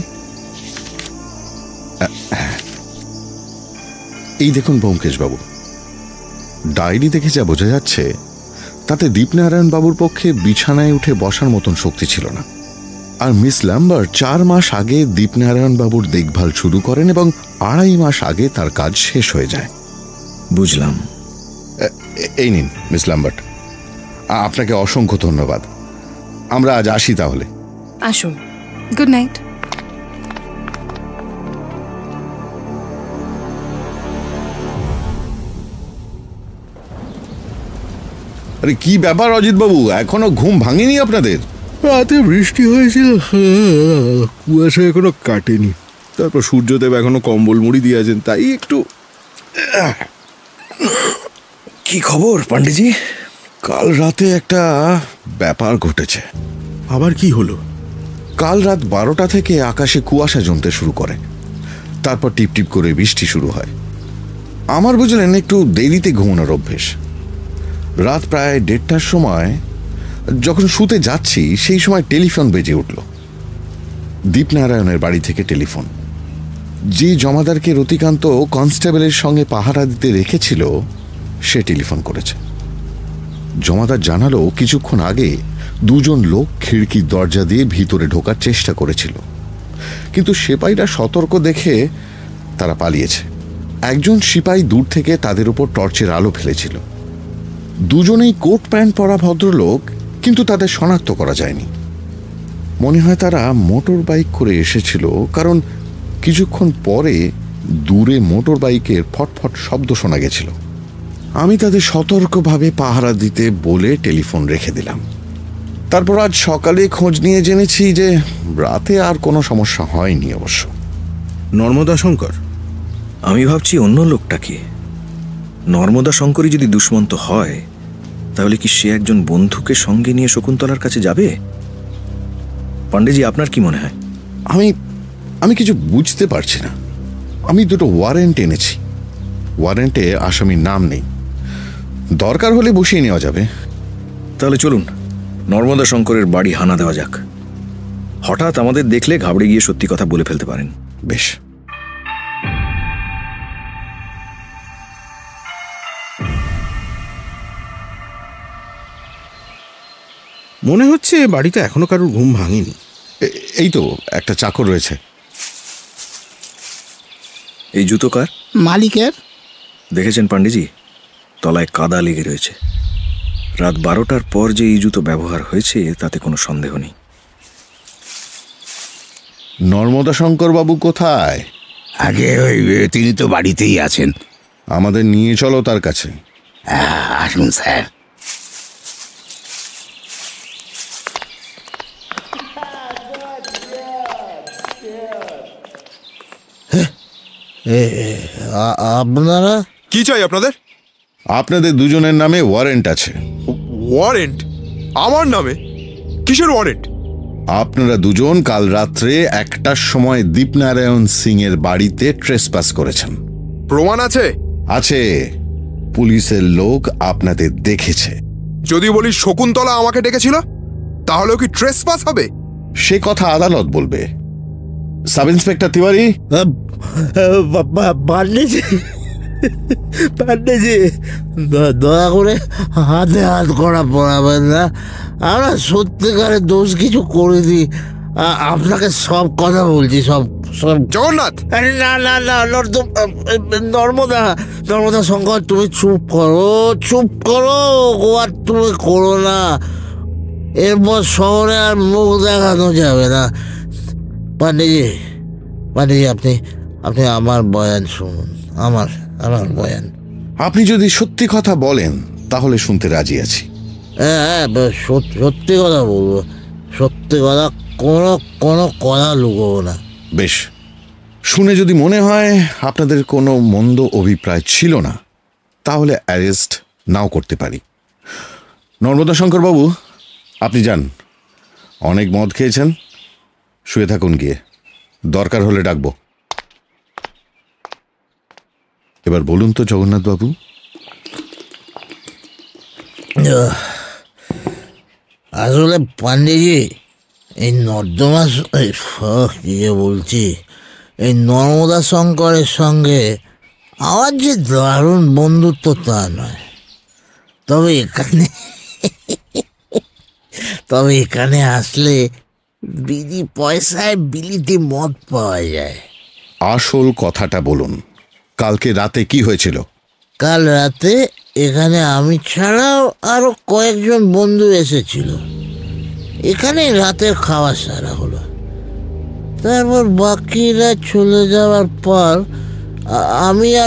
এই দেখুন ব্যোমকেশ বাবু, ডায়েরি দেখে যা বোঝা যাচ্ছে তাতে দীপনারায়ণ বাবুর পক্ষে বিছানায় উঠে বসার মতন শক্তি ছিল না। আর মিস ল্যাম্বার্ট চার মাস আগে দীপনারায়ণ বাবুর দেখভাল শুরু করেন এবং আড়াই মাস আগে তার কাজ শেষ হয়ে যায়। বুঝলাম। এই নিন মিস ল্যাম্বার্ট, আপনাকে অসংখ্য ধন্যবাদ। আমরা আজ আসি তাহলে। আসুন। Good night. আরে কি ব্যাপার অজিত বাবু, এখনো ঘুম ভাঙেনি আপনাদের? রাতে বৃষ্টি হয়েছিল, কুয়াশা এখনো কাটেনি। তারপর সূর্যদেব এখনো কম্বল মুড়ি দিয়ে আছেন, তাই একটু। কি খবর পান্ডেজি? কাল রাতে একটা ব্যাপার ঘটেছে। আবার কি হলো? কাল রাত বারোটা থেকে আকাশে কুয়াশা জমতে শুরু করে, তারপর টিপ টিপ করে বৃষ্টি শুরু হয়। আমার বুঝলেন একটু দেরিতে ঘুমানোর অভ্যেস। রাত প্রায় দেড়টার সময় যখন শুতে যাচ্ছি সেই সময় টেলিফোন বেজে উঠল। দীপনারায়ণের বাড়ি থেকে টেলিফোন। যে জমাদারকে রতিকান্ত কনস্টেবলের সঙ্গে পাহারা দিতে রেখেছিল সে টেলিফোন করেছে। জমাদার জানালো কিছুক্ষণ আগে দুজন লোক খিড়কির দরজা দিয়ে ভিতরে ঢোকার চেষ্টা করেছিল, কিন্তু সিপাহীরা সতর্ক দেখে তারা পালিয়েছে। একজন সিপাহী দূর থেকে তাদের উপর টর্চের আলো ফেলেছিল। দুজনেই কোট প্যান্ট পরা ভদ্রলোক, কিন্তু তাদের শনাক্ত করা যায়নি। মনে হয় তারা মোটর বাইক করে এসেছিল, কারণ কিছুক্ষণ পরে দূরে মোটর বাইকের ফটফট শব্দ শোনা গেছিল। আমি তাদের সতর্কভাবে পাহারা দিতে বলে টেলিফোন রেখে দিলাম। তারপর আজ সকালে খোঁজ নিয়ে জেনেছি যে রাতে আর কোনো সমস্যা হয়নি। অবশ্য নর্মদা শঙ্কর? আমি ভাবছি অন্য লোকটা কি। নর্মদা শঙ্করই যদি দুষ্মন্ত হয় তাহলে কি সে একজন বন্ধুকে সঙ্গে নিয়ে শকুন্তলার কাছে যাবে? পান্ডেজি, আপনার কি মনে হয়? আমি আমি কিছু বুঝতে পারছি না। আমি দুটো ওয়ারেন্ট এনেছি, ওয়ারেন্টে আসামির নাম নেই। দরকার হলে বসিয়ে নেওয়া যাবে। তাহলে চলুন নর্মদা শঙ্করের বাড়ি হানা দেওয়া যাক। হঠাৎ আমাদের দেখলে ঘাবড়ে গিয়ে সত্যি কথা বলে ফেলতে পারেন। বেশ। মনে হচ্ছে বাড়িতে এখনো কারোর ঘুম ভাঙেনি। এই তো একটা চাকর রয়েছে। এই জুতো কার? মালিকের। দেখেছেন পান্ডেজি, তলায় কাদা লেগে রয়েছে। রাত বারোটার পর যে এই জুতো ব্যবহার হয়েছে তাতে কোনো সন্দেহ নেই। নর্মদা শঙ্কর বাবু কোথায়? আগে ওই তিনি তো বাড়িতেই আছেন। আমাদের নিয়ে চলো তার কাছে। আসুন স্যার। আপনারা কি চাই? আপনাদের আপনাদের দুজনের নামে ওয়ারেন্ট আছে। ওয়ারেন্ট? আমার নামে? কিসের ওয়ারেন্ট? আপনারা দুজন কাল রাত্রে একটার সময় দীপনারায়ণ সিং এর বাড়িতে ট্রেসপাস করেছেন। প্রমাণ আছে? আছে। পুলিশের লোক আপনাদের দেখেছে। যদি বলি শকুন্তলা আমাকে ডেকেছিল তাহলেও কি ট্রেসপাস হবে? সে কথা আদালত বলবে। Sub inspector Tiwari. পান্ডেজি, পান্ডেজি, দয়া করে হাতে হাত করা পড়াবেন না। আমরা সত্যিকারের দোষ কিছু করিনি। আপনাকে সব কথা বলছি, সব সব। জগন্নাথ! না না না, নর্মদা, নর্মদা শঙ্কর, তুমি চুপ করো, চুপ করো। ও আর তুমি করো না। এরপর শহরে আর মুখ দেখানো যাবে না। পান্ডেজি, পান্ডেজি, আপনি আপনি আমার বয়ান শুনুন। আমার আমার বয়ান। আপনি যদি সত্যি কথা বলেন তাহলে শুনতে রাজি আছি। হ্যাঁ হ্যাঁ, সত্যি কথা বলবো, সত্যি কথা, কোনো কোনো কথা লুকোবো না। বেশ। শুনে যদি মনে হয় আপনাদের কোনো মন্দ অভিপ্রায় ছিল না তাহলে অ্যারেস্ট নাও করতে পারি। নর্মদা শঙ্কর বাবু, আপনি যান। অনেক মদ খেয়েছেন, শুয়ে থাকুন গিয়ে। দরকার হলে ডাকবো। এবার বলুন তো জগন্নাথ বাবু। আসলে পান্ডেজি, এই নর্দমা কি বলছি, এই নর্মদা শঙ্করের সঙ্গে আমার যে দারুণ বন্ধুত্ব তা নয়। তবে এখানে তবে এখানে আসলে বিধি পয়সায় বিলিতি মদ পাওয়া যায়। আসল কথাটা বলুন, কালকে রাতে কি হয়েছিল? কাল রাতে এখানে আমি ছাড়াও আরো কয়েকজন বন্ধু এসেছিল। এখানে রাতের খাওয়া সারা হলো। তারপর বাকিরা চলে যাওয়ার পর আমি আর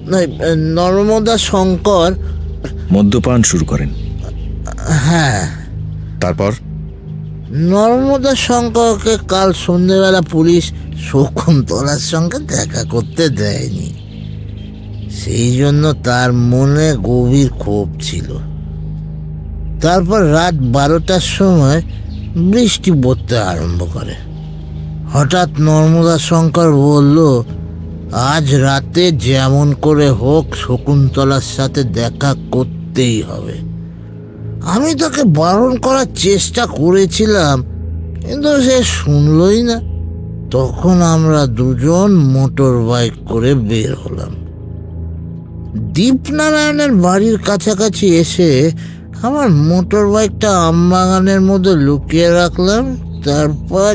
নর্মদা শঙ্কর মদ্যপান শুরু করেন। হ্যাঁ। তারপর নর্মদা শঙ্করকে কাল সন্ধ্যেবেলা পুলিশ শকুন্তলার সঙ্গে দেখা করতে দেয়নি। সেই জন্য তার মনে গভীর ক্ষোভ ছিল। তারপর রাত বারোটার সময় বৃষ্টি পড়তে আরম্ভ করে। হঠাৎ নর্মদা শঙ্কর বলল, আজ রাতে যেমন করে হোক শকুন্তলার সাথে দেখা করতেই হবে। আমি তাকে বারণ করার চেষ্টা করেছিলাম, কিন্তু সে শুনলই না। তখন আমরা দুজন মোটর বাইক করে বের হলাম। দীপনারায়ণের বাড়ির কাছাকাছি এসে আমার মোটর বাইকটা আমবাগানের মধ্যে লুকিয়ে রাখলাম। তারপর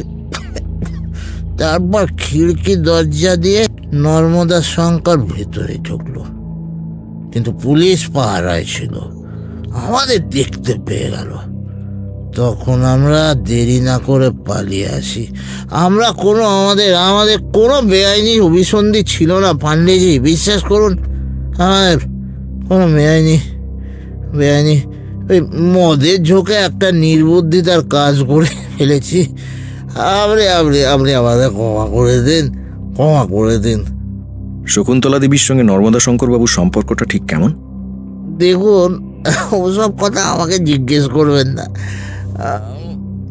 তারপর খিড়কি দরজা দিয়ে নর্মদা শঙ্কর ভেতরে ঢুকলো। কিন্তু পুলিশ পাহারায় ছিল, আমাদের দেখতে পেয়ে গেল। তখন আমরা দেরি না করে পালিয়ে আসি। আমরা কোনো আমাদের আমাদের কোনো বেআইনি অভিসন্ধি ছিল না পান্ডেজি, বিশ্বাস করুন। আমাদের কোনো বেআইনি বেআইনি ওই মদের ঝোঁকে একটা নির্বুদ্ধিতার কাজ করে ফেলেছি। আপনি আপনি আপনি আমাদের ক্ষমা করে দিন, ক্ষমা করে দিন। শকুন্তলা দেবীর সঙ্গে নর্মদা শঙ্কর বাবুর সম্পর্কটা ঠিক কেমন? দেখুন, ওসব কথা আমাকে জিজ্ঞেস করবেন না।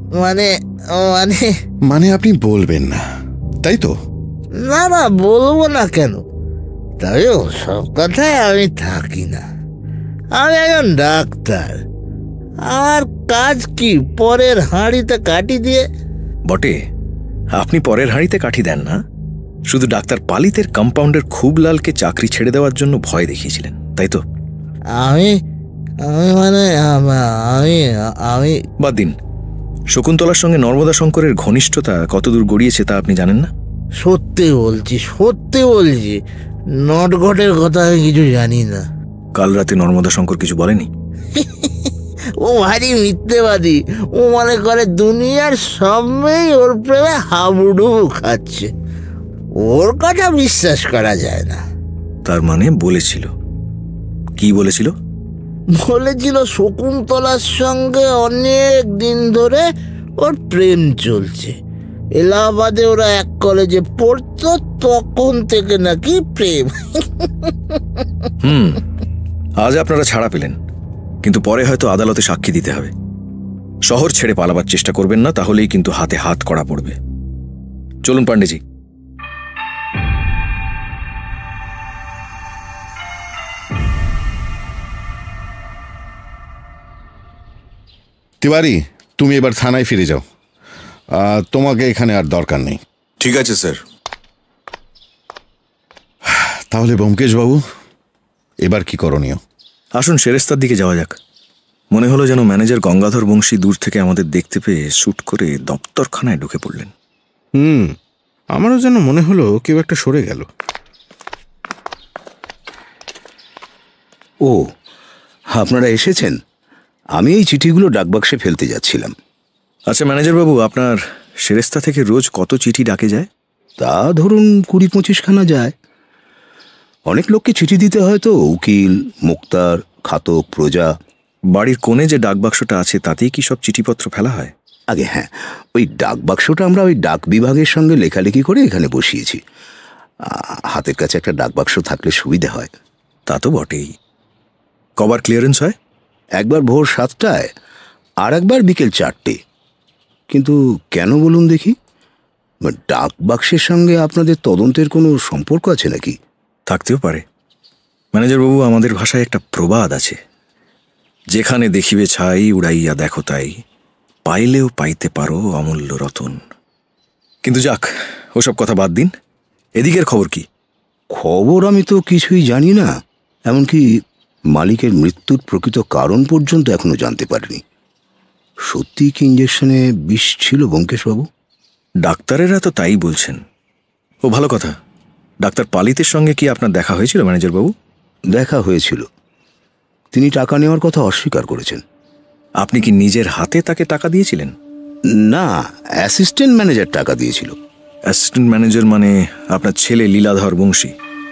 মানে মানে মানে আপনি বলবেন না, তাই তো? না না, বলবো না কেন? তবে সব কথায় আমি থাকি না। আমি একজন ডাক্তার, আমার কাজ কি পরের হাঁড়িতে কাঠি দিয়ে? বটে, আপনি পরের হাঁড়িতে কাঠি দেন না, শুধু ডাক্তার পালিতের কম্পাউন্ডার খুবলালকে চাকরি ছেড়ে দেওয়ার জন্য ভয় দেখিয়েছিলেন, তাই তো? আমি আমি মানে আমি আমি বাদ দিন। শকুন্তলার সঙ্গে নর্মদা শঙ্করের ঘনিষ্ঠতা কতদূর গড়িয়েছে তা আপনি জানেন না? সত্যি বলছি, সত্যি বলছি, নটঘটের কথা আমি কিছু জানি না। কাল রাতে নর্মদা শঙ্কর কিছু বলেনি? ও ভারী মিথ্যেবাদী। ও মনে করে দুনিয়ার সব মেয়েই ওর প্রেমে হাবুডুবু খাচ্ছে। ওর কথা বিশ্বাস করা যায় না। তার মানে বলেছিল? কি বলেছিল? বলেছিল শকুন্তলার সঙ্গে অনেক দিন ধরে ওর প্রেম চলছে। এলাহাবাদে ওরা এক কলেজে পড়তো, তখন থেকে নাকি প্রেম। হুম, আজ আপনারা ছাড়া পেলেন, কিন্তু পরে হয়তো আদালতে সাক্ষী দিতে হবে। শহর ছেড়ে পালাবার চেষ্টা করবেন না, তাহলেই কিন্তু হাতে হাত করা পড়বে। চলুন পান্ডেজি। তিওয়ারি, তুমি এবার থানায় ফিরে যাও। তোমাকে এখানে আর দরকার নেই। ঠিক আছে স্যার। তাহলে ব্যোমকেশ বাবু, এবার কি করণীয়? আসুন সেরেস্তার দিকে যাওয়া যাক। মনে হলো যেন ম্যানেজার গঙ্গাধর বংশী দূর থেকে আমাদের দেখতে পেয়ে শুট করে দপ্তরখানায় ঢুকে পড়লেন। হুম, আমারও যেন মনে হলো কেউ একটা সরে গেল। ও, আপনারা এসেছেন? আমি এই চিঠিগুলো ডাকবাক্সে ফেলতে যাচ্ছিলাম। আচ্ছা ম্যানেজারবাবু, আপনার সেরেস্তা থেকে রোজ কত চিঠি ডাকে যায়? তা ধরুন কুড়ি পঁচিশখানা যায়। অনেক লোককে চিঠি দিতে হয় তো, উকিল, মুক্তার, খাতক, প্রজা। বাড়ির কোণে যে ডাকবাক্সটা আছে তাতেই কি সব চিঠিপত্র ফেলা হয়? আগে হ্যাঁ, ওই ডাকবাক্সটা আমরা ওই ডাক বিভাগের সঙ্গে লেখালেখি করে এখানে বসিয়েছি। হাতের কাছে একটা ডাকবাক্স থাকলে সুবিধা হয়। তা তো বটেই। কবার ক্লিয়ারেন্স হয়? একবার ভোর সাতটায় আর একবার বিকেল চারটে। কিন্তু কেন বলুন দেখি? ডাক বাক্সের সঙ্গে আপনাদের তদন্তের কোনো সম্পর্ক আছে নাকি? থাকতেও পারে। ম্যানেজারবাবু, আমাদের ভাষায় একটা প্রবাদ আছে, যেখানে দেখিবে ছাই উড়াইয়া দেখো তাই, পাইলেও পাইতে পারো অমূল্য রতন। কিন্তু যাক, ওসব কথা বাদ দিন। এদিকের খবর কি? খবর আমি তো কিছুই জানি না। এমনকি মালিকের মৃত্যুর প্রকৃত কারণ পর্যন্ত এখনো জানতে পারিনি। সত্যি কি ইঞ্জেকশনে বিষ ছিল ব্যোমকেশবাবু? ডাক্তারেরা তো তাই বলছেন। ও ভালো কথা। ডাক্তার পালিতের সঙ্গে কি আপনার দেখা হয়েছিল ম্যানেজারবাবু? দেখা হয়েছিল। তিনি টাকা নেওয়ার কথা অস্বীকার করেছেন। আপনি কি নিজের হাতে তাকে টাকা দিয়েছিলেন? না, অ্যাসিস্ট্যান্ট ম্যানেজার টাকা দিয়েছিল। অ্যাসিস্ট্যান্ট ম্যানেজার মানে আপনার ছেলে লীলাধর বংশী?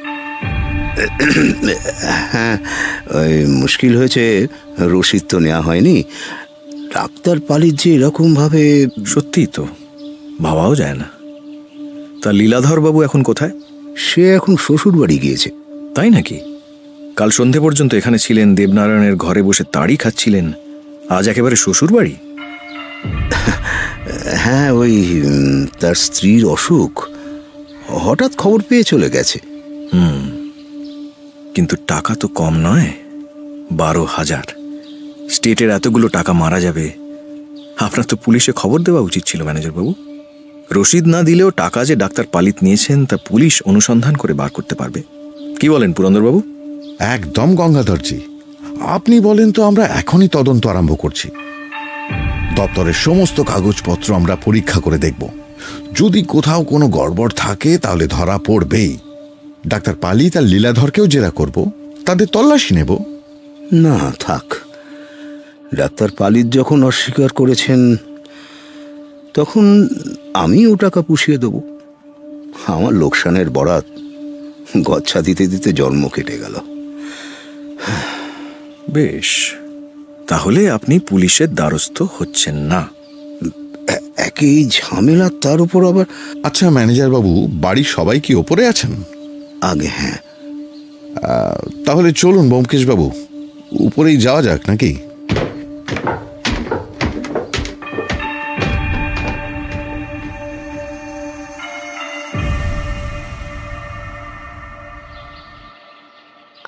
হ্যাঁ, ওই মুশকিল হয়েছে, রসিদ তো নেওয়া হয়নি। ডাক্তার পালিত যে এরকম ভাবে, সত্যিই তো ভাবাও যায় না। তা লীলাধর বাবু এখন কোথায়? সে এখন শ্বশুর বাড়ি গিয়েছে। তাই নাকি? কাল সন্ধে পর্যন্ত এখানে ছিলেন, দেবনারায়ণের ঘরে বসে তাড়ি খাচ্ছিলেন, আজ একেবারে শ্বশুর বাড়ি? হ্যাঁ, ওই তার স্ত্রীর অসুখ, হঠাৎ খবর পেয়ে চলে গেছে। হুম, কিন্তু টাকা তো কম নয়, বারো হাজার। স্টেটের এতগুলো টাকা মারা যাবে। আপনার তো পুলিশে খবর দেওয়া উচিত ছিল ম্যানেজারবাবু। রসিদ না দিলেও টাকা যে ডাক্তার পালিত নিয়েছেন তা পুলিশ অনুসন্ধান করে বার করতে পারবে। কি বলেন পুরন্দরবাবু? একদম গঙ্গাধরজি, আপনি বলেন তো আমরা এখনই তদন্ত আরম্ভ করছি। দপ্তরের সমস্ত কাগজপত্র আমরা পরীক্ষা করে দেখব। যদি কোথাও কোনো গড়বড় থাকে তাহলে ধরা পড়বেই। ডাক্তার পালিত আর লীলাধরকেও জেরা করব, তাদের তল্লাশি নেব। না থাক, ডাক্তার পালিত যখন অস্বীকার করেছেন তখন আমি ও টাকা পুষিয়ে দেব। আমার লোকসানের বরাত গচ্ছা দিতে দিতে জন্ম কেটে গেল। বেশ, তাহলে আপনি পুলিশের দ্বারস্থ হচ্ছেন না? একই ঝামেলা, তার উপর আবার। আচ্ছা ম্যানেজার বাবু, বাড়ির সবাই কি ওপরে আছেন? আগে হ্যাঁ। তাহলে চলুন ব্যোমকেশ বাবু, উপরেই যাওয়া যাক নাকি?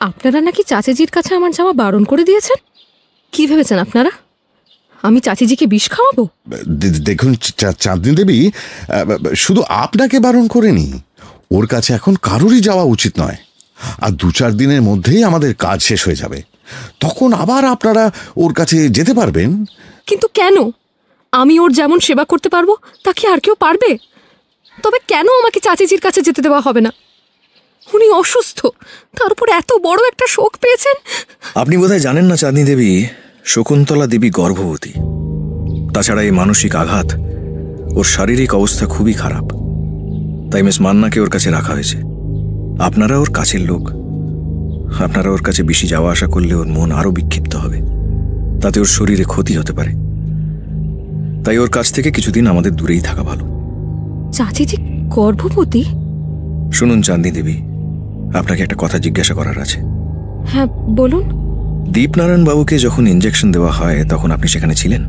আপনারা নাকি চাচিজির কাছে আমার যাওয়া বারণ করে দিয়েছেন? কি ভেবেছেন আপনারা আমি চাচিজিকে বিষ খাওয়াবো? দেখুন চাঁদনী দেবী, শুধু আপনাকে বারণ করেনি, ওর কাছে এখন কারোরই যাওয়া উচিত নয়। আর দু চার দিনের মধ্যেই আমাদের কাজ শেষ হয়ে যাবে, তখন আবার আপনারা ওর কাছে যেতে পারবেন। কিন্তু কেন? আমি ওর যেমন সেবা করতে পারবো তা কি আর কেউ পারবে? তবে কেন আমাকে চাচিজির কাছে যেতে দেওয়া হবে না? উনি অসুস্থ, তার উপর এত বড় একটা শোক পেয়েছেন। আপনি বোধহয় জানেন না চাঁদনী দেবী, শকুন্তলা দেবী গর্ভবতী। তাছাড়া এই মানসিক আঘাত, ওর শারীরিক অবস্থা খুবই খারাপ। তাই মিস মান্নাকে ওর কাছে রাখা হয়েছে। আপনারা ওর কাছের লোক, আপনারা ওর কাছে বেশি যাওয়া আসা করলে ওর মন আরো বিক্ষিপ্ত হবে, তাতে ওর শরীরে ক্ষতি হতে পারে। তাই ওর কাছ থেকে কিছুদিন আমাদের দূরেই থাকা ভালো। চাচিজি গর্ভবতী? শুনুন চাঁদনী দেবী, আপনাকে একটা কথা জিজ্ঞাসা করার আছে। হ্যাঁ বলুন। দীপনারায়ণ বাবুকে যখন ইঞ্জেকশন দেওয়া হয় তখন আপনি সেখানে ছিলেন?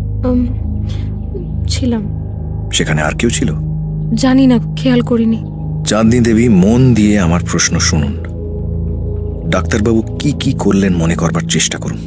ছিলাম। সেখানে আর কেউ ছিল? জানি না, খেয়াল করিনি। চাঁদনী দেবী, মন দিয়ে আমার প্রশ্ন শুনুন। ডাক্তারবাবু কি কি করলেন মনে করবার চেষ্টা করুন।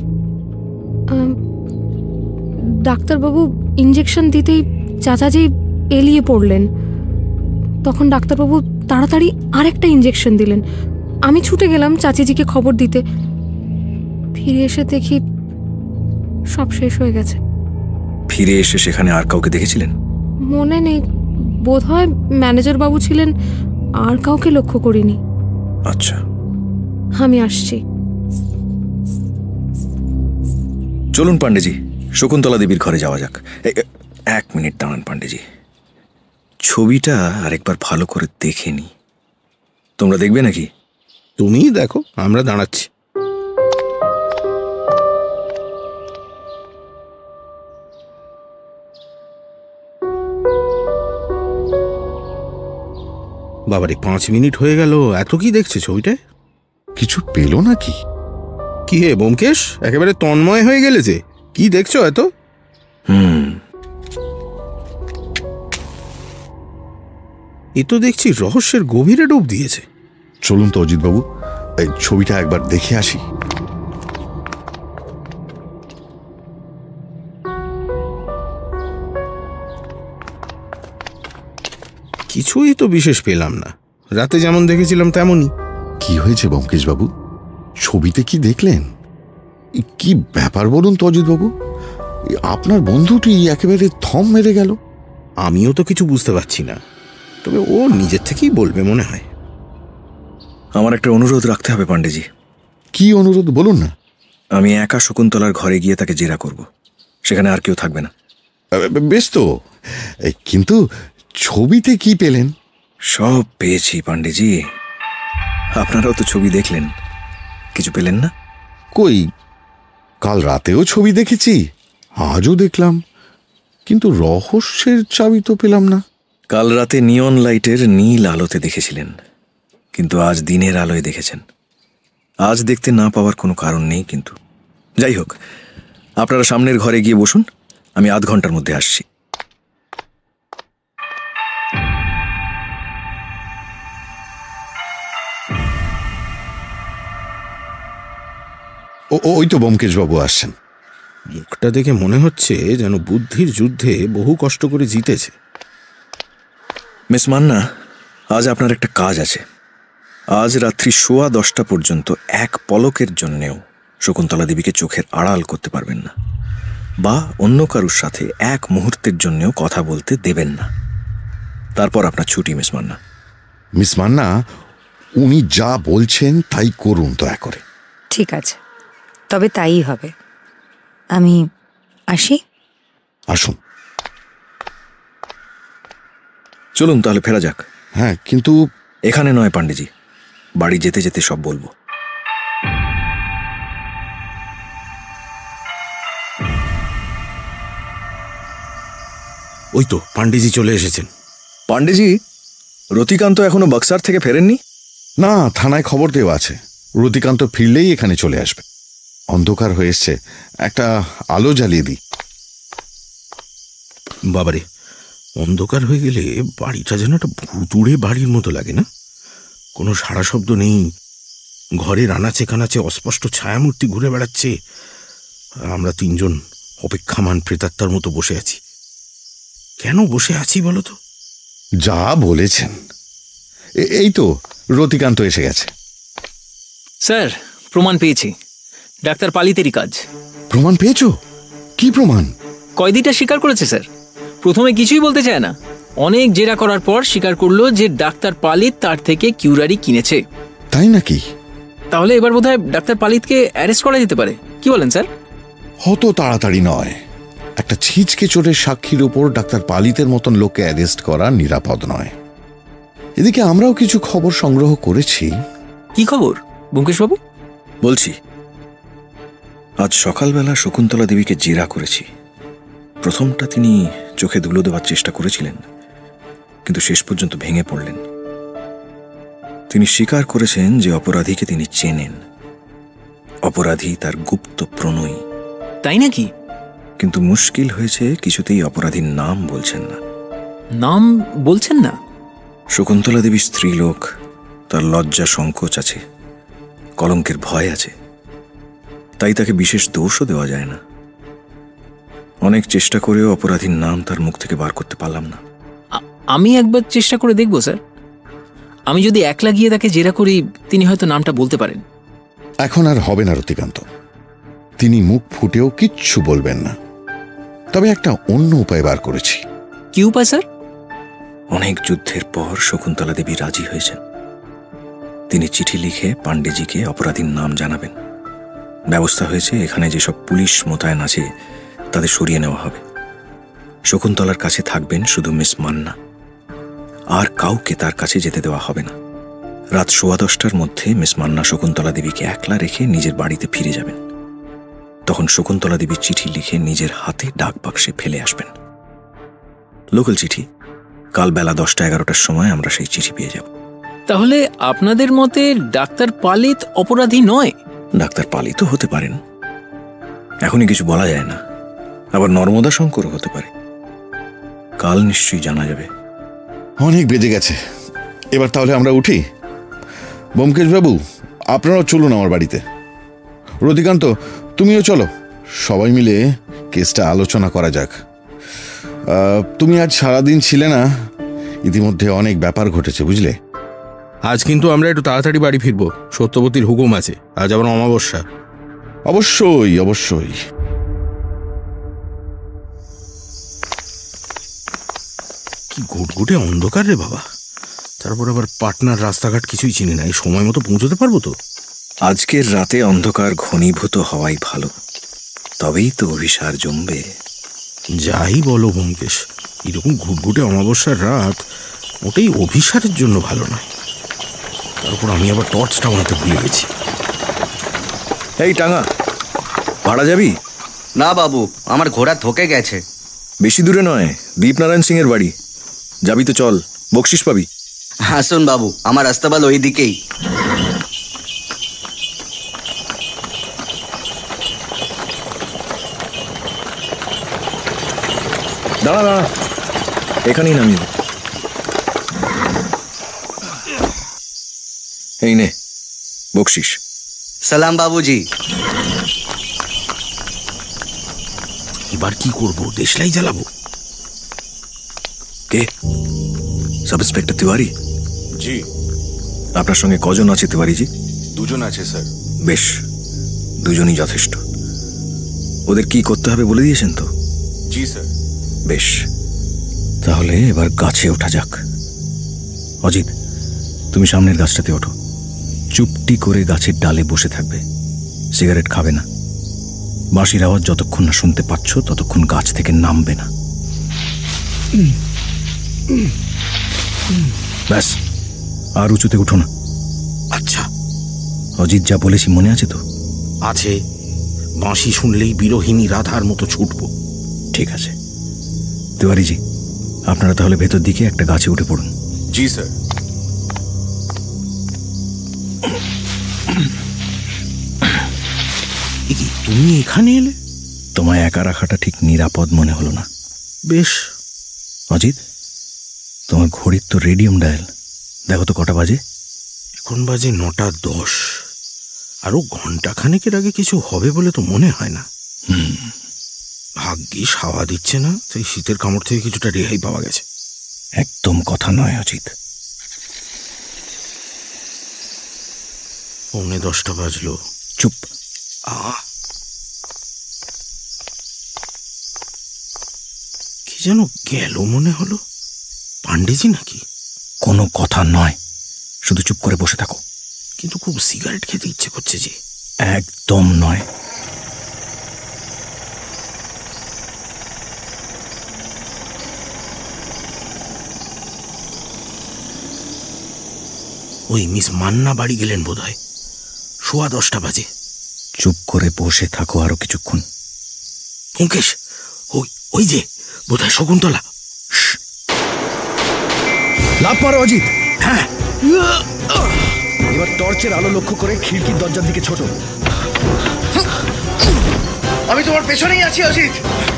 ডাক্তারবাবু ইঞ্জেকশন দিতেই চাচাজি এলিয়ে পড়লেন। তখন ডাক্তারবাবু তাড়াতাড়ি আরেকটা ইঞ্জেকশন দিলেন। আমি ছুটে গেলাম চাচিজিকে খবর দিতে। ফিরে এসে দেখি সব শেষ হয়ে গেছে। ফিরে এসে সেখানে আর কাউকে দেখেছিলেন? মনে নেই, বোধহয় ম্যানেজার বাবু ছিলেন, আর কাউকে লক্ষ্য করিনি। আচ্ছা, আমি আসছি। চলুন পান্ডেজি, শকুন্তলা দেবীর ঘরে যাওয়া যাক। এক মিনিট দাঁড়ান পান্ডেজি, ছবিটা আরেকবার ভালো করে দেখে নি। তোমরা দেখবে নাকি? তুমিই দেখো, আমরা দাঁড়াচ্ছি। বাবারে, পাঁচ মিনিট হয়ে গেল, এত কি দেখছে ছবিটায়? কিছু পেল নাকি? কি হে ব্যোমকেশ, একেবারে তন্ময় হয়ে গেলে যে, কি দেখছো এত? হুম এ তো দেখছি রহস্যের গভীরে ডুব দিয়েছে। চলুন তো অজিতবাবু, এই ছবিটা একবার দেখে আসি। কিছুই তো বিশেষ পেলাম না, রাতে যেমন দেখেছিলাম তেমনই। কি হয়েছে ব্যোমকেশ বাবু, ছবিতে কি দেখলেন? কি ব্যাপার বলুন তো অজিতবাবু, আপনার বন্ধুটি একেবারে থম মেরে গেল। আমিও তো কিছু বুঝতে পারছি না, তবে ও নিজের থেকেই বলবে মনে হয়। আমার একটা অনুরোধ রাখতে হবে পান্ডেজি। কি অনুরোধ বলুন না। আমি একা শকুন্তলার ঘরে গিয়ে তাকে জেরা করব, সেখানে আর কেউ থাকবে না। বেশ তো, কিন্তু ছবিতে কি পেলেন? সব পেয়েছি পান্ডেজি, আপনারাও তো ছবি দেখলেন, কিছু পেলেন না? কই, কাল রাতেও ছবি দেখেছি, আজও দেখলাম, কিন্তু রহস্যের চাবি তো পেলাম না। কাল রাতে নিয়ন লাইটের নীল আলোতে দেখেছিলেন, কিন্তু আজ দিনের আলোয় দেখেছেন। আজ দেখতে না পাওয়ার কোনো কারণ নেই, কিন্তু যাই হোক, আপনারা সামনের ঘরে গিয়ে বসুন, আমি আধ ঘন্টার মধ্যে আসছি। ওই তো ব্যোমকেশ বাবু আসছেন। মুখটা দেখে মনে হচ্ছে যেন বুদ্ধির যুদ্ধে বহু কষ্ট করে জিতেছে। মিস মান্না, আজ আপনার একটা কাজ আছে। আজ রাত্রি সোয়া দশটা পর্যন্ত এক পলকের জন্যেও শকুন্তলা দেবীকে চোখের আড়াল করতে পারবেন না, বা অন্য কারুর সাথে এক মুহূর্তের জন্যেও কথা বলতে দেবেন না। তারপর আপনার ছুটি মিস মান্না। মিস মান্না, উনি যা বলছেন তাই করুন দয়া করে। ঠিক আছে, তবে তাই হবে। আমি আসি। আসুন। চলুন তাহলে ফেরা যাক। হ্যাঁ, কিন্তু এখানে নয় পান্ডেজি, বাড়ি যেতে যেতে সব বলবো। ওই তো পান্ডেজি চলে এসেছেন। পান্ডেজি, রতিকান্ত এখনো বক্সার থেকে ফেরেননি? না, থানায় খবর দেওয়া আছে, রতিকান্ত ফিরলেই এখানে চলে আসবে। অন্ধকার হয়ে এসছে, একটা আলো জ্বালিয়ে দিই। বাবারে, অন্ধকার হয়ে গেলে বাড়িটা যেন একটা ভুতুড়ে বাড়ির মতো লাগে না? কোনো সাড়া শব্দ নেই, ঘরের আনাচে কানাচে অস্পষ্ট ছায়ামূর্তি ঘুরে বেড়াচ্ছে। আমরা তিনজন অপেক্ষামান প্রেতাত্মার মতো বসে আছি। কেন বসে আছি বলো তো? যা বলেছেন। এই তো রতিকান্ত এসে গেছে। স্যার, প্রমাণ পেয়েছি। ডাক্তার পালিতেরই কাজ। প্রমাণ পেয়েছো? কি প্রমাণ? কয়েদিটা স্বীকার করেছে স্যার। প্রথমে কিছুই বলতে চায় না, অনেক জেরা করার পর স্বীকার করলো যে ডাক্তার পালিত তার থেকে কিউরারি কিনেছে। তাই নাকি? তাহলে এবার বোধহয় ডাক্তার পালিতকে অ্যারেস্ট করা যেতে পারে। কি বলেন স্যার? হত তাড়াতাড়ি নয়। একটা ছিচকে চোরের সাক্ষীর উপর ডাক্তার পালিতের মতন লোককে অ্যারেস্ট করা নিরাপদ নয়। এদিকে আমরাও কিছু খবর সংগ্রহ করেছি। কি খবর ব্যোমকেশবাবু? বলছি, আজ সকালবেলা শকুন্তলা দেবীকে জেরা করেছি। প্রথমটা তিনি চোখে ধুলো দেওয়ার চেষ্টা করেছিলেন, কিন্তু শেষ পর্যন্ত ভেঙে পড়লেন। তিনি স্বীকার করেছেন যে অপরাধীকে তিনি চেনেন, অপরাধী তার গুপ্ত প্রণয়ী। তাই নাকি? কিন্তু মুশকিল হয়েছে, কিছুতেই অপরাধীর নাম বলছেন না। নাম বলছেন না? শকুন্তলা দেবী স্ত্রীলোক, তার লজ্জা সংকোচ আছে, কলঙ্কের ভয় আছে, তাই তাকে বিশেষ দোষও দেওয়া যায় না। অনেক চেষ্টা করেও অপরাধীর নাম তার মুখ থেকে বার করতে পারলাম না। আমি একবার চেষ্টা করে দেখব স্যার। আমি যদি একলা গিয়ে তাকে জেরা করি, তিনি হয়তো নামটা বলতে পারেন। এখন আর হবে না রতিকান্ত, তিনি মুখ ফুটেও কিচ্ছু বলবেন না। তবে একটা অন্য উপায় বার করেছি। কি উপায় স্যার? অনেক যুদ্ধের পর শকুন্তলা দেবী রাজি হয়েছেন। তিনি চিঠি লিখে পাণ্ডেজিকে অপরাধীর নাম জানাবেন। ব্যবস্থা হয়েছে, এখানে যেসব পুলিশ মোতায়েন আছে তাদের সরিয়ে নেওয়া হবে। শকুন্তলার কাছে থাকবেন শুধু মিস মান্না, আর কাউকে তার কাছে যেতে দেওয়া হবে না। রাত সোয়া দশটার মধ্যে মিস মান্না শকুন্তলা দেবীকে একলা রেখে নিজের বাড়িতে ফিরে যাবেন। তখন শকুন্তলা দেবী চিঠি লিখে নিজের হাতে ডাক বাক্সে ফেলে আসবেন। লোকাল চিঠি। কাল বেলা দশটা এগারোটার সময় আমরা সেই চিঠি পেয়ে যাব। তাহলে আপনাদের মতে ডাক্তার পালিত অপরাধী নয়? ডাক্তার পালিত হতে পারেন, এখনই কিছু বলা যায় না। আবার নর্মদা শঙ্করও হতে পারে। কাল নিশ্চয়ই জানা যাবে। অনেক বেজে গেছে, এবার তাহলে আমরা উঠি। ব্যোমকেশবাবু, আপনারাও চলুন আমার বাড়িতে। রতিকান্ত, তুমিও চলো, সবাই মিলে কেসটা আলোচনা করা যাক। তুমি আজ সারাদিন ছিলে না, ইতিমধ্যে অনেক ব্যাপার ঘটেছে বুঝলে। আজ কিন্তু আমরা একটু তাড়াতাড়ি বাড়ি ফিরবো, সত্যবতীর হুকুম আছে। আজ আবার অমাবস্যা। অবশ্যই অবশ্যই। কি ঘুটঘুটে অন্ধকার রে বাবা। তারপর আবার পাটনার রাস্তাঘাট কিছুই চিনি না। এই সময় মতো পৌঁছতে পারবো তো? আজকের রাতে অন্ধকার ঘনীভূত হওয়াই ভালো, তবেই তো অভিসার জমবে। যাই বলো ব্যোমকেশ, এরকম ঘুটঘুটে অমাবস্যার রাত মোটেই অভিসারের জন্য ভালো নয়। তারপর আমি আবার টর্চটা বানাতে ভুলে গেছি। এই টাঙা, ভাড়া যাবি? না বাবু, আমার ঘোড়া থকে গেছে। বেশি দূরে নয়, দীপনারায়ণ সিং এর বাড়ি। যাবি তো চল, বকশিস পাবি। হাসুন বাবু, আমার আস্তাবাল ওই দিকেই। দাঁড়া দাঁড়া, এখানেই নামিয়ে দে। এই নে বকশিস। সালাম বাবুজি। এবার কি করবো? দেশলাই জ্বালাবো? কে? Sub inspector Tiwari? জি। আপনার সঙ্গে কজন আছে তিওয়ারিজি? দুজন আছে স্যার। বেশ, দুজনই যথেষ্ট। ওদের কি করতে হবে বলে দিয়েছেন তো? জি স্যার। বেশ, তাহলে এবার গাছে ওঠা যাক। অজিত, তুমি সামনের গাছটাতে ওঠো। চুপটি করে গাছের ডালে বসে থাকবে, সিগারেট খাবে না। বাঁশির আওয়াজ যতক্ষণ না শুনতে পাচ্ছ ততক্ষণ গাছ থেকে নামবে না। ব্যাস, আর উঁচুতে উঠো না। আচ্ছা। অজিত, যা বলেছি মনে আছে তো? আছে। বাঁশি শুনলেই বিরোহিনী রাধার মতো ছুটবো। ঠিক আছে। তিওয়ারিজি, আপনারা তাহলে ভেতর দিকে একটা গাছে উঠে পড়ুন। জি স্যার। তুমি এখানে এলে? তোমায় একা রাখাটা ঠিক নিরাপদ মনে হলো না। বেশ। অজিত, তোমার ঘড়ির তো রেডিয়াম ডায়াল, দেখো তো কটা বাজে। এখন বাজে নটা দশ। আরো ঘন্টা খানেকের আগে কিছু হবে বলে তো মনে হয় না। হুম, ভাগ্যিস হাওয়া দিচ্ছে না, সেই শীতের কামড় থেকে কিছুটা রেহাই পাওয়া গেছে। একদম কথা নয় অজিত। পৌনে দশটা বাজলো। চুপ। আহ, কি যেন গেল মনে হলো। পান্ডেজি নাকি? কোনো কথা নয়, শুধু চুপ করে বসে থাকো। কিন্তু খুব সিগারেট খেতে ইচ্ছে করছে যে। একদম নয়। ওই মিস মান্না বাড়ি গেলেন বোধহয়, সোয়া দশটা বাজে। চুপ করে বসে থাকো আরো কিছুক্ষণ। মুকেশ, ওই ওই যে বোধহয় শকুন্তলা। লাফ মারো অজিত। হ্যাঁ, এবার টর্চের আলো লক্ষ্য করে খিড়কির দরজার দিকে ছোট। আমি তোমার পেছনেই আছি অজিত।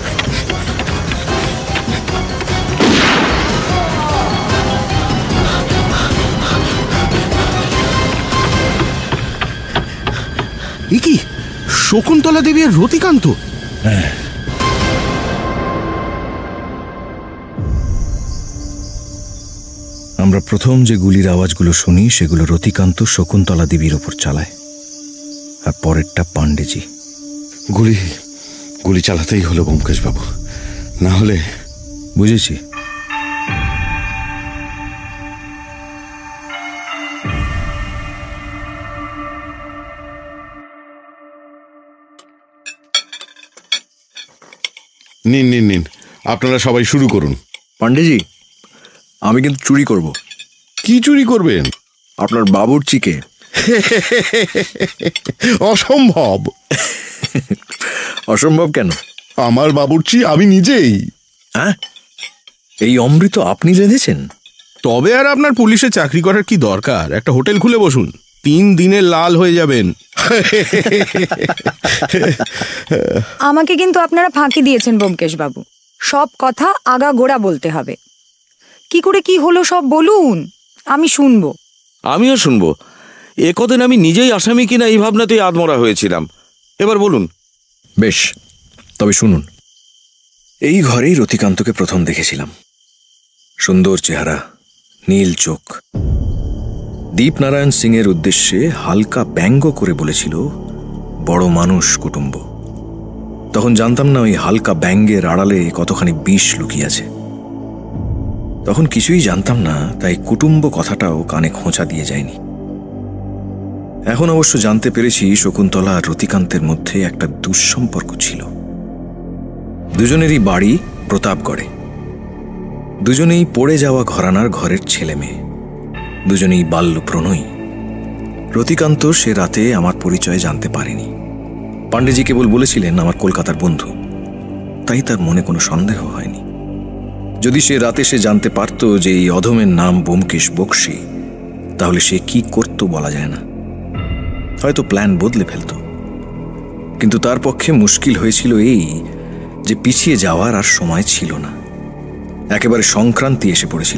এ কি শকুন্তলা দেবী আর রতিকান্ত? হ্যাঁ, আমরা প্রথম যে গুলির আওয়াজগুলো শুনি সেগুলো রতিকান্ত শকুন্তলা দেবীর ওপর চালায়, আর পরেরটা পান্ডেজি। গুলি গুলি চালাতেই হলো ব্যোমকেশ বাবু, না হলে। বুঝেছি। নিন নিন নিন, আপনারা সবাই শুরু করুন। পান্ডেজি, আমি কিন্তু চুরি করব। কি চুরি করবেন? আপনার বাবুর্চিকে। অসম্ভব। অসম্ভব কেন? আমার বাবুর্চি আমি নিজেই। হ্যাঁ, এই অমৃত আপনি রেঁধেছেন? তবে আর আপনার পুলিশে চাকরি করার কি দরকার? একটা হোটেল খুলে বসুন, তিন দিনে লাল হয়ে যাবেন। আমাকে কিন্তু আপনারা ফাঁকি দিয়েছেন ব্যোমকেশ বাবু। সব কথা আগা গোড়া বলতে হবে। কি করে কি হলো সব বলুন, আমি শুনবো। আমিও শুনবো। এ কদিন আমি নিজেই আসামি কিনা এই ভাবনাতেই আদমরা হয়েছিলাম। এবার বলুন। বেশ, তবে শুনুন। এই ঘরেই রতিকান্তকে প্রথম দেখেছিলাম। সুন্দর চেহারা, নীল চোখ। দীপনারায়ণ সিং এর উদ্দেশ্যে হালকা ব্যঙ্গ করে বলেছিল, বড় মানুষ কুটুম্ব। তখন জানতাম না ওই হালকা ব্যঙ্গের আড়ালে কতখানি বিষ লুকিয়ে আছে। তখন কিছুই জানতাম না, তাই কুটুম্ব কথাটাও কানে খোঁচা দিয়ে যায়নি। এখন অবশ্য জানতে পেরেছি শকুন্তলা আর রতিকান্তের মধ্যে একটা দুঃসম্পর্ক ছিল। দুজনেরই বাড়ি প্রতাপগড়ে। দুজনেই পড়ে যাওয়া ঘরানার ঘরের ছেলে মেয়ে। দুজনেই বাল্য প্রণয়ী। রতিকান্ত সে রাতে আমার পরিচয় জানতে পারেনি। পান্ডেজি কেবল বলেছিলেন আমার কলকাতার বন্ধু, তাই তার মনে কোনো সন্দেহ হয়নি। যদি সে রাতে সে জানতে পারত যে এই অধমের নাম ব্যোমকেশ বক্সী, তাহলে সে কি করত বলা যায় না। হয়তো প্ল্যান বদলে ফেলত। কিন্তু তার পক্ষে মুশকিল হয়েছিল এই যে পিছিয়ে যাওয়ার আর সময় ছিল না। একেবারে সংক্রান্তি এসে পড়েছিল।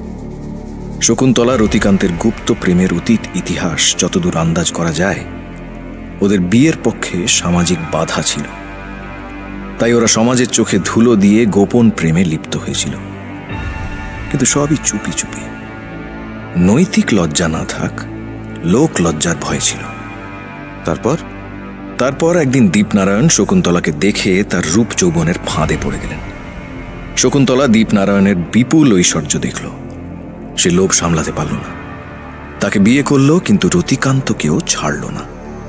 শকুন্তলা রতিকান্তের গুপ্ত প্রেমের অতীত ইতিহাস যতদূর আন্দাজ করা যায়, ওদের বিয়ের পক্ষে সামাজিক বাধা ছিল। তাই ওরা সমাজের চোখে ধুলো দিয়ে গোপন প্রেমে লিপ্ত হয়েছিল। কিন্তু সবই চুপি চুপি। নৈতিক লজ্জা না থাক, লোক লজ্জার ভয় ছিল। তারপর তারপর একদিন দীপনারায়ণ শকুন্তলাকে দেখে তার রূপ যৌবনের ফাঁদে পড়ে গেলেন। শকুন্তলা দীপনারায়ণের বিপুল ঐশ্বর্য দেখল। সে লোভ সামলাতে পারল না। তাকে বিয়ে করল, কিন্তু রতিকান্তকেও ছাড়ল না।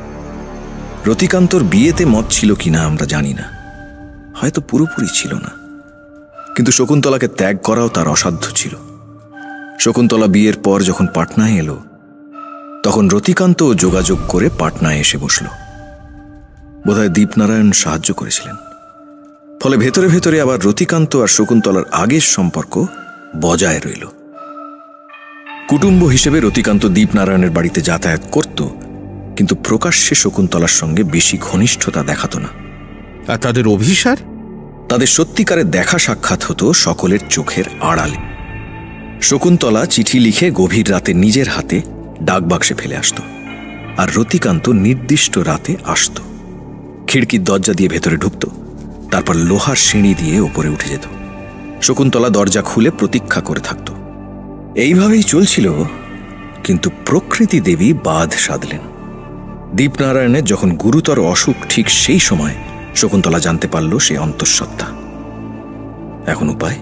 রতিকান্তর বিয়েতে মত ছিল কিনা আমরা জানি না, হয়তো পুরোপুরি ছিল না। কিন্তু শকুন্তলাকে ত্যাগ করাও তার অসাধ্য ছিল। শকুন্তলা বিয়ের পর যখন পাটনায় এলো, তখন রতিকান্ত যোগাযোগ করে পাটনায় এসে বসল। বোধহয় দীপনারায়ণ সাহায্য করেছিলেন। ফলে ভেতরে ভেতরে আবার রতিকান্ত আর শকুন্তলার আগের সম্পর্ক বজায় রইল। কুটুম্ব হিসেবে রতিকান্ত দীপনারায়ণের বাড়িতে যাতায়াত করত, কিন্তু প্রকাশ্যে শকুন্তলার সঙ্গে বেশি ঘনিষ্ঠতা দেখাত না। আর তাদের অভিসার? তাদের সত্যিকারের দেখা সাক্ষাৎ হতো সকলের চোখের আড়ালে। শকুন্তলা চিঠি লিখে গভীর রাতে নিজের হাতে ডাকবাক্সে ফেলে আসত। আর রতিকান্ত নির্দিষ্ট রাতে আসত, খিড়কির দরজা দিয়ে ভেতরে ঢুকত, তারপর লোহার সিঁড়ি দিয়ে ওপরে উঠে যেত। শকুন্তলা দরজা খুলে প্রতীক্ষা করে থাকত। এইভাবেই চলছিল, কিন্তু প্রকৃতি দেবী বাঁধ সাধলেন। দীপনারায়ণের যখন গুরুতর অসুখ, ঠিক সেই সময় শকুন্তলা জানতে পারল সে অন্তঃসত্ত্বা। এখন উপায়?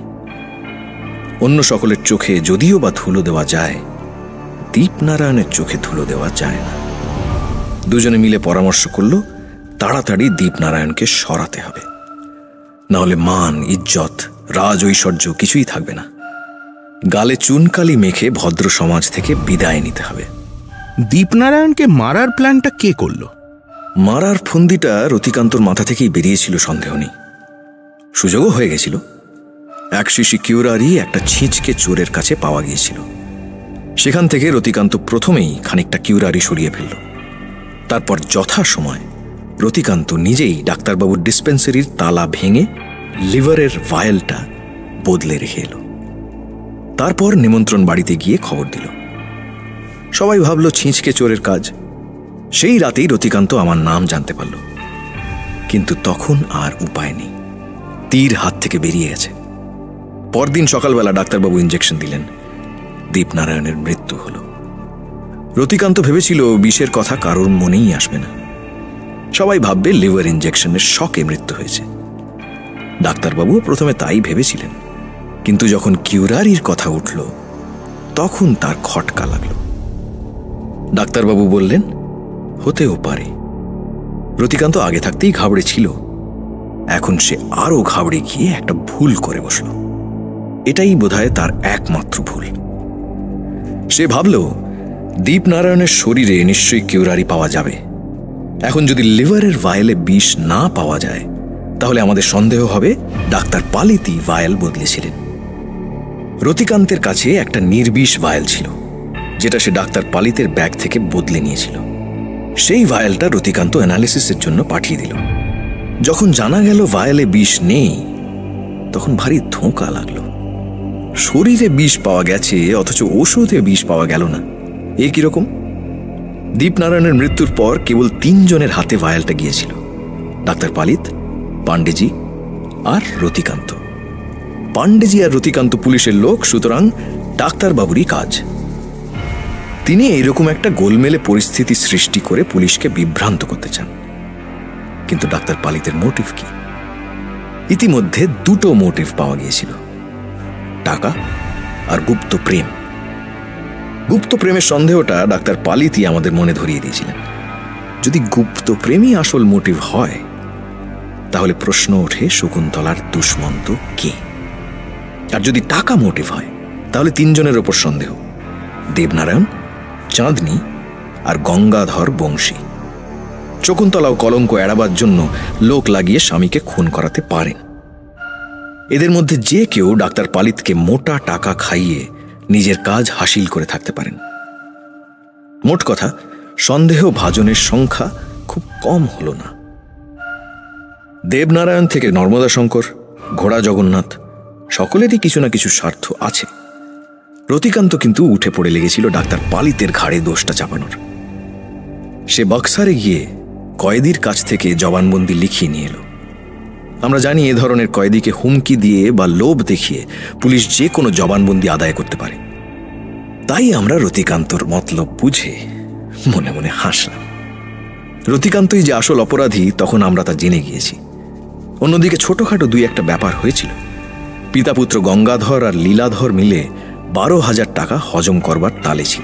অন্য সকলের চোখে যদিও বা ধুলো দেওয়া যায়, দীপনারায়ণের চোখে ধুলো দেওয়া যায় না। দুজনে মিলে পরামর্শ করল তাড়াতাড়ি দীপনারায়ণকে সরাতে হবে, নাহলে মান, ইজ্জত, রাজ ঐশ্বর্য কিছুই থাকবে না। গালে চুনকালি মেখে ভদ্র সমাজ থেকে বিদায় নিতে হবে। দীপনারায়ণকে মারার প্ল্যানটা কে করল? মারার ফন্দিটা রতিকান্তর মাথা থেকেই বেরিয়েছিল, সন্দেহ নেই। সুযোগও হয়ে গেছিল। এক শিশি কিউরারি একটা ছিঁচকে চোরের কাছে পাওয়া গিয়েছিল। সেখান থেকে রতিকান্ত প্রথমেই খানিকটা কিউরারি সরিয়ে ফেলল। তারপর যথাসময় রতিকান্ত নিজেই ডাক্তারবাবুর ডিসপেন্সারির তালা ভেঙে লিভারের ভায়েলটা বদলে রেখে এলো। তারপর নিমন্ত্রণ বাড়িতে গিয়ে খবর দিল। সবাই ভাবল ছিঁচকে চোরের কাজ। সেই রাতেই রতিকান্ত আমার নাম জানতে পারল, কিন্তু তখন আর উপায় নেই, তীর হাত থেকে বেরিয়ে গেছে। পরদিন সকালবেলা ডাক্তারবাবু ইঞ্জেকশন দিলেন। দীপনারায়ণের মৃত্যু হল। রতিকান্ত ভেবেছিল বিষের কথা কারোর মনেই আসবে না, সবাই ভাববে লিভার ইঞ্জেকশনের শকে মৃত্যু হয়েছে। ডাক্তারবাবুও প্রথমে তাই ভেবেছিলেন, কিন্তু যখন কিউরারির কথা উঠল তখন তার খটকা লাগল। ডাক্তারবাবু বললেন হতেও পারে। রতিকান্ত আগে থাকতেই ঘাবড়ে ছিল, এখন সে আরো ঘাবড়ে গিয়ে একটা ভুল করে বসল। এটাই বোধহয় তার একমাত্র ভুল। সে ভাবল দীপনারায়ণের শরীরে নিশ্চয়ই কিউরারি পাওয়া যাবে। এখন যদি লিভারের ভায়েলে বিষ না পাওয়া যায়, তাহলে আমাদের সন্দেহ হবে ডাক্তার পালিতি ভায়েল বদলেছিলেন। রতিকান্তের কাছে একটা নির্বিষ ভায়েল ছিল, যেটা সে ডাক্তার পালিতের ব্যাগ থেকে বদলে নিয়েছিল। সেই ভায়েলটা রতিকান্ত অ্যানালিসিসের জন্য পাঠিয়ে দিল। যখন জানা গেল ভায়েলে বিষ নেই, তখন ভারী ধোঁকা লাগলো। শরীরে বিষ পাওয়া গেছে, অথচ ওষুধে বিষ পাওয়া গেল না। এ কিরকম? দীপনারায়ণের মৃত্যুর পর কেবল তিনজনের হাতে ভায়েলটা গিয়েছিল, ডাক্তার পালিত, পাণ্ডেজি আর রতিকান্ত। পাণ্ডেজি আর রতিকান্ত পুলিশের লোক, সুতরাং ডাক্তারবাবুরই কাজ। তিনি এইরকম একটা গোলমেলে পরিস্থিতি সৃষ্টি করে পুলিশকে বিভ্রান্ত করতে চান। কিন্তু ডাক্তার পালিতের মোটিভ কি? ইতিমধ্যে দুটো মোটিভ পাওয়া গিয়েছিল, টাকা আর গুপ্ত প্রেম। গুপ্ত প্রেমের সন্দেহটা ডাক্তার পালিতই আমাদের মনে ধরিয়ে দিয়েছিলেন। যদি গুপ্ত প্রেমই আসল মোটিভ হয়, তাহলে প্রশ্ন ওঠে শকুন্তলার দুষ্মন্ত কে? আর যদি টাকা মোটিভ হয়, তাহলে তিনজনের ওপর সন্দেহ, দেবনারায়ণ, চাঁদনি আর গঙ্গাধর বংশী। শকুন্তলাও কলঙ্ক এড়াবার জন্য লোক লাগিয়ে স্বামীকে খুন করাতে পারেন। এদের মধ্যে যে কেউ ডাক্তার পালিতকে মোটা টাকা খাইয়ে নিজের কাজ হাসিল করে থাকতে পারেন। মোট কথা, সন্দেহ ভাজনের সংখ্যা খুব কম হল না। দেবনারায়ণ থেকে নর্মদা শঙ্কর, ঘোড়া জগন্নাথ, সকলেরই কিছু না কিছু স্বার্থ আছে। রতিকান্ত কিন্তু উঠে পড়ে লেগেছিল ডাক্তার পালিতের ঘাড়ে দোষটা চাপানোর। সে বক্সারে গিয়ে কয়েদির কাছ থেকে জবানবন্দি লিখিয়ে নিয়ে এলো। আমরা জানি এ ধরনের কয়েদিকে হুমকি দিয়ে বা লোভ দেখিয়ে পুলিশ যে কোনো জবানবন্দি আদায় করতে পারে। তাই আমরা রতিকান্তর মতলব বুঝে মনে মনে হাসলাম। রতিকান্তই যে আসল অপরাধী তখন আমরা তা জেনে গিয়েছি। অন্যদিকে ছোটখাটো দুই একটা ব্যাপার হয়েছিল। পিতাপুত্র গঙ্গাধর আর লীলাধর মিলে বারো হাজার টাকা হজম করবার তালে ছিল।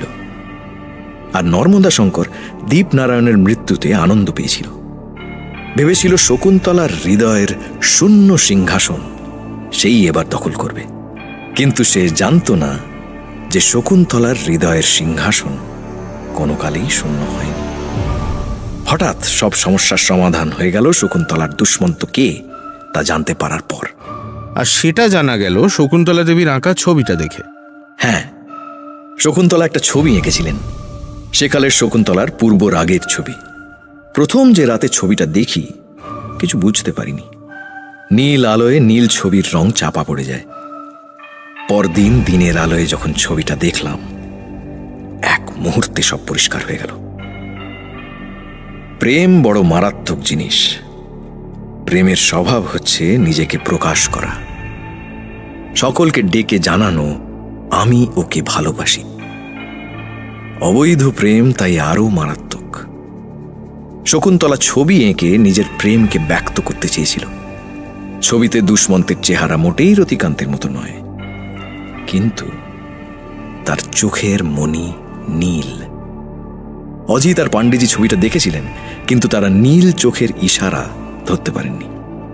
আর নর্মদা শঙ্কর দীপনারায়ণের মৃত্যুতে আনন্দ পেয়েছিল। ভেবেছিল শকুন্তলার হৃদয়ের শূন্য সিংহাসন সেই এবার দখল করবে। কিন্তু সে জানত না যে শকুন্তলার হৃদয়ের সিংহাসন কোনো কালেই শূন্য হয়নি। হঠাৎ সব সমস্যার সমাধান হয়ে গেল শকুন্তলার দুষ্মন্ত কে তা জানতে পারার পর। আর সেটা জানা গেল শকুন্তলা দেবীর আঁকা ছবিটা দেখে। হ্যাঁ, শকুন্তলা একটা ছবি এঁকেছিলেন, সেকালের শকুন্তলার পূর্ব রাগের ছবি। প্রথম যে রাতে ছবিটা দেখি কিছু বুঝতে পারিনি। নীল আলোয় নীল ছবির রং চাপা পড়ে যায়। পরদিন দিনের আলোয় যখন ছবিটা দেখলাম, এক মুহূর্তে সব পরিষ্কার হয়ে গেল। প্রেম বড় মারাত্মক জিনিস। প্রেমের স্বভাব হচ্ছে নিজেকে প্রকাশ করা, সকলকে ডেকে জানানো আমি ওকে ভালোবাসি। অবৈধ প্রেম তাই আরো মারাত্মক। শকুন্তলা ছবি এঁকে নিজের প্রেমকে ব্যক্ত করতে চেয়েছিল। ছবিতে দুষ্মন্তের চেহারা মোটেই রতিকান্তের মতো নয়, কিন্তু তার চোখের মণি নীল। অজিত আর পাণ্ডেজি ছবিটা দেখেছিলেন, কিন্তু তারা নীল চোখের ইশারা ধরতে পারেননি।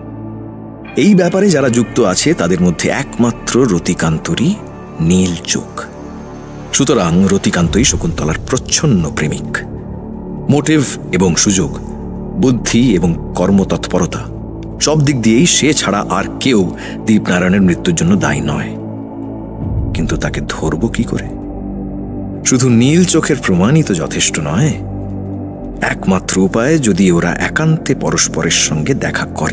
এই ব্যাপারে যারা যুক্ত আছে তাদের মধ্যে একমাত্র রতিকান্তরই নীল চোখ। সুতরাং রতিকান্তই শকুন্তলার প্রচ্ছন্ন প্রেমিক। মোটিভ এবং সুযোগ, বুদ্ধি এবং কর্মতৎপরতা সব দিক দিয়েই সে ছাড়া আর কেউ দীপনারায়ণের মৃত্যুর জন্য দায়ী নয়। কিন্তু তাকে ধরব কি করে? শুধু নীল চোখের প্রমাণই তো যথেষ্ট নয়। একমাত্র উপায় যদি ওরা একান্তে পরস্পরের সঙ্গে দেখা করে।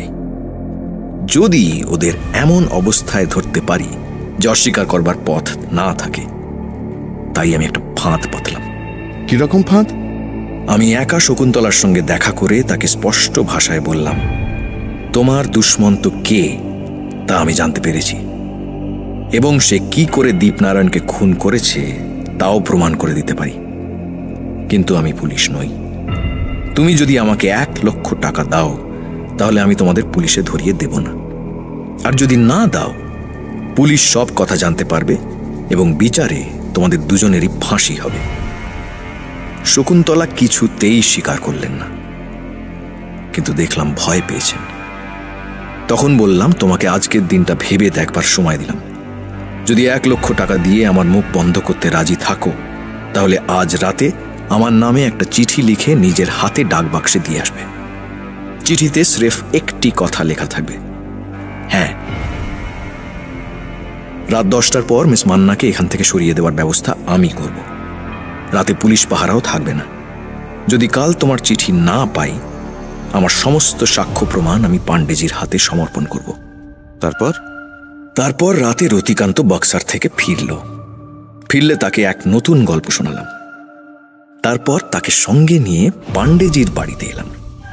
যদি ওদের এমন অবস্থায় ধরতে পারি যে অস্বীকার করবার পথ না থাকে, তাই আমি একটা ফাঁদ পাতলাম। কিরকম ফাঁদ? আমি একা শকুন্তলার সঙ্গে দেখা করে তাকে স্পষ্ট ভাষায় বললাম, তোমার দুষ্মন্ত কে তা আমি জানতে পেরেছি, এবং সে কি করে দীপনারায়ণকে খুন করেছে তাও প্রমাণ করে দিতে পারি। কিন্তু আমি পুলিশ নই। তুমি যদি আমাকে এক লক্ষ টাকা দাও তাহলে আমি তোমাদের পুলিশে ধরিয়ে দেব না। আর যদি না দাও, পুলিশ সব কথা জানতে পারবে এবং বিচারে তোমাদের দুজনেরই ফাঁসি হবে। শকুন্তলা কিছুতেই স্বীকার করলেন না, কিন্তু দেখলাম ভয় পেয়েছেন। তখন বললাম, তোমাকে আজকের দিনটা ভেবে দেখবার সময় দিলাম। যদি এক লক্ষ টাকা দিয়ে আমার মুখ বন্ধ করতে রাজি থাকো, তাহলে আজ রাতে আমার নামে একটা চিঠি লিখে নিজের হাতে ডাক বাক্সে দিয়ে আসবে। চিঠিতে স্রেফ একটি কথা লেখা থাকবে, হ্যাঁ। রাত দশটার পর মিস মান্নাকে এখান থেকে সরিয়ে দেওয়ার ব্যবস্থা আমি করব। রাতে পুলিশ পাহারাও থাকবে না। যদি কাল তোমার চিঠি না পাই, আমার সমস্ত সাক্ষ্য প্রমাণ আমি পাণ্ডেজির হাতে সমর্পণ করব। তারপর তারপর রাতে রতিকান্ত বক্সার থেকে ফিরল। ফিরলে তাকে এক নতুন গল্প শোনালাম। তারপর তাকে সঙ্গে নিয়ে পাণ্ডেজির বাড়িতে এলাম।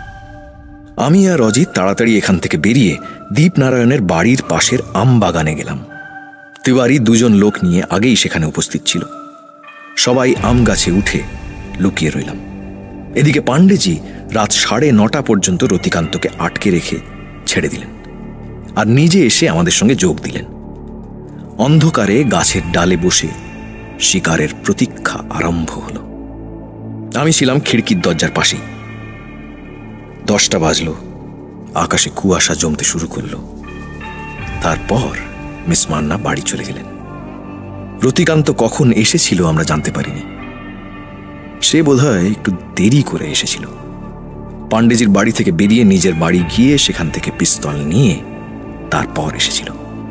আমি আর অজিত তাড়াতাড়ি এখান থেকে বেরিয়ে দীপনারায়ণের বাড়ির পাশের আম বাগানে গেলাম। তিওয়ারি দুজন লোক নিয়ে আগেই সেখানে উপস্থিত ছিল। সবাই আম গাছে উঠে লুকিয়ে রইলাম। এদিকে পাণ্ডেজি রাত সাড়ে নটা পর্যন্ত রতিকান্তকে আটকে রেখে ছেড়ে দিলেন, আর নিজে এসে আমাদের সঙ্গে যোগ দিলেন। অন্ধকারে গাছের ডালে বসে শিকারের প্রতীক্ষা আরম্ভ হল। আমি ছিলাম খিড়কির দরজার পাশেই। দশটা বাজল, আকাশে কুয়াশা জমতে শুরু করল। তারপর মিস মান্না বাড়ি চলে গেলেন। রতিকান্ত কখন এসেছিল আমরা জানতে পারিনি। সে বোধহয় একটু দেরি করে এসেছিল। পাণ্ডেজির বাড়ি থেকে বেরিয়ে নিজের বাড়ি গিয়ে সেখান থেকে পিস্তল নিয়ে তারপর এসেছিল।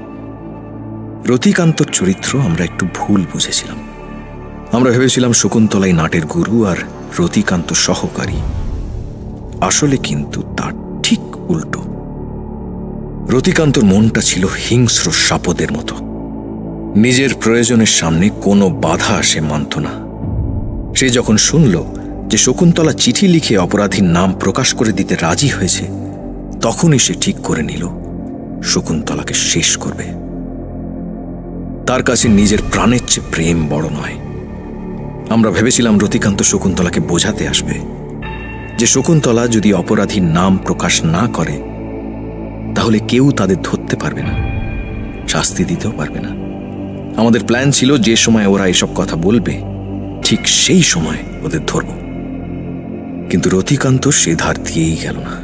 রতিকান্তর চরিত্র আমরা একটু ভুল বুঝেছিলাম। আমরা ভেবেছিলাম শকুন্তলাই নাটের গুরু আর রতিকান্ত সহকারী। আসলে কিন্তু তার ঠিক উল্টো। রতিকান্তর মনটা ছিল হিংস্র সাপদের মতো। নিজের প্রয়োজনের সামনে কোনো বাধা সে মানত না। সে যখন শুনল যে শকুন্তলা চিঠি লিখে অপরাধীর নাম প্রকাশ করে দিতে রাজি হয়েছে, তখনই সে ঠিক করে নিল শকুন্তলাকে শেষ করবে। তার কাছে নিজের প্রাণের চেয়ে প্রেম বড় নয়। আমরা ভেবেছিলাম রতিকান্ত শকুন্তলাকে বোঝাতে আসবে যে শকুন্তলা যদি অপরাধীর নাম প্রকাশ না করে, তাহলে কেউ তাদের ধরতে পারবে না, শাস্তি দিতেও পারবে না। আমাদের প্ল্যান ছিল যে সময় ওরা এসব কথা বলবে, ঠিক সেই সময় ওদের ধরব। কিন্তু রতিকান্ত সে ধার দিয়েই গেল না।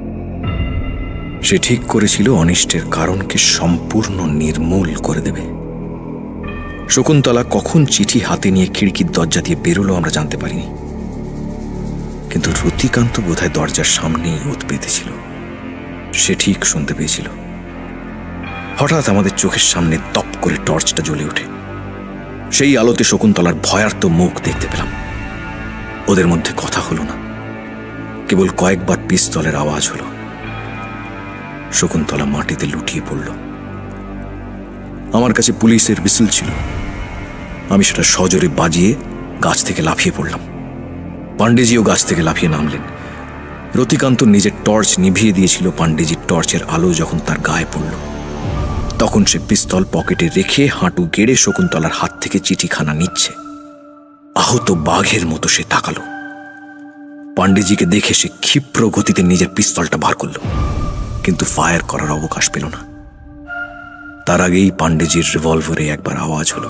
সে ঠিক করেছিল অনিষ্টের কারণকে সম্পূর্ণ নির্মূল করে দেবে। শকুন্তলা কখন চিঠি হাতে নিয়ে খিড়কির দরজা দিয়ে বেরোলো আমরা জানতে পারিনি, কিন্তু রতিকান্ত বোধহয় দরজার সামনেই ওত পেতেছিল। সে ঠিক শুনতে পেয়েছিল। হঠাৎ আমাদের চোখের সামনে তপ করে টর্চটা জ্বলে ওঠে। সেই আলোতে শকুন্তলার ভয়ার্ত মুখ দেখতে পেলাম। ওদের মধ্যে কথা হলো না, কেবল কয়েকবার পিস্তলের আওয়াজ হলো। শকুন্তলা মাটিতে লুটিয়ে পড়ল। আমার কাছে পুলিশের হুইসেল ছিল। আমি সেটা সজোরে বাজিয়ে গাছ থেকে লাফিয়ে পড়লাম। পাণ্ডেজিও গাছ থেকে লাফিয়ে নামলেন। রতিকান্ত নিজের টর্চ নিভিয়ে দিয়েছিল পাণ্ডেজির টর্চের আলো যখন তার গায়ে পড়ল। তখন সে পিস্তল পকেটে রেখে হাঁটু গেড়ে শকুন্তলার হাত থেকে চিঠিখানা নিচ্ছে। আহত বাঘের মতো সে তাকালো। পাণ্ডেজিকে দেখে সে ক্ষিপ্র গতিতে নিজের পিস্তলটা বার করল, কিন্তু ফায়ার করার অবকাশ পেল না। তার আগেই পাণ্ডেজির রিভলভারে একবার আওয়াজ হলো।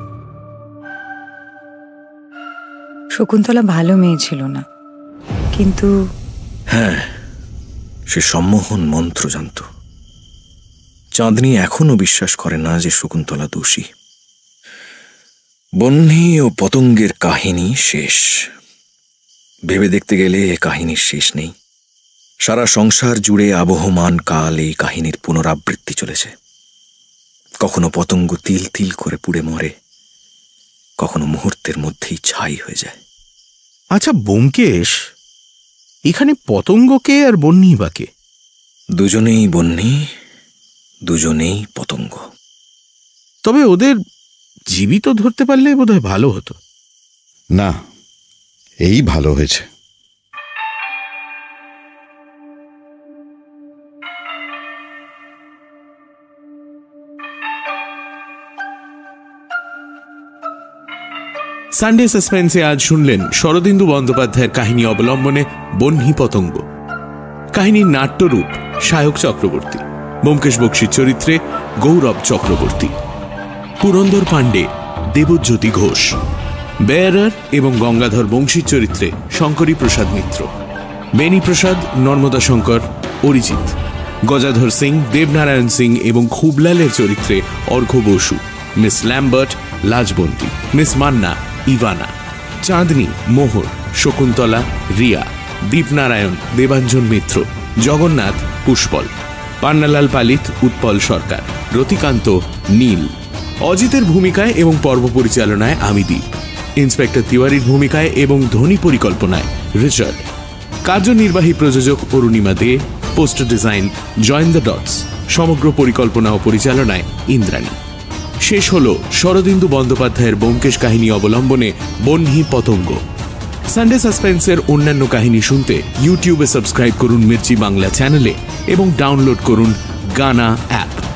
শকুন্তলা ভালো মেয়ে ছিল না, কিন্তু হ্যাঁ, সে সম্মোহন মন্ত্র জানত। চাঁদনি এখনো বিশ্বাস করে না যে শকুন্তলা দোষী। বহ্নি ও পতঙ্গের কাহিনী শেষ। ভেবে দেখতে গেলে এ কাহিনীর শেষ নেই। সারা সংসার জুড়ে আবহমান কাল এই কাহিনীর পুনরাবৃত্তি চলেছে। কখনো পতঙ্গ তিল তিল করে পুড়ে মরে, কখনো মুহূর্তের মধ্যেই ছাই হয়ে যায়। আচ্ছা ব্যোমকেশ, এখানে পতঙ্গকে আর বহ্নি বাকে? দুজনেই বহ্নি, দুজনেই পতঙ্গ। তবে ওদের জীবিত ধরতে পারলে বোধহয় ভালো হতো। না, এই ভালো হয়েছে। সানডে সাসপেন্সে আজ শুনলেন শরদিন্দু বন্দ্যোপাধ্যায়ের কাহিনী অবলম্বনে বহ্নি পতঙ্গ। কাহিনীর নাট্যরূপ সায়ক চক্রবর্তী, ব্যোমকেশ বক্সির চরিত্রে গৌরব চক্রবর্তী, পুরন্দর পাণ্ডে দেবজ্যোতি ঘোষ, বেয়ারার এবং গঙ্গাধর বংশীর চরিত্রে শঙ্করী প্রসাদ মিত্র, বেনি প্রসাদ, নর্মদা শঙ্কর, অরিজিৎ, গজাধর সিং, দেবনারায়ণ সিং এবং খুবলালের চরিত্রে Arghya Basu, Miss Lambert Lajwanti, Miss Manna Ivana, Chandni Mohar, Shakuntala Riya, Dipnarayan Debanjan Mitra, Jagannath Pushpal, Pannalal Palit Utpal সরকার, রতিকান্ত নীল। অজিতের ভূমিকায় এবং পর্ব পরিচালনায় আমি দীপ, ইন্সপেক্টর তিওয়ারির ভূমিকায় এবং ধ্বনি পরিকল্পনায় রিচার্ড, কার্যনির্বাহী প্রযোজক Arunima De, poster design join the dots, সমগ্র পরিকল্পনা ও পরিচালনায় ইন্দ্রাণী। শেষ হল শরদিন্দু বন্দ্যোপাধ্যায়ের ব্যোমকেশ কাহিনী অবলম্বনে বহ্নি পতঙ্গ। সানডে সাসপেন্সের অন্যান্য কাহিনী শুনতে ইউটিউবে সাবস্ক্রাইব করুন মির্চি বাংলা চ্যানেলে এবং ডাউনলোড করুন গানা অ্যাপ।